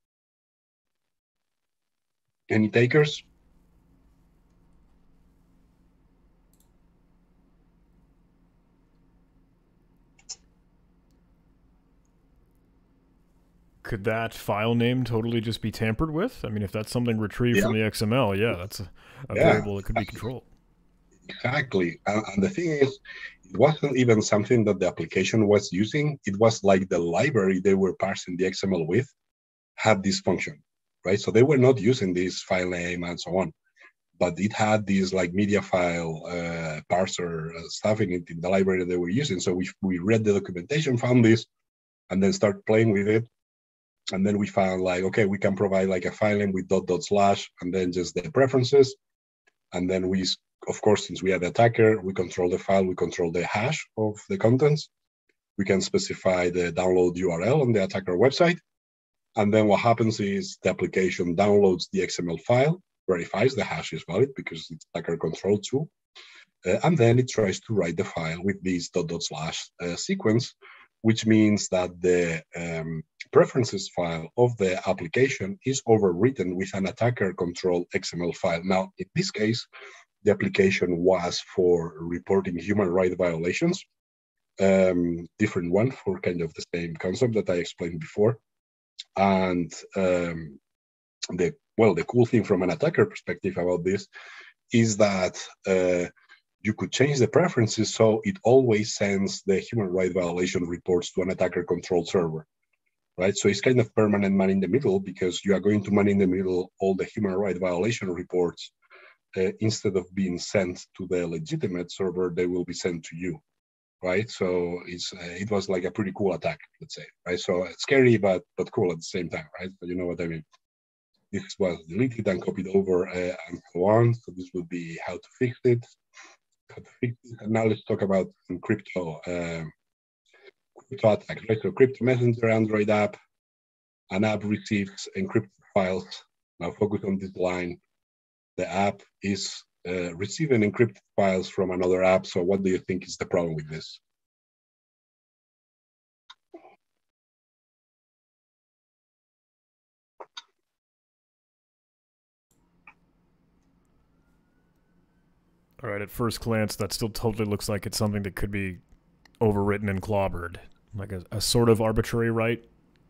Any takers? Could that file name totally just be tampered with? I mean, if that's something retrieved Yeah, from the X M L, yeah, that's a, a yeah, variable that could be controlled. exactly. And, and the thing is, it wasn't even something that the application was using. It was like the library they were parsing the X M L with had this function, right? So they were not using this file name and so on, but it had this like media file uh, parser uh, stuff in it in the library they were using. So we, we read the documentation, found this, and then start playing with it. And then we found like, okay, we can provide like a file name with dot dot slash and then just the preferences. And then we, of course, since we are the attacker, we control the file, we control the hash of the contents. We can specify the download U R L on the attacker website. And then what happens is the application downloads the X M L file, verifies the hash is valid because it's attacker control too. Uh, and then it tries to write the file with this dot dot slash uh, sequence, which means that the um, preferences file of the application is overwritten with an attacker control X M L file. Now, in this case, the application was for reporting human rights violations, um, different one for kind of the same concept that I explained before. And um, the well, the cool thing from an attacker perspective about this is that uh, you could change the preferences so it always sends the human rights violation reports to an attacker controlled server, right? So it's kind of permanent man in the middle because you are going to man in the middle all the human rights violation reports. Uh, instead of being sent to the legitimate server, they will be sent to you, right? So it's uh, it was like a pretty cool attack, let's say, right? So it's scary, but but cool at the same time, right? But you know what I mean. This was deleted and copied over uh, and so on. So this would be how to fix it. How to fix it. And now let's talk about some crypto um, crypto attacks, right? So crypto messenger Android app, an app receives encrypted files. Now focus on this line. The app is uh, receiving encrypted files from another app. So what do you think is the problem with this? All right, at first glance, that still totally looks like it's something that could be overwritten and clobbered, like a, a sort of arbitrary right.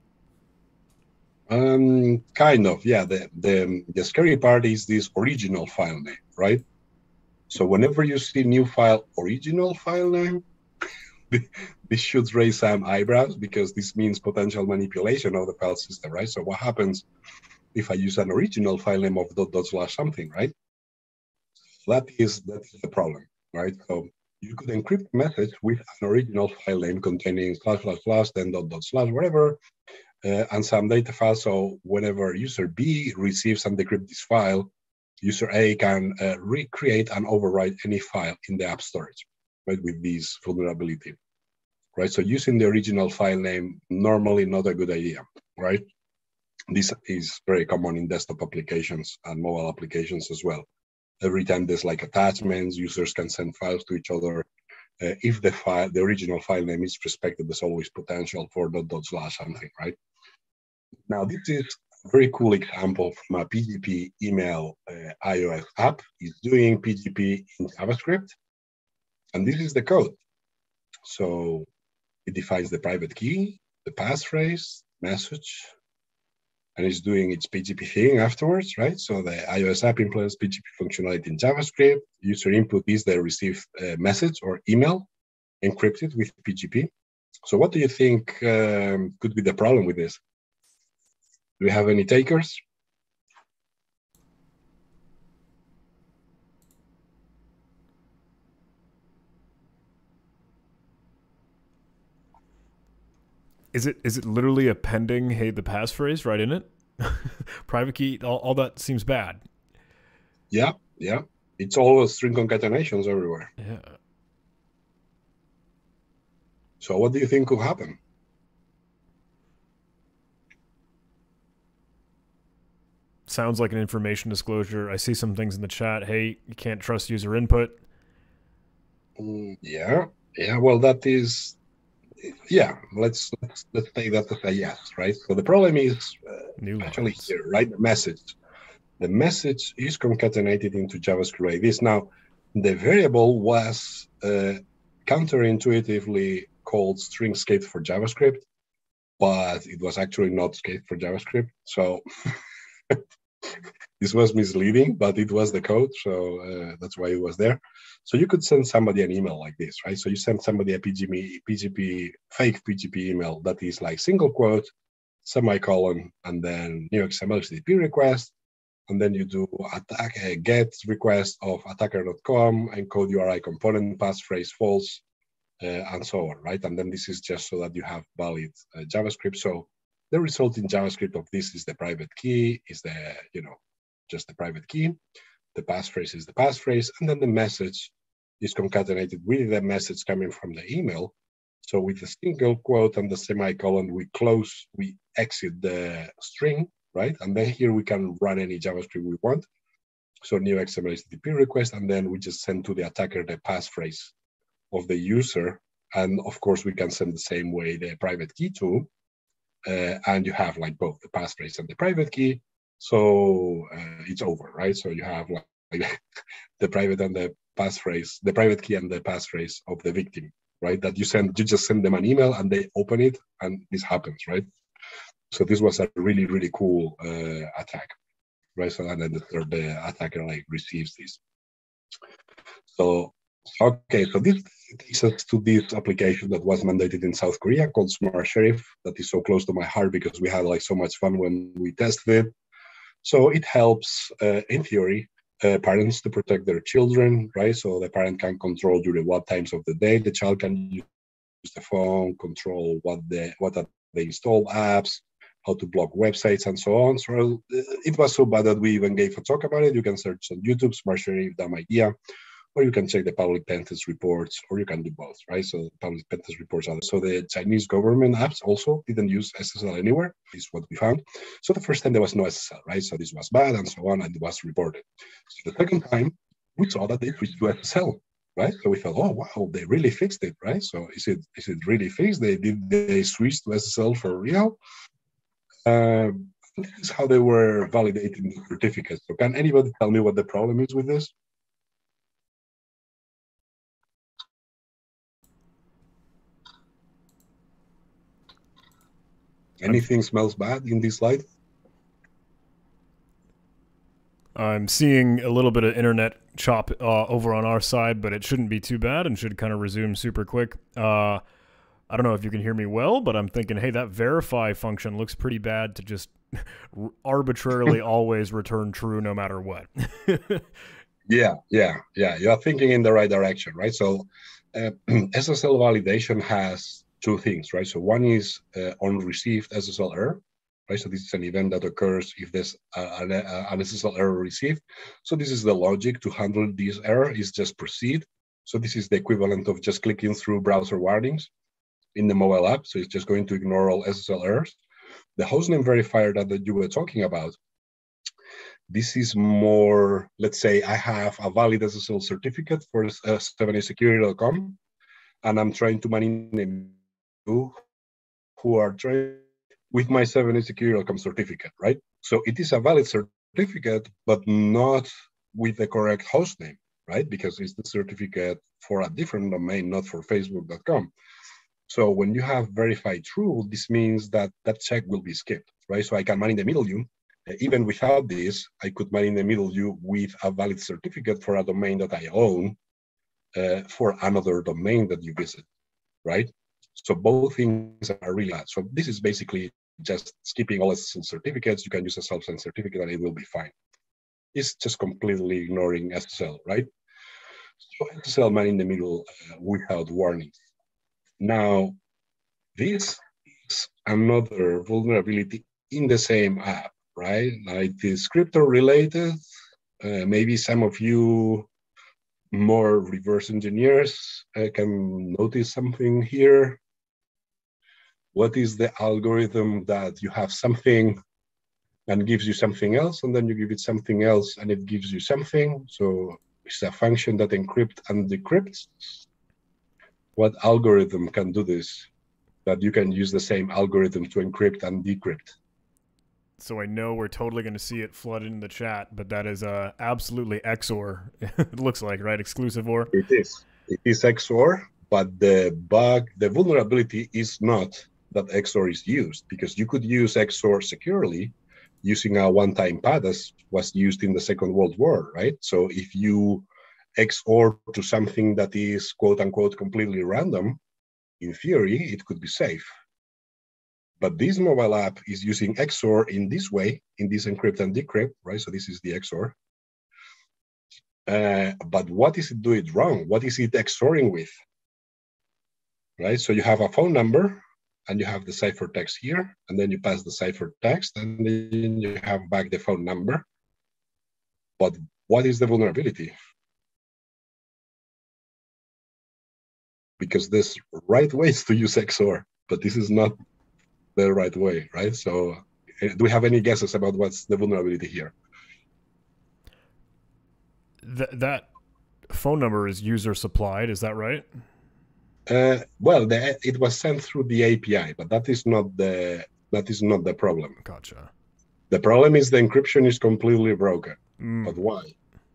Um, kind of, yeah. The, the the scary part is this original file name, right? So whenever you see new file, original file name, this should raise some eyebrows because this means potential manipulation of the file system, right? So what happens if I use an original file name of dot dot slash something, right? That is that is the problem, right? So you could encrypt a message with an original file name containing slash slash slash then dot dot slash whatever, uh, and some data file. So whenever user B receives and decrypts this file, user A can uh, recreate and overwrite any file in the app storage, right? With this vulnerability, right? So using the original file name normally not a good idea, right? This is very common in desktop applications and mobile applications as well. Every time there's like attachments, users can send files to each other. Uh, if the file, the original file name is respected, there's always potential for dot dot slash something, right? Now, this is a very cool example from a P G P email uh, iOS app. It's doing P G P in JavaScript, and this is the code. So it defines the private key, the passphrase, message, and it's doing its P G P thing afterwards, right? So the iOS app implements P G P functionality in JavaScript. User input is the received uh, message or email encrypted with P G P. So what do you think um, could be the problem with this? Do we have any takers? Is it is it literally appending, hey, the passphrase right in it? Private key, all, all that seems bad. Yeah, yeah. It's all string concatenations everywhere. Yeah. So what do you think could happen? Sounds like an information disclosure. I see some things in the chat. Hey, you can't trust user input. Mm, yeah, yeah. Well, that is, yeah. Let's let's let's take that as a yes, right? So the problem is uh, actually here, right? The message. The message is concatenated into JavaScript like this. Now, the variable was uh, counterintuitively called string escape for JavaScript. but it was actually not scaled for JavaScript. So this was misleading, but it was the code. So uh, that's why it was there. So you could send somebody an email like this, right? So you send somebody a P G P, P G P, fake P G P email that is like single quote, semicolon, and then new X M L H T T P request. And then you do attack a get request of attacker dot com, encode U R I component, passphrase false, uh, and so on, right? And then this is just so that you have valid uh, JavaScript. So the result in JavaScript of this is the private key, is the, you know, just the private key. The passphrase is the passphrase, and then the message is concatenated with the message coming from the email. So with the single quote and the semicolon, we close, we exit the string, right? And then here we can run any JavaScript we want. So new X M L H T T P request, and then we just send to the attacker the passphrase of the user. And of course, we can send the same way the private key too. Uh, and you have like both the passphrase and the private key. So uh, it's over, right? So you have like, like the private and the passphrase, the private key and the passphrase of the victim, right? That you send, you just send them an email and they open it, and this happens, right? So this was a really, really cool uh, attack, right? So and then the third the attacker like receives this. So okay, so this takes us to this application that was mandated in South Korea called Smart Sheriff. That is so close to my heart because we had like so much fun when we tested it. So it helps, uh, in theory, uh, parents to protect their children, right? So the parent can control during what times of the day the child can use the phone, control what the what are the install apps, how to block websites, and so on. So it was so bad that we even gave a talk about it. You can search on YouTube, Smart Sheriff, dumb idea, or you can check the public pen test reports, or you can do both, right? So public pen test reports are, so the Chinese government apps also didn't use S S L anywhere, is what we found. So the first time there was no S S L, right? So this was bad and so on, and it was reported. So the second time, we saw that they switched to S S L, right? So we thought, oh, wow, they really fixed it, right? So is it is it really fixed? They did they switch to S S L for real? Um, this is how they were validating the certificates. So can anybody tell me what the problem is with this? Anything smells bad in this slide? I'm seeing a little bit of internet chop uh, over on our side, but it shouldn't be too bad and should kind of resume super quick. Uh, I don't know if you can hear me well, but I'm thinking, hey, that verify function looks pretty bad to just arbitrarily always return true no matter what. yeah, yeah, yeah. You're thinking in the right direction, right? So uh, S S L validation has two things, right? So one is uh, on received S S L error, right? So this is an event that occurs if there's uh, an, uh, an S S L error received. So this is the logic to handle this error is just proceed. So this is the equivalent of just clicking through browser warnings in the mobile app. So it's just going to ignore all S S L errors. The hostname verifier that, that you were talking about, this is more, let's say I have a valid S S L certificate for uh, seven A security dot com, and I'm trying to manage who are trying with my seven A security dot com certificate, right? So it is a valid certificate, but not with the correct host name, right? Because it's the certificate for a different domain, not for facebook dot com. So when you have verified true, this means that that check will be skipped, right? So I can man in the middle you. Uh, even without this, I could man in the middle you with a valid certificate for a domain that I own uh, for another domain that you visit, right? So both things are really bad. So this is basically just skipping all S S L certificates. You can use a self-signed certificate and it will be fine. It's just completely ignoring S S L, right? So S S L man in the middle uh, without warnings. Now, this is another vulnerability in the same app, right? Like the scriptor related, uh, maybe some of you more reverse engineers uh, can notice something here. What is the algorithm that you have something and gives you something else, and then you give it something else and it gives you something? So it's a function that encrypts and decrypts. What algorithm can do this? That you can use the same algorithm to encrypt and decrypt. So I know we're totally going to see it flooded in the chat, but that is uh, absolutely X O R. It looks like, right? Exclusive O R. It is. It is X O R, but the bug, the vulnerability is not that X O R is used, because you could use X O R securely using a one-time pad as was used in the Second World War, right? So if you X O R to something that is quote unquote completely random, in theory, it could be safe. But this mobile app is using X O R in this way, in this encrypt and decrypt, right? So this is the X O R. Uh, but what is it doing wrong? What is it XORing with? Right? So you have a phone number and you have the ciphertext here, and then you pass the ciphertext and then you have back the phone number. But what is the vulnerability? Because there's right ways to use X O R, but this is not the right way, right? So do we have any guesses about what's the vulnerability here? Th- that phone number is user supplied, is that right? Uh, well, the, it was sent through the A P I, but that is not the that is not the problem. Gotcha. The problem is the encryption is completely broken. Mm. But why?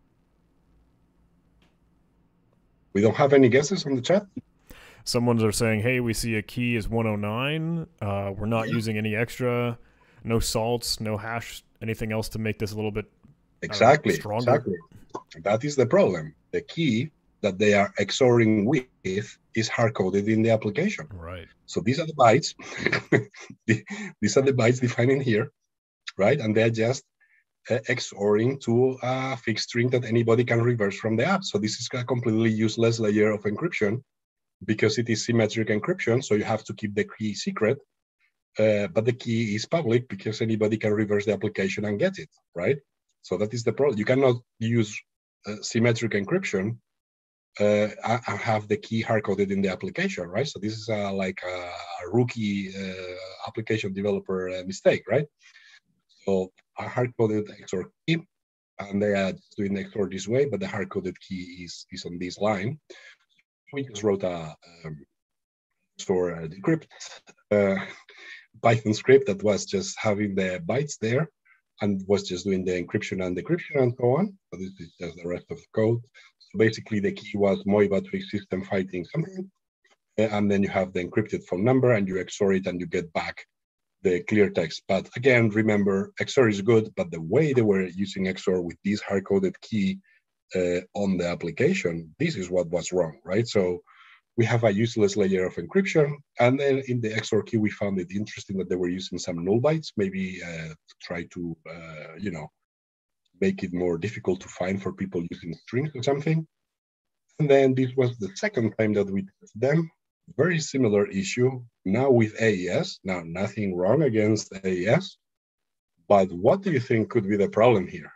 We don't have any guesses on the chat? Someone's are saying, hey, we see a key is one oh nine. Uh, we're not yeah. using any extra, no salts, no hash, anything else to make this a little bit exactly, uh, stronger. Exactly. That is the problem. The key that they are XORing with is hard-coded in the application. Right. So these are the bytes. These are the bytes defined in here, right? And they're just uh, XORing to a fixed string that anybody can reverse from the app. So this is a completely useless layer of encryption because it is symmetric encryption. So you have to keep the key secret, uh, but the key is public because anybody can reverse the application and get it, right? So that is the problem. You cannot use uh, symmetric encryption Uh, I, I have the key hard-coded in the application, right? So this is uh, like a, a rookie uh, application developer uh, mistake, right? So a hard-coded X O R key, and they are doing X O R this way, but the hard-coded key is, is on this line. We just wrote a um, for uh, decrypt uh, Python script that was just having the bytes there and was just doing the encryption and decryption and so on. So this is just the rest of the code. So basically the key was Moiba Twig system fighting something. And then you have the encrypted phone number and you X O R it and you get back the clear text. But again, remember, X O R is good, but the way they were using X O R with this hard-coded key uh, on the application, this is what was wrong, right? So we have a useless layer of encryption. And then in the X O R key, we found it interesting that they were using some null bytes, maybe uh, to try to, uh, you know, make it more difficult to find for people using strings or something. And then this was the second time that we did them. Very similar issue, now with A E S. Now, nothing wrong against A E S, but what do you think could be the problem here?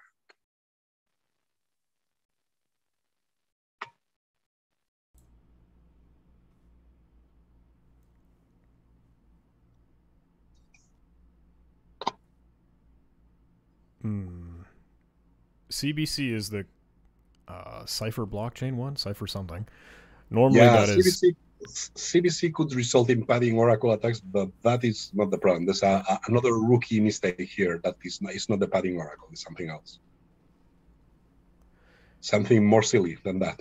Hmm. C B C is the uh, Cipher blockchain one, Cipher something. Normally yeah, that C B C, is... C B C could result in padding Oracle attacks, but that is not the problem. There's a, a, another rookie mistake here that is not, it's not the padding Oracle, it's something else. Something more silly than that.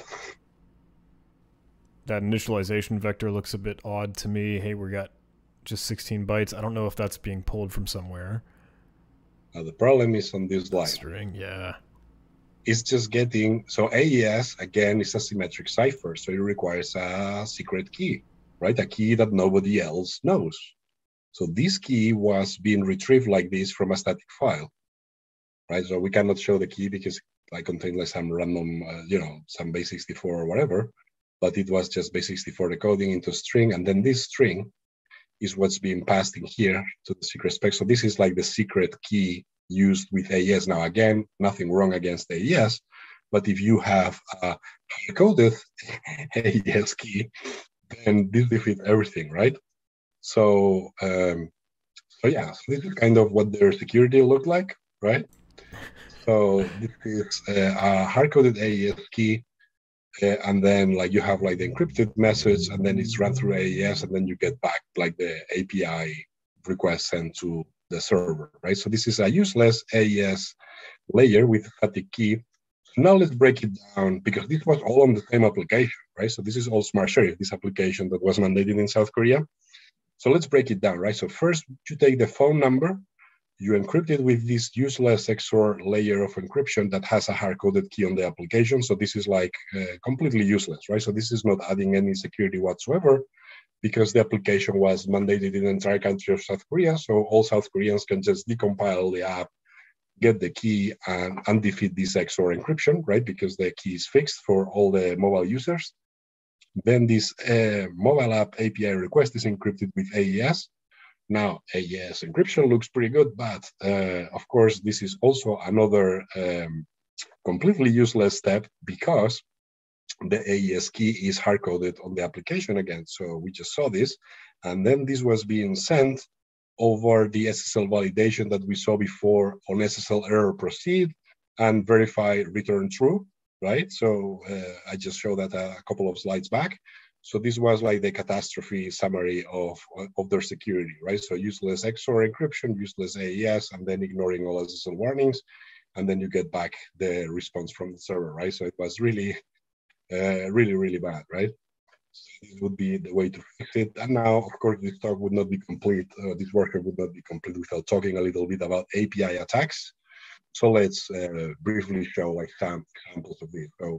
That initialization vector looks a bit odd to me. Hey, we got just sixteen bytes. I don't know if that's being pulled from somewhere. Now the problem is on this line. String, yeah. It's just getting, so A E S, again, is a symmetric cipher, so it requires a secret key, right? A key that nobody else knows. So this key was being retrieved like this from a static file, right? So we cannot show the key because it contains like some random, uh, you know, some base sixty-four or whatever, but it was just base sixty-four decoding into a string, and then this string is what's being passed in here to the secret spec. So this is like the secret key used with A E S. Now, again, nothing wrong against A E S, but if you have a coded A E S key, then this defeats everything, right? So, um, so yeah, so this is kind of what their security looked like, right? So this is uh, a hard-coded A E S key, uh, and then like you have like the encrypted message, and then it's run through A E S, and then you get back like the A P I request sent to the server, right? So this is a useless A E S layer with a static key. So now let's break it down, because this was all on the same application, right? So this is all Smart Sheriff, this application that was mandated in South Korea. So let's break it down, right? So first you take the phone number, you encrypt it with this useless X O R layer of encryption that has a hard-coded key on the application. So this is like uh, completely useless, right? So this is not adding any security whatsoever because the application was mandated in the entire country of South Korea. So all South Koreans can just decompile the app, get the key, and undefeat this X O R encryption, right? Because the key is fixed for all the mobile users. Then this uh, mobile app A P I request is encrypted with A E S. Now, A E S encryption looks pretty good, but uh, of course, this is also another um, completely useless step because the A E S key is hard-coded on the application again. So we just saw this, and then this was being sent over the S S L validation that we saw before on S S L error proceed and verify return true, right? So uh, I just showed that a couple of slides back. So this was like the catastrophe summary of, of their security, right? So useless X O R encryption, useless A E S, and then ignoring all S S L warnings. And then you get back the response from the server, right? So it was really, uh, really, really bad, right? So this would be the way to fix it. And now, of course, this talk would not be complete, uh, this workshop would not be complete without talking a little bit about A P I attacks. So let's uh, briefly show like some examples of this. So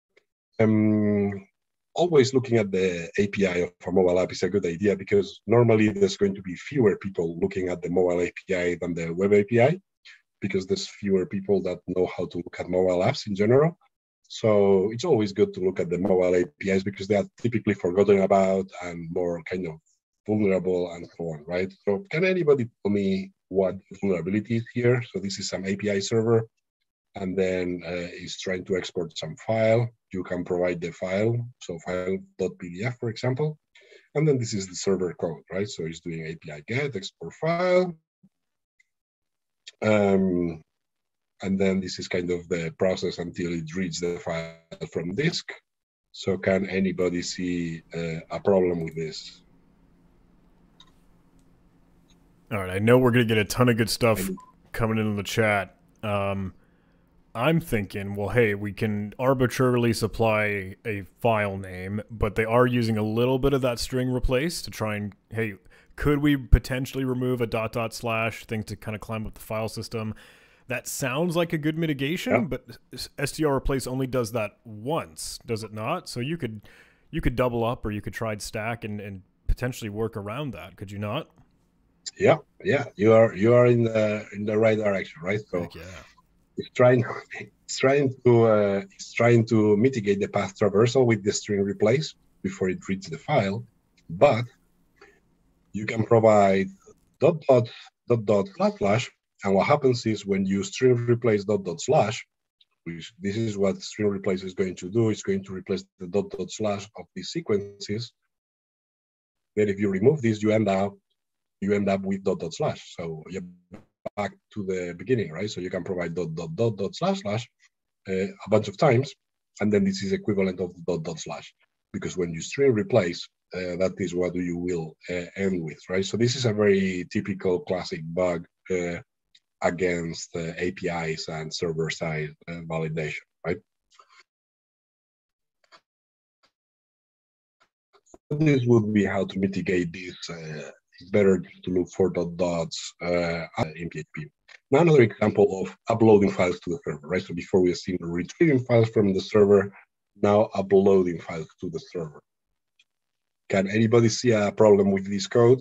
um, always looking at the A P I of a mobile app is a good idea because normally there's going to be fewer people looking at the mobile A P I than the web A P I because there's fewer people that know how to look at mobile apps in general. So it's always good to look at the mobile A P Is because they are typically forgotten about and more kind of vulnerable and so on, right? So can anybody tell me what vulnerability is here? So this is some A P I server and then uh, is trying to export some file. You can provide the file, so file.pdf, for example. And then this is the server code, right? So it's doing A P I get, export file. Um, and then this is kind of the process until it reads the file from disk. So can anybody see uh, a problem with this? All right, I know we're going to get a ton of good stuff coming into the chat. Um, I'm thinking, well, hey, we can arbitrarily supply a file name, but they are using a little bit of that string replace to try and, hey, could we potentially remove a dot dot slash thing to kind of climb up the file system? That sounds like a good mitigation, yeah. But str replace only does that once, does it not? So you could you could double up or you could try stack and, and potentially work around that, could you not? Yeah, yeah, you are you are in the in the right direction, right? So Heck yeah. it's trying it's trying to uh, it's trying to mitigate the path traversal with the string replace before it reads the file, but you can provide dot dot dot dot slash slash, and what happens is when you string replace dot dot slash, which this is what string replace is going to do, it's going to replace the dot dot slash of these sequences. Then if you remove this, you end up you end up with dot dot slash. So you're back to the beginning, right? So you can provide dot dot dot dot slash slash uh, a bunch of times, and then this is equivalent of dot dot slash, because when you string replace, uh, that is what you will uh, end with, right? So this is a very typical classic bug uh, against uh, A P Is and server-side uh, validation, right? This would be how to mitigate this. Uh, it's better to look for dot dots uh, in P H P. Now another example of uploading files to the server, right? So before we have seen retrieving files from the server, now uploading files to the server. Can anybody see a problem with this code?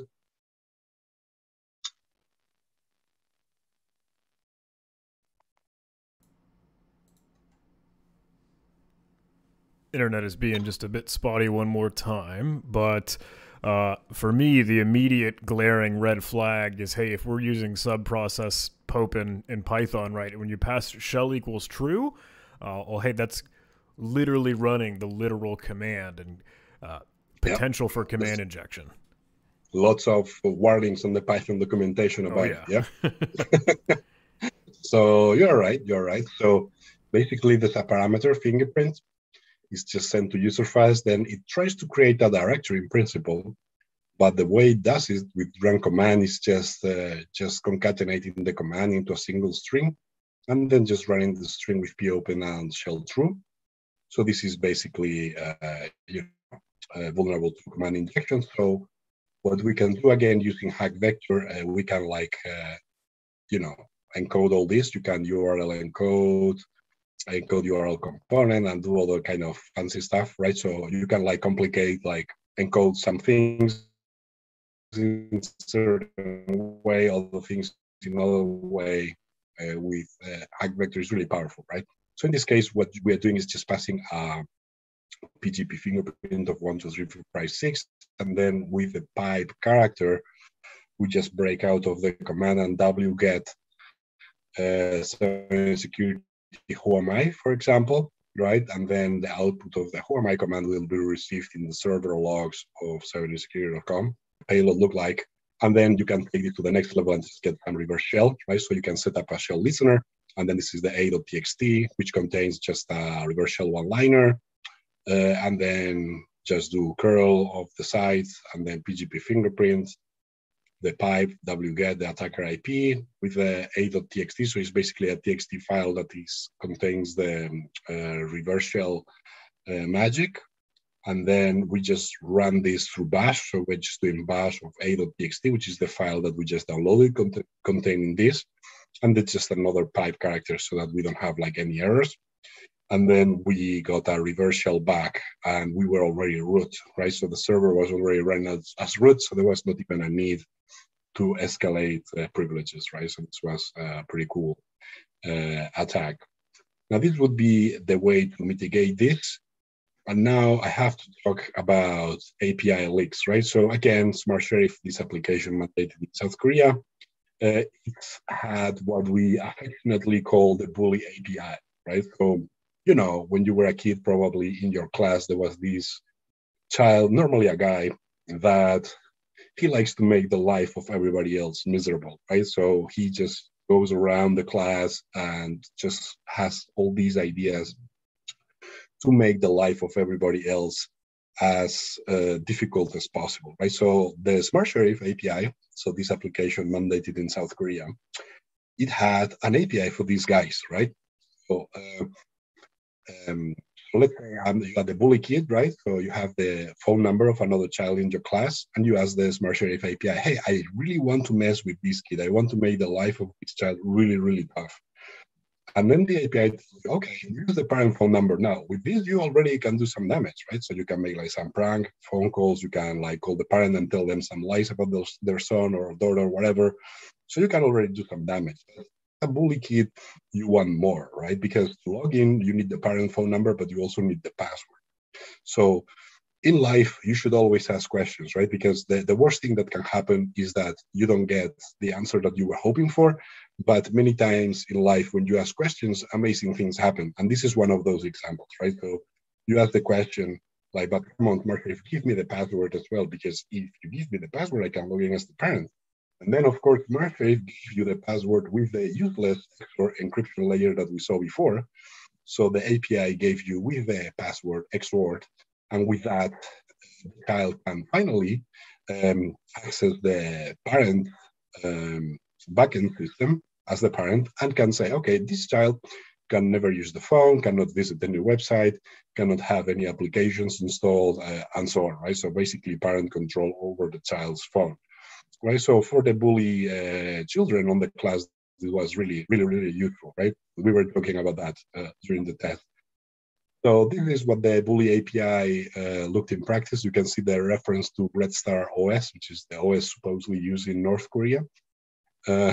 Internet is being just a bit spotty one more time, but uh, for me, the immediate glaring red flag is, hey, if we're using subprocess pope in, in Python, right, when you pass shell equals true, uh, well, hey, that's literally running the literal command and uh, potential yep. for command There's injection. Lots of warnings on the Python documentation about oh, yeah. it, yeah. So you're right, you're right. So basically there's a parameter fingerprint. It's just sent to user files, then it tries to create a directory in principle, but the way it does it with run command is just uh, just concatenating the command into a single string, and then just running the string with popen and shell true. So this is basically uh, you know, uh, vulnerable to command injection. So what we can do again using hack vector, uh, we can like, uh, you know, encode all this. You can U R L encode, encode U R L component, and do all the kind of fancy stuff, right? So you can like complicate, like encode some things in certain way, other things in another way. Uh, with uh, hack vector is really powerful, right? So in this case, what we are doing is just passing a P G P fingerprint of one, two, three, four, five, six, and then with the pipe character, we just break out of the command and wget uh, seven A security who am I, for example, right? And then the output of the who am I command will be received in the server logs of seven A security dot com. Payload look like, and then you can take it to the next level and just get some reverse shell, right? So you can set up a shell listener, and then this is the a.txt, which contains just a reverse shell one-liner, uh, and then just do curl of the site, and then P G P fingerprint, the pipe, wget, the attacker I P with the a.txt. So it's basically a txt file that is contains the uh, reverse shell uh, magic. And then we just run this through bash. So we're just doing bash of a.txt, which is the file that we just downloaded cont containing this. And it's just another pipe character so that we don't have like any errors. And then we got a reverse shell back, and we were already root, right? So the server was already running as, as root, so there was not even a need to escalate uh, privileges, right? So this was a pretty cool uh, attack. Now, this would be the way to mitigate this. And now I have to talk about A P I leaks, right? So again, Smart Sheriff, this application mandated in South Korea, uh, it had what we affectionately call the bully A P I, right? So, you know, when you were a kid, probably in your class, there was this child, normally a guy, that he likes to make the life of everybody else miserable, right? So he just goes around the class and just has all these ideas to make the life of everybody else as uh, difficult as possible, right? So the Smart Sheriff A P I, so this application mandated in South Korea, it had an A P I for these guys, right? So uh, um, let's say um, you got the bully kid, right? So you have the phone number of another child in your class, and you ask the Smart Sheriff A P I, hey, I really want to mess with this kid. I want to make the life of this child really, really tough. And then the A P I tells you, okay, use the parent phone number. Now, with this, you already can do some damage, right? So you can make like some prank phone calls. You can like call the parent and tell them some lies about those, their son or daughter or whatever. So you can already do some damage. A bully kid, you want more, right? Because to log in, you need the parent phone number, but you also need the password. So in life, you should always ask questions, right? Because the, the worst thing that can happen is that you don't get the answer that you were hoping for. But many times in life, when you ask questions, amazing things happen. And this is one of those examples, right? So you ask the question, like, but come on, Mark, give me the password as well, because if you give me the password, I can log in as the parent. And then, of course, Murphy gave you the password with the useless X O R encryption layer that we saw before. So the A P I gave you with the password X O R, and with that, the child can finally um, access the parent um, backend system as the parent and can say, okay, this child can never use the phone, cannot visit any website, cannot have any applications installed, uh, and so on, right? So basically parent control over the child's phone, right? So for the bully uh, children on the class, it was really, really, really useful, right? We were talking about that uh, during the test. So this is what the bully A P I uh, looked in practice. You can see the reference to Red Star O S, which is the O S supposedly used in North Korea. Uh,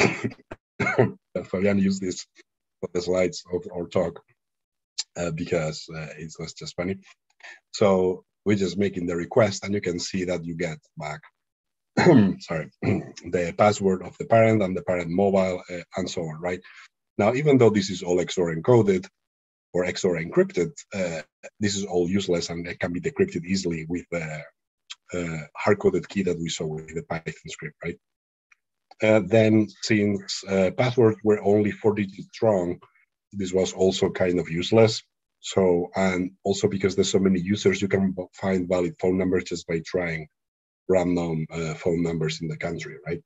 Fabian used this for the slides of our talk uh, because uh, it was just funny. So we're just making the request, and you can see that you get back, sorry, the password of the parent and the parent mobile uh, and so on, right? Now, even though this is all X O R encoded or X O R encrypted, uh, this is all useless, and it can be decrypted easily with the uh, hard-coded key that we saw with the Python script, right? Uh, then, since uh, passwords were only four digits strong, this was also kind of useless. So, and also because there's so many users, you can find valid phone numbers just by trying random uh, phone numbers in the country, right?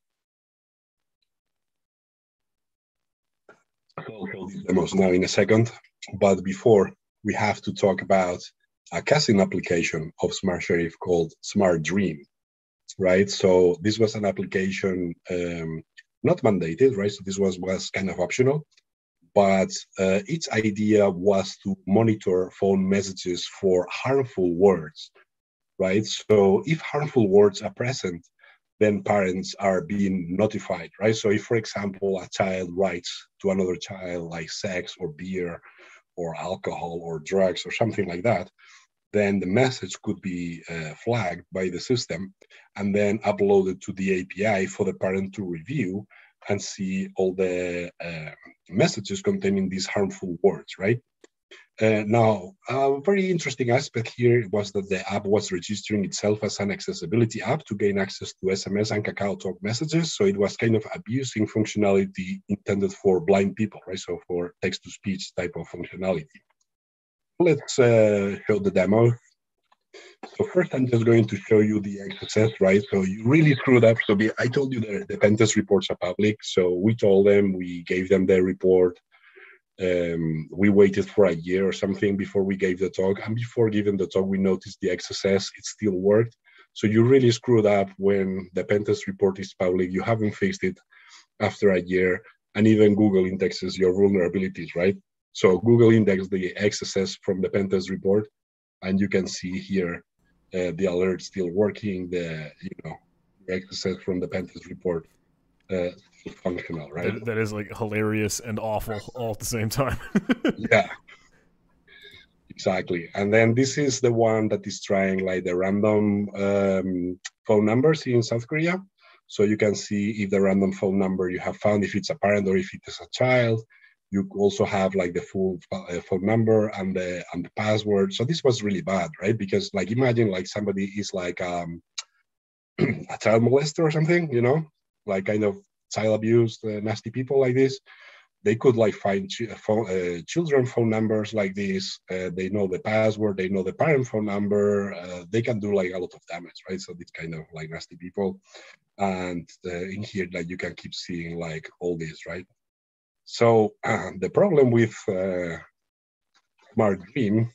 I'll show these demos now in a second, but before, we have to talk about a casting application of Smart Sheriff called Smart Dream. right? So this was an application um, not mandated, right? So this was, was kind of optional, but uh, its idea was to monitor phone messages for harmful words, right? So if harmful words are present, then parents are being notified, right? So if, for example, a child writes to another child like sex or beer or alcohol or drugs or something like that, then the message could be uh, flagged by the system and then uploaded to the A P I for the parent to review and see all the uh, messages containing these harmful words, right? Uh, now, a very interesting aspect here was that the app was registering itself as an accessibility app to gain access to S M S and KakaoTalk messages. So it was kind of abusing functionality intended for blind people, right? So for text-to-speech type of functionality. Let's uh, show the demo. So first, I'm just going to show you the X S S, right? So you really screwed up. So I told you the, the pen test reports are public. So we told them, we gave them the report. Um, we waited for a year or something before we gave the talk. And before giving the talk, we noticed the X S S, it still worked. So you really screwed up when the pen test report is public. You haven't fixed it after a year. And even Google indexes your vulnerabilities, right? So Google indexed the X S S from the pen test report. And you can see here uh, the alert still working, the, you know, the X S S from the pen test report uh, still functional, right? That, that is like hilarious and awful all at the same time. Yeah, exactly. And then this is the one that is trying like the random um, phone numbers in South Korea. So you can see if the random phone number you have found, if it's a parent or if it is a child. You also have like the full uh, phone number and the and the password. So this was really bad, right? Because like imagine like somebody is like um, a child molester or something, you know, like kind of child abused, uh, nasty people like this. They could like find ch- phone, uh, children phone numbers like this. Uh, they know the password. They know the parent phone number. Uh, they can do like a lot of damage, right? So these kind of like nasty people. And uh, in here, like you can keep seeing like all this, right? So uh, the problem with uh, Smart Dream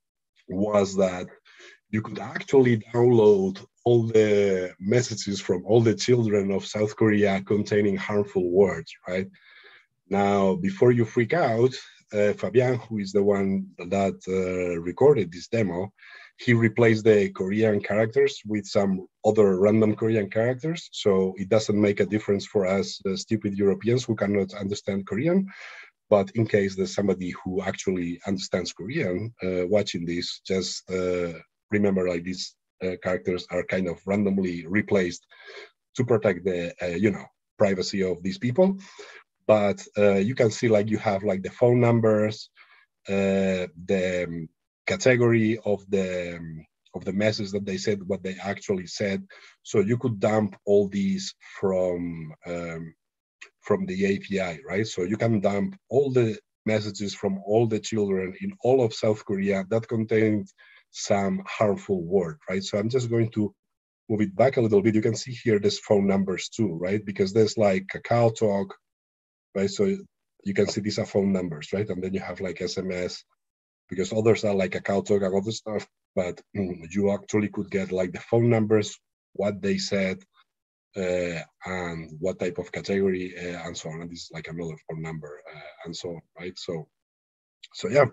was that you could actually download all the messages from all the children of South Korea containing harmful words, right? Now, before you freak out, uh, Fabian, who is the one that uh, recorded this demo, he replaced the Korean characters with some other random Korean characters. So it doesn't make a difference for us, uh, stupid Europeans who cannot understand Korean. But in case there's somebody who actually understands Korean uh, watching this, just uh, remember like these uh, characters are kind of randomly replaced to protect the, uh, you know, privacy of these people. But uh, you can see like you have like the phone numbers, uh, the um, category of the um, of the message that they said, what they actually said. So you could dump all these from um, from the A P I, right? So you can dump all the messages from all the children in all of South Korea that contained some harmful word, right? So I'm just going to move it back a little bit. You can see here there's phone numbers too, right? Because there's like KakaoTalk, right? So you can see these are phone numbers, right? And then you have like S M S, because others are like KakaoTalk and other stuff, but mm, you actually could get like the phone numbers, what they said, uh, and what type of category, uh, and so on. And this is like another phone number, uh, and so on, right? So, so yeah,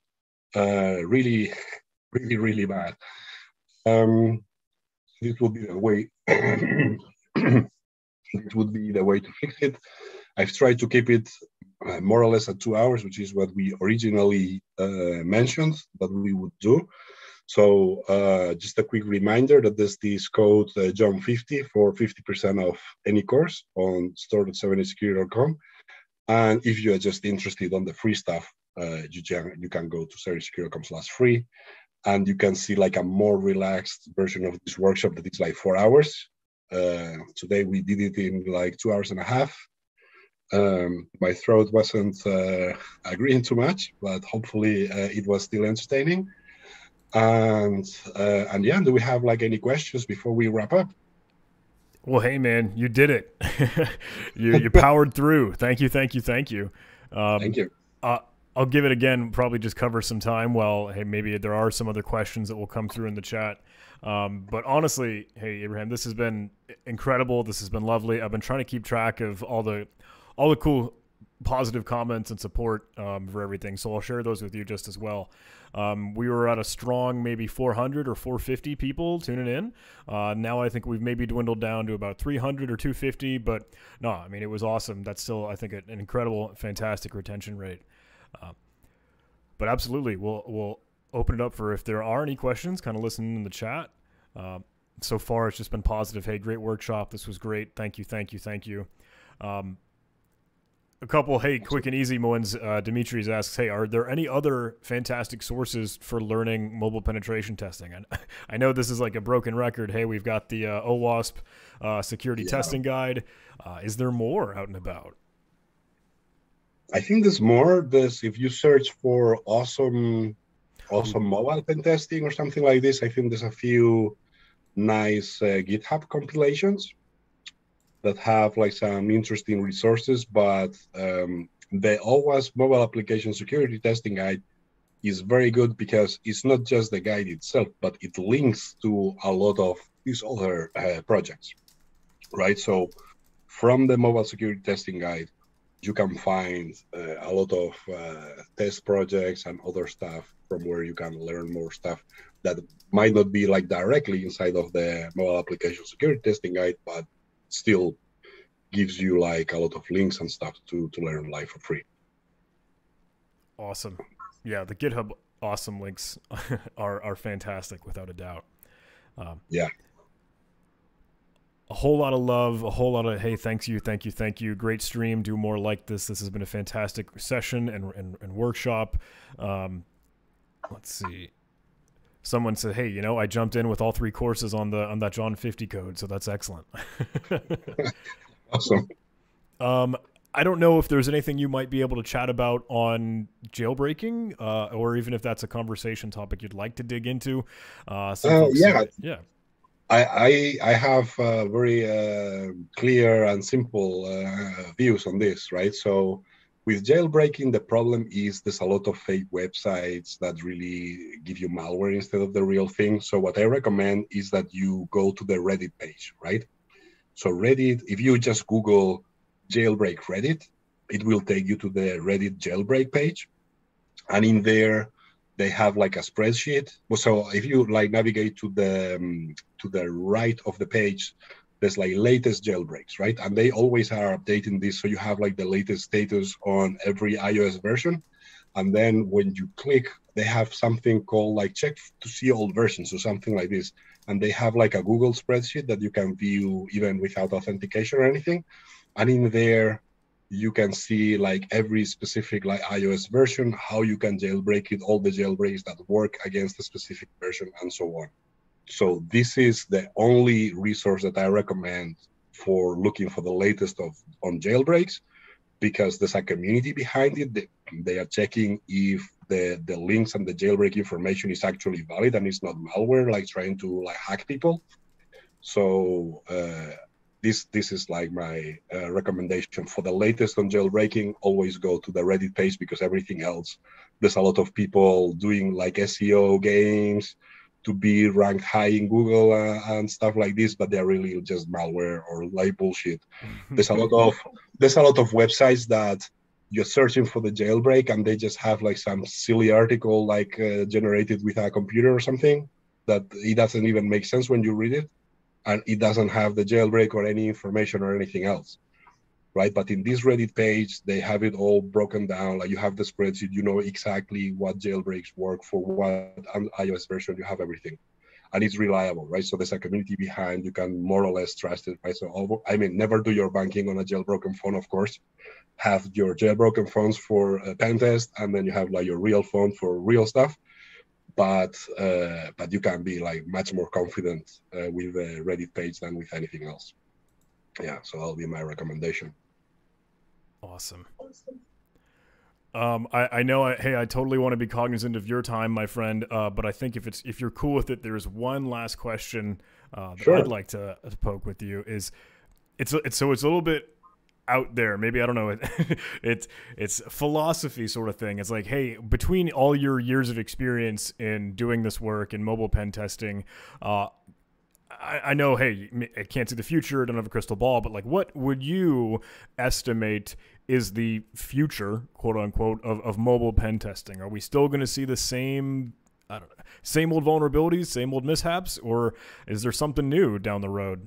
uh, really, really, really bad. Um, this would be the way. This would be the way to fix it. I've tried to keep it uh, more or less at two hours, which is what we originally uh, mentioned that we would do. So uh, just a quick reminder that there's this code uh, John fifty for fifty percent off any course on store dot seven a security dot com. And if you are just interested on the free stuff, uh, you, can, you can go to seven a security dot com slash free. And you can see like a more relaxed version of this workshop that is like four hours. Uh, today we did it in like two hours and a half. Um, my throat wasn't uh, agreeing too much, but hopefully uh, it was still entertaining. And uh, and yeah, do we have like any questions before we wrap up? Well, hey man, you did it. you you powered through. Thank you, thank you, thank you. Um, Thank you. Uh, I'll give it again, probably just cover some time. Well, hey, maybe there are some other questions that will come through in the chat. Um, but honestly, hey, Abraham, this has been incredible. This has been lovely. I've been trying to keep track of all the, all the cool positive comments and support um, for everything. So I'll share those with you just as well. Um, we were at a strong maybe four hundred or four fifty people tuning in. Uh, now I think we've maybe dwindled down to about three hundred or two fifty, but no, I mean, it was awesome. That's still, I think, an incredible, fantastic retention rate. Uh, but absolutely, we'll, we'll open it up for if there are any questions, kind of listen in the chat. Uh, so far, it's just been positive. Hey, great workshop. This was great. Thank you, thank you, thank you. Um, A couple, hey, quick and easy ones. Uh, Demetrius asks, hey, are there any other fantastic sources for learning mobile penetration testing? And I know this is like a broken record. Hey, we've got the uh, OWASP uh, security Yeah. testing guide. Uh, is there more out and about? I think there's more. There's, if you search for awesome, awesome mobile pen testing or something like this, I think there's a few nice uh, GitHub compilations that have like some interesting resources, but um, the OWASP mobile application security testing guide is very good because it's not just the guide itself, but it links to a lot of these other uh, projects, right? So from the mobile security testing guide, you can find uh, a lot of uh, test projects and other stuff from where you can learn more stuff that might not be like directly inside of the mobile application security testing guide, but still gives you like a lot of links and stuff to to learn live for free. Awesome. Yeah, the GitHub awesome links are are fantastic without a doubt. Um, yeah. A whole lot of love, a whole lot of, hey, thanks you, thank you, thank you. Great stream. Do more like this. This has been a fantastic session and, and, and workshop. Um, let's see. Someone said, hey, you know, I jumped in with all three courses on the on that John fifty code, so that's excellent. Awesome. Um, I don't know if there's anything you might be able to chat about on jailbreaking, uh, or even if that's a conversation topic you'd like to dig into. Uh, some Uh, folks yeah. said, yeah. I, I, I have uh, very uh, clear and simple uh, views on this, right? So with jailbreaking, the problem is there's a lot of fake websites that really give you malware instead of the real thing. So what I recommend is that you go to the Reddit page, right? So Reddit, if you just Google jailbreak Reddit, it will take you to the Reddit jailbreak page. And in there, they have like a spreadsheet. So if you like navigate to the um, to the right of the page, there's like latest jailbreaks, right? And they always are updating this, so you have like the latest status on every iOS version. And then when you click, they have something called like check to see all versions or something like this. And they have like a Google spreadsheet that you can view even without authentication or anything. And in there, you can see like every specific like iOS version, how you can jailbreak it, all the jailbreaks that work against a specific version, and so on. So this is the only resource that I recommend for looking for the latest of on jailbreaks, because there's a community behind it. They, they are checking if the the links and the jailbreak information is actually valid and it's not malware, like trying to like hack people. So uh, this this is like my uh, recommendation for the latest on jailbreaking. Always go to the Reddit page, because everything else, there's a lot of people doing like S E O games to be ranked high in Google uh, and stuff like this, but they're really just malware or like bullshit. There's a lot of there's a lot of websites that you're searching for the jailbreak and they just have like some silly article like uh, generated with a computer or something that it doesn't even make sense when you read it, and it doesn't have the jailbreak or any information or anything else, right? But in this Reddit page, they have it all broken down. Like you have the spreadsheet, you know exactly what jailbreaks work for what iOS version, you have everything. And it's reliable, right? So there's a community behind, you can more or less trust it, right? So, I mean, never do your banking on a jailbroken phone, of course. Have your jailbroken phones for a pen test, and then you have like your real phone for real stuff. But uh, but you can be like much more confident uh, with the Reddit page than with anything else. Yeah, so that'll be my recommendation. Awesome. Um, I, I know, I, hey, I totally want to be cognizant of your time, my friend. Uh, but I think if it's if you're cool with it, there's one last question uh, that Sure. I'd like to, to poke with you. Is it's it's so it's a little bit out there. Maybe, I don't know, it, it's it's philosophy sort of thing. It's like, hey, between all your years of experience in doing this work in mobile pen testing, uh, I, I know, hey, I can't see the future, I don't have a crystal ball, but like, what would you estimate is the future, quote unquote, of, of mobile pen testing? Are we still going to see the same, I don't know, same old vulnerabilities, same old mishaps, or is there something new down the road?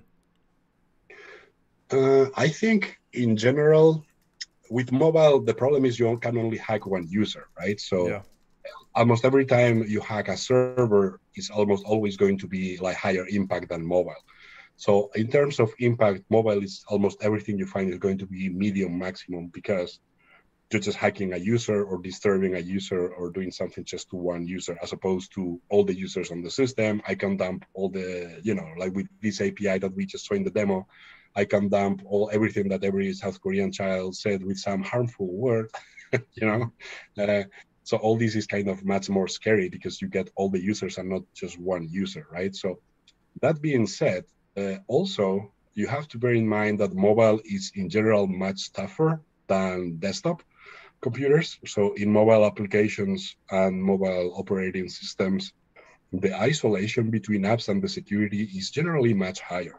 Uh, I think in general, with mobile, the problem is you can only hack one user, right? So Yeah. almost every time you hack a server, it's almost always going to be like higher impact than mobile. So in terms of impact, mobile is almost everything you find is going to be medium maximum, because you're just hacking a user or disturbing a user or doing something just to one user, as opposed to all the users on the system. I can dump all the, you know, like with this A P I that we just saw in the demo, I can dump all everything that every South Korean child said with some harmful word, you know. Uh, so all this is kind of much more scary because you get all the users and not just one user, right? So that being said, uh, also you have to bear in mind that mobile is in general much tougher than desktop computers. So in mobile applications and mobile operating systems, the isolation between apps and the security is generally much higher.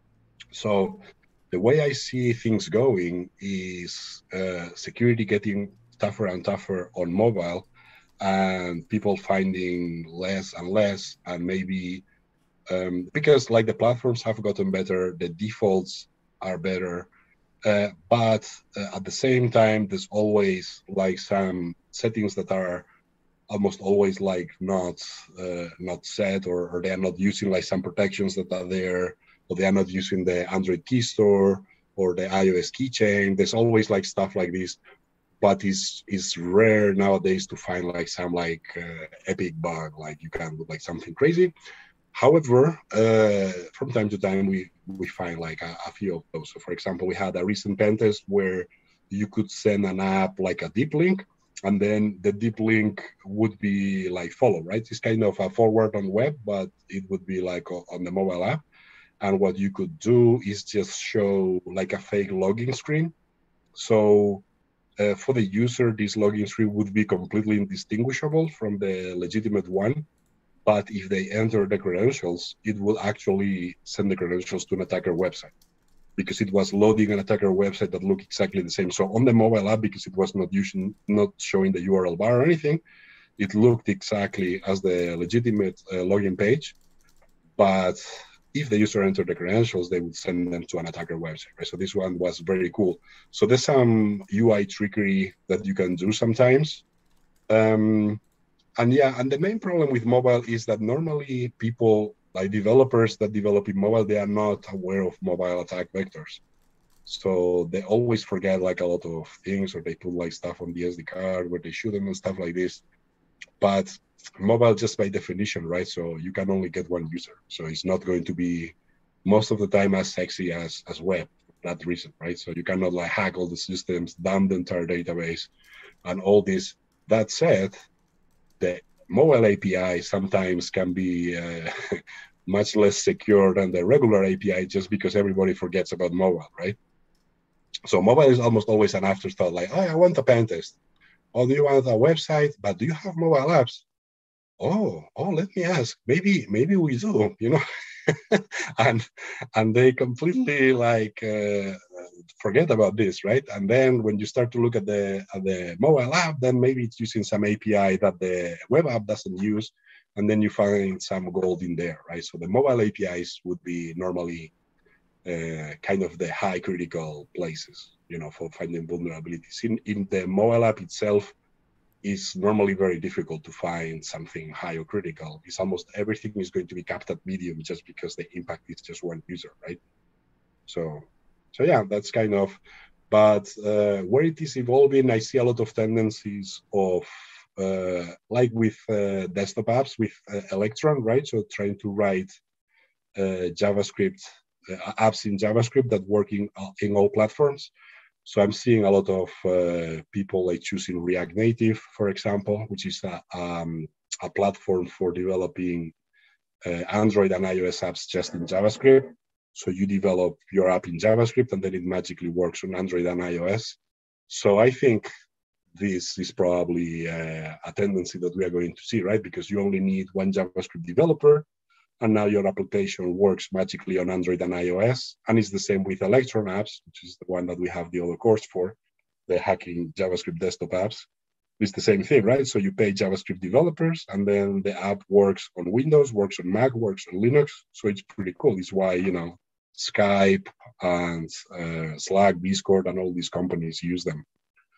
So the way I see things going is uh, security getting tougher and tougher on mobile, and people finding less and less, and maybe um, because like the platforms have gotten better, the defaults are better, uh, but uh, at the same time, there's always like some settings that are almost always like not uh, not set, or, or they are not using like some protections that are there, or they are not using the Android key store or the iOS keychain. There's always like stuff like this, but it's it's rare nowadays to find like some like uh, epic bug, like you can do like something crazy. However, uh, from time to time, we, we find like a, a few of those. So for example, we had a recent pen test where you could send an app like a deep link, and then the deep link would be like follow, right? It's kind of a forward on web, but it would be like on the mobile app. And what you could do is just show like a fake login screen. So uh, for the user, this login screen would be completely indistinguishable from the legitimate one. But if they enter the credentials, it will actually send the credentials to an attacker website, because it was loading an attacker website that looked exactly the same. So on the mobile app, because it was not using, not showing the U R L bar or anything, it looked exactly as the legitimate uh, login page. But if the user entered the credentials, they would send them to an attacker website, right? So this one was very cool. So there's some U I trickery that you can do sometimes. Um, And yeah, and the main problem with mobile is that normally people, like developers that develop in mobile, they are not aware of mobile attack vectors. So they always forget like a lot of things, or they put like stuff on the S D card where they shouldn't and stuff like this. But mobile, just by definition, right? So you can only get one user. So it's not going to be most of the time as sexy as, as web for that reason, right? So you cannot like hack all the systems, dump the entire database and all this. That said, the mobile A P I sometimes can be uh, much less secure than the regular A P I, just because everybody forgets about mobile, right? So mobile is almost always an afterthought, like, oh, I want a pen test. Oh, do you want a website? But do you have mobile apps? Oh, oh, let me ask. Maybe, maybe we do, you know? and and they completely like uh, forget about this, right? And then when you start to look at the at the mobile app, then maybe it's using some A P I that the web app doesn't use, and then you find some gold in there, right? So the mobile A P Is would be normally uh, kind of the high critical places, you know, for finding vulnerabilities. In in the mobile app itself, is normally very difficult to find something high or critical. It's almost everything is going to be capped at medium, just because the impact is just one user, right? So, so yeah, that's kind of, but uh, where it is evolving, I see a lot of tendencies of, uh, like with uh, desktop apps, with uh, Electron, right? So trying to write uh, JavaScript, uh, apps in JavaScript that work in, uh, in all platforms. So I'm seeing a lot of uh, people like choosing React Native, for example, which is a, um, a platform for developing uh, Android and iOS apps just in JavaScript. So you develop your app in JavaScript, and then it magically works on Android and iOS. So I think this is probably uh, a tendency that we are going to see, right? Because you only need one JavaScript developer, and now your application works magically on Android and iOS. And it's the same with Electron apps, which is the one that we have the other course for, the hacking JavaScript desktop apps. It's the same thing, right? So you pay JavaScript developers, and then the app works on Windows, works on Mac, works on Linux. So it's pretty cool. It's why, you know, Skype and uh, Slack, Discord, and all these companies use them.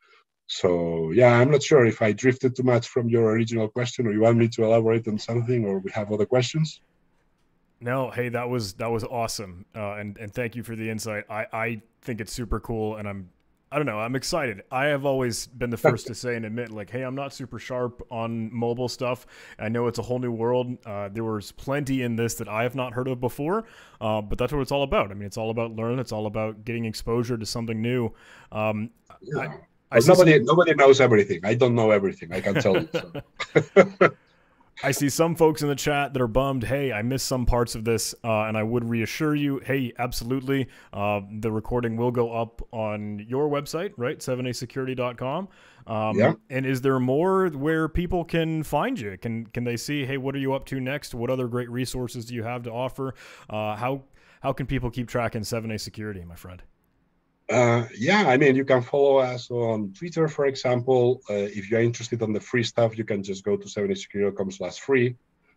So yeah, I'm not sure if I drifted too much from your original question, or you want me to elaborate on something, or we have other questions. No, hey, that was that was awesome, uh, and and thank you for the insight. I I think it's super cool, and I'm I don't know, I'm excited. I have always been the first to say and admit, like, hey, I'm not super sharp on mobile stuff. I know it's a whole new world. Uh, there was plenty in this that I have not heard of before, uh, but that's what it's all about. I mean, it's all about learning. It's all about getting exposure to something new. Um, yeah. I, I nobody some... nobody knows everything. I don't know everything. I can tell you. So. I see some folks in the chat that are bummed. Hey, I missed some parts of this, uh, and I would reassure you, hey, absolutely, uh, the recording will go up on your website, right, seven a security dot com. Um, yeah. And is there more where people can find you? Can can they see, hey, what are you up to next? What other great resources do you have to offer? Uh, how how can people keep tracking seven A Security, my friend? Uh, yeah, I mean, you can follow us on Twitter, for example. Uh, if you're interested in the free stuff, you can just go to seven a security dot com slash free.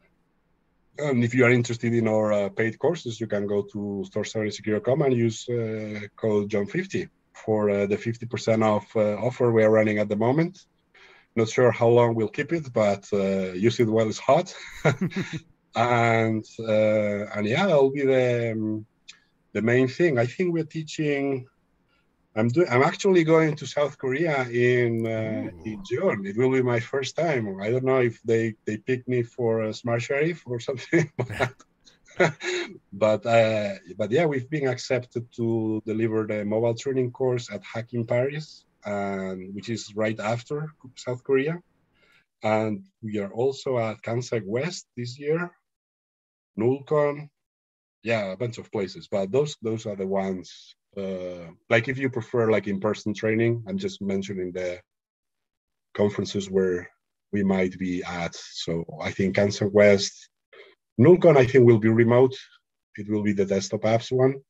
And if you are interested in our uh, paid courses, you can go to store seven a security dot com and use uh, code John fifty for uh, the fifty percent off uh, offer we are running at the moment. Not sure how long we'll keep it, but uh, use it while it's hot. and uh, and yeah, that'll be the um, the main thing. I think we're teaching. I'm doing. I'm actually going to South Korea in uh, in June. It will be my first time. I don't know if they they pick me for a Smart Sheriff or something, but but, uh, but yeah, we've been accepted to deliver the mobile training course at Hacking Paris, and which is right after South Korea. And we are also at Kansas West this year, Nullcon, yeah, a bunch of places. But those those are the ones. Uh, like if you prefer like in-person training, I'm just mentioning the conferences where we might be at. So I think Kansas West, Nullcon, I think will be remote. It will be the desktop apps one.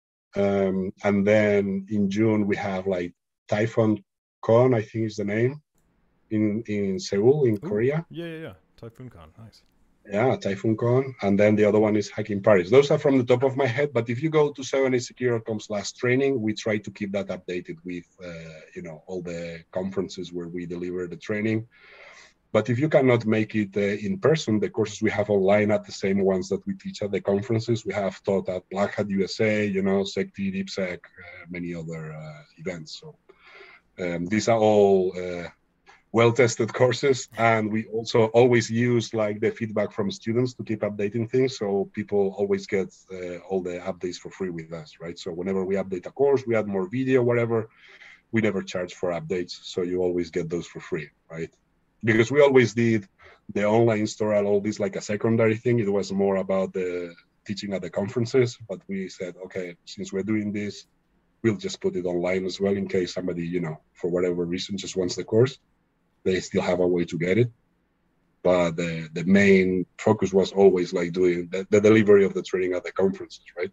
Um, and then in June we have like Typhoon Con, I think is the name, in in Seoul in Ooh, Korea. Yeah, yeah, yeah. Typhoon Con, nice. Yeah, Typhoon Con, and then the other one is Hacking Paris. Those are from the top of my head, but if you go to seven a security dot com slash training, we try to keep that updated with, uh, you know, all the conferences where we deliver the training. But if you cannot make it uh, in person, the courses we have online are the same ones that we teach at the conferences. We have taught at Black Hat U S A, you know, SecT, DeepSec, uh, many other uh, events. So um, these are all uh, well-tested courses, and we also always use like the feedback from students to keep updating things, so people always get uh, all the updates for free with us, right? So whenever we update a course, we add more video, whatever, we never charge for updates, so you always get those for free, right? Because we always did the online store and all this like a secondary thing. It was more about the teaching at the conferences, but we said, okay, since we're doing this, we'll just put it online as well in case somebody, you know, for whatever reason just wants the course. They still have a way to get it, but the the main focus was always like doing the, the delivery of the training at the conferences, right?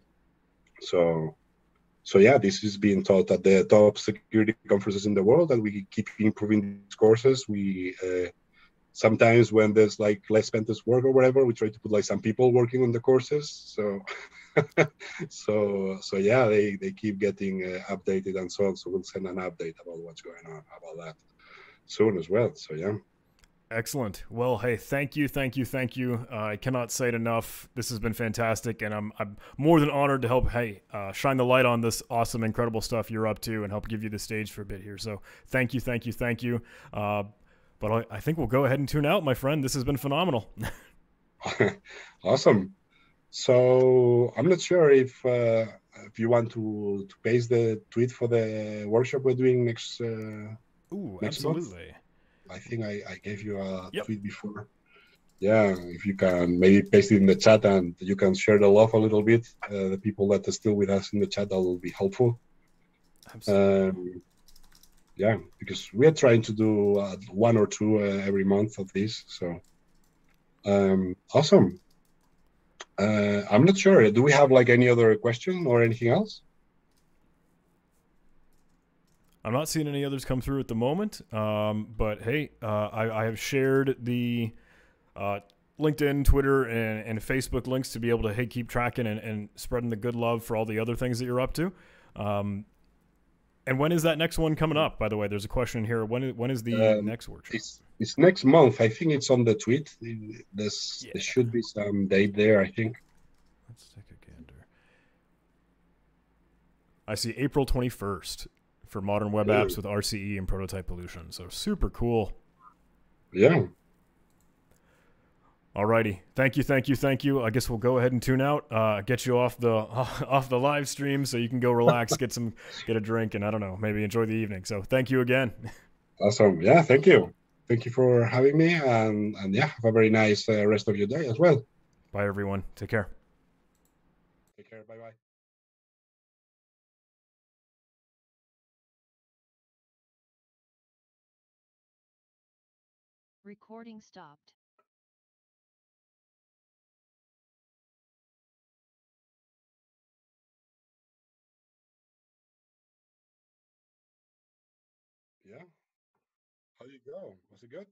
So, so yeah, this is being taught at the top security conferences in the world, and we keep improving these courses. We uh, sometimes when there's like less pentest work or whatever, we try to put like some people working on the courses. So, so so yeah, they they keep getting uh, updated and so on. So we'll send an update about what's going on about that soon as well. So yeah. Excellent. Well, hey, thank you, thank you, thank you. Uh, I cannot say it enough. This has been fantastic, and I'm I'm more than honored to help, hey, uh, shine the light on this awesome, incredible stuff you're up to and help give you the stage for a bit here. So thank you, thank you, thank you. Uh, but I, I think we'll go ahead and tune out, my friend. This has been phenomenal. Awesome. So I'm not sure if uh, if you want to to paste the tweet for the workshop we're doing next. Uh, Ooh, next absolutely. month. I think I, I gave you a yep. tweet before. Yeah, if you can maybe paste it in the chat and you can share the love a little bit, uh, the people that are still with us in the chat, that will be helpful. Absolutely. Um, yeah, because we are trying to do uh, one or two uh, every month of this. So um, awesome. Uh, I'm not sure. Do we have like any other question or anything else? I'm not seeing any others come through at the moment. Um, but hey, uh, I, I have shared the uh, LinkedIn, Twitter, and, and Facebook links to be able to hey keep tracking and, and spreading the good love for all the other things that you're up to. Um, and when is that next one coming up? By the way, there's a question here. When is, when is the Um, next workshop? it's it's next month. I think it's on the tweet. There's Yeah, there should be some date there, I think. let's take a gander. I see April twenty-first for modern web Yeah. apps with R C E and prototype pollution. So super cool. Yeah. Alrighty, thank you, thank you, thank you. I guess we'll go ahead and tune out. Uh, get you off the off the live stream so you can go relax, get some, get a drink, and I don't know, maybe enjoy the evening. So thank you again. Awesome. Yeah. Thank you. Thank you for having me, and and yeah, have a very nice uh, rest of your day as well. Bye everyone. Take care. Take care. Bye bye. Recording stopped. Yeah. How did it go? Was it good?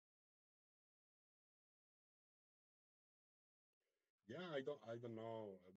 Yeah. I don't. I don't know.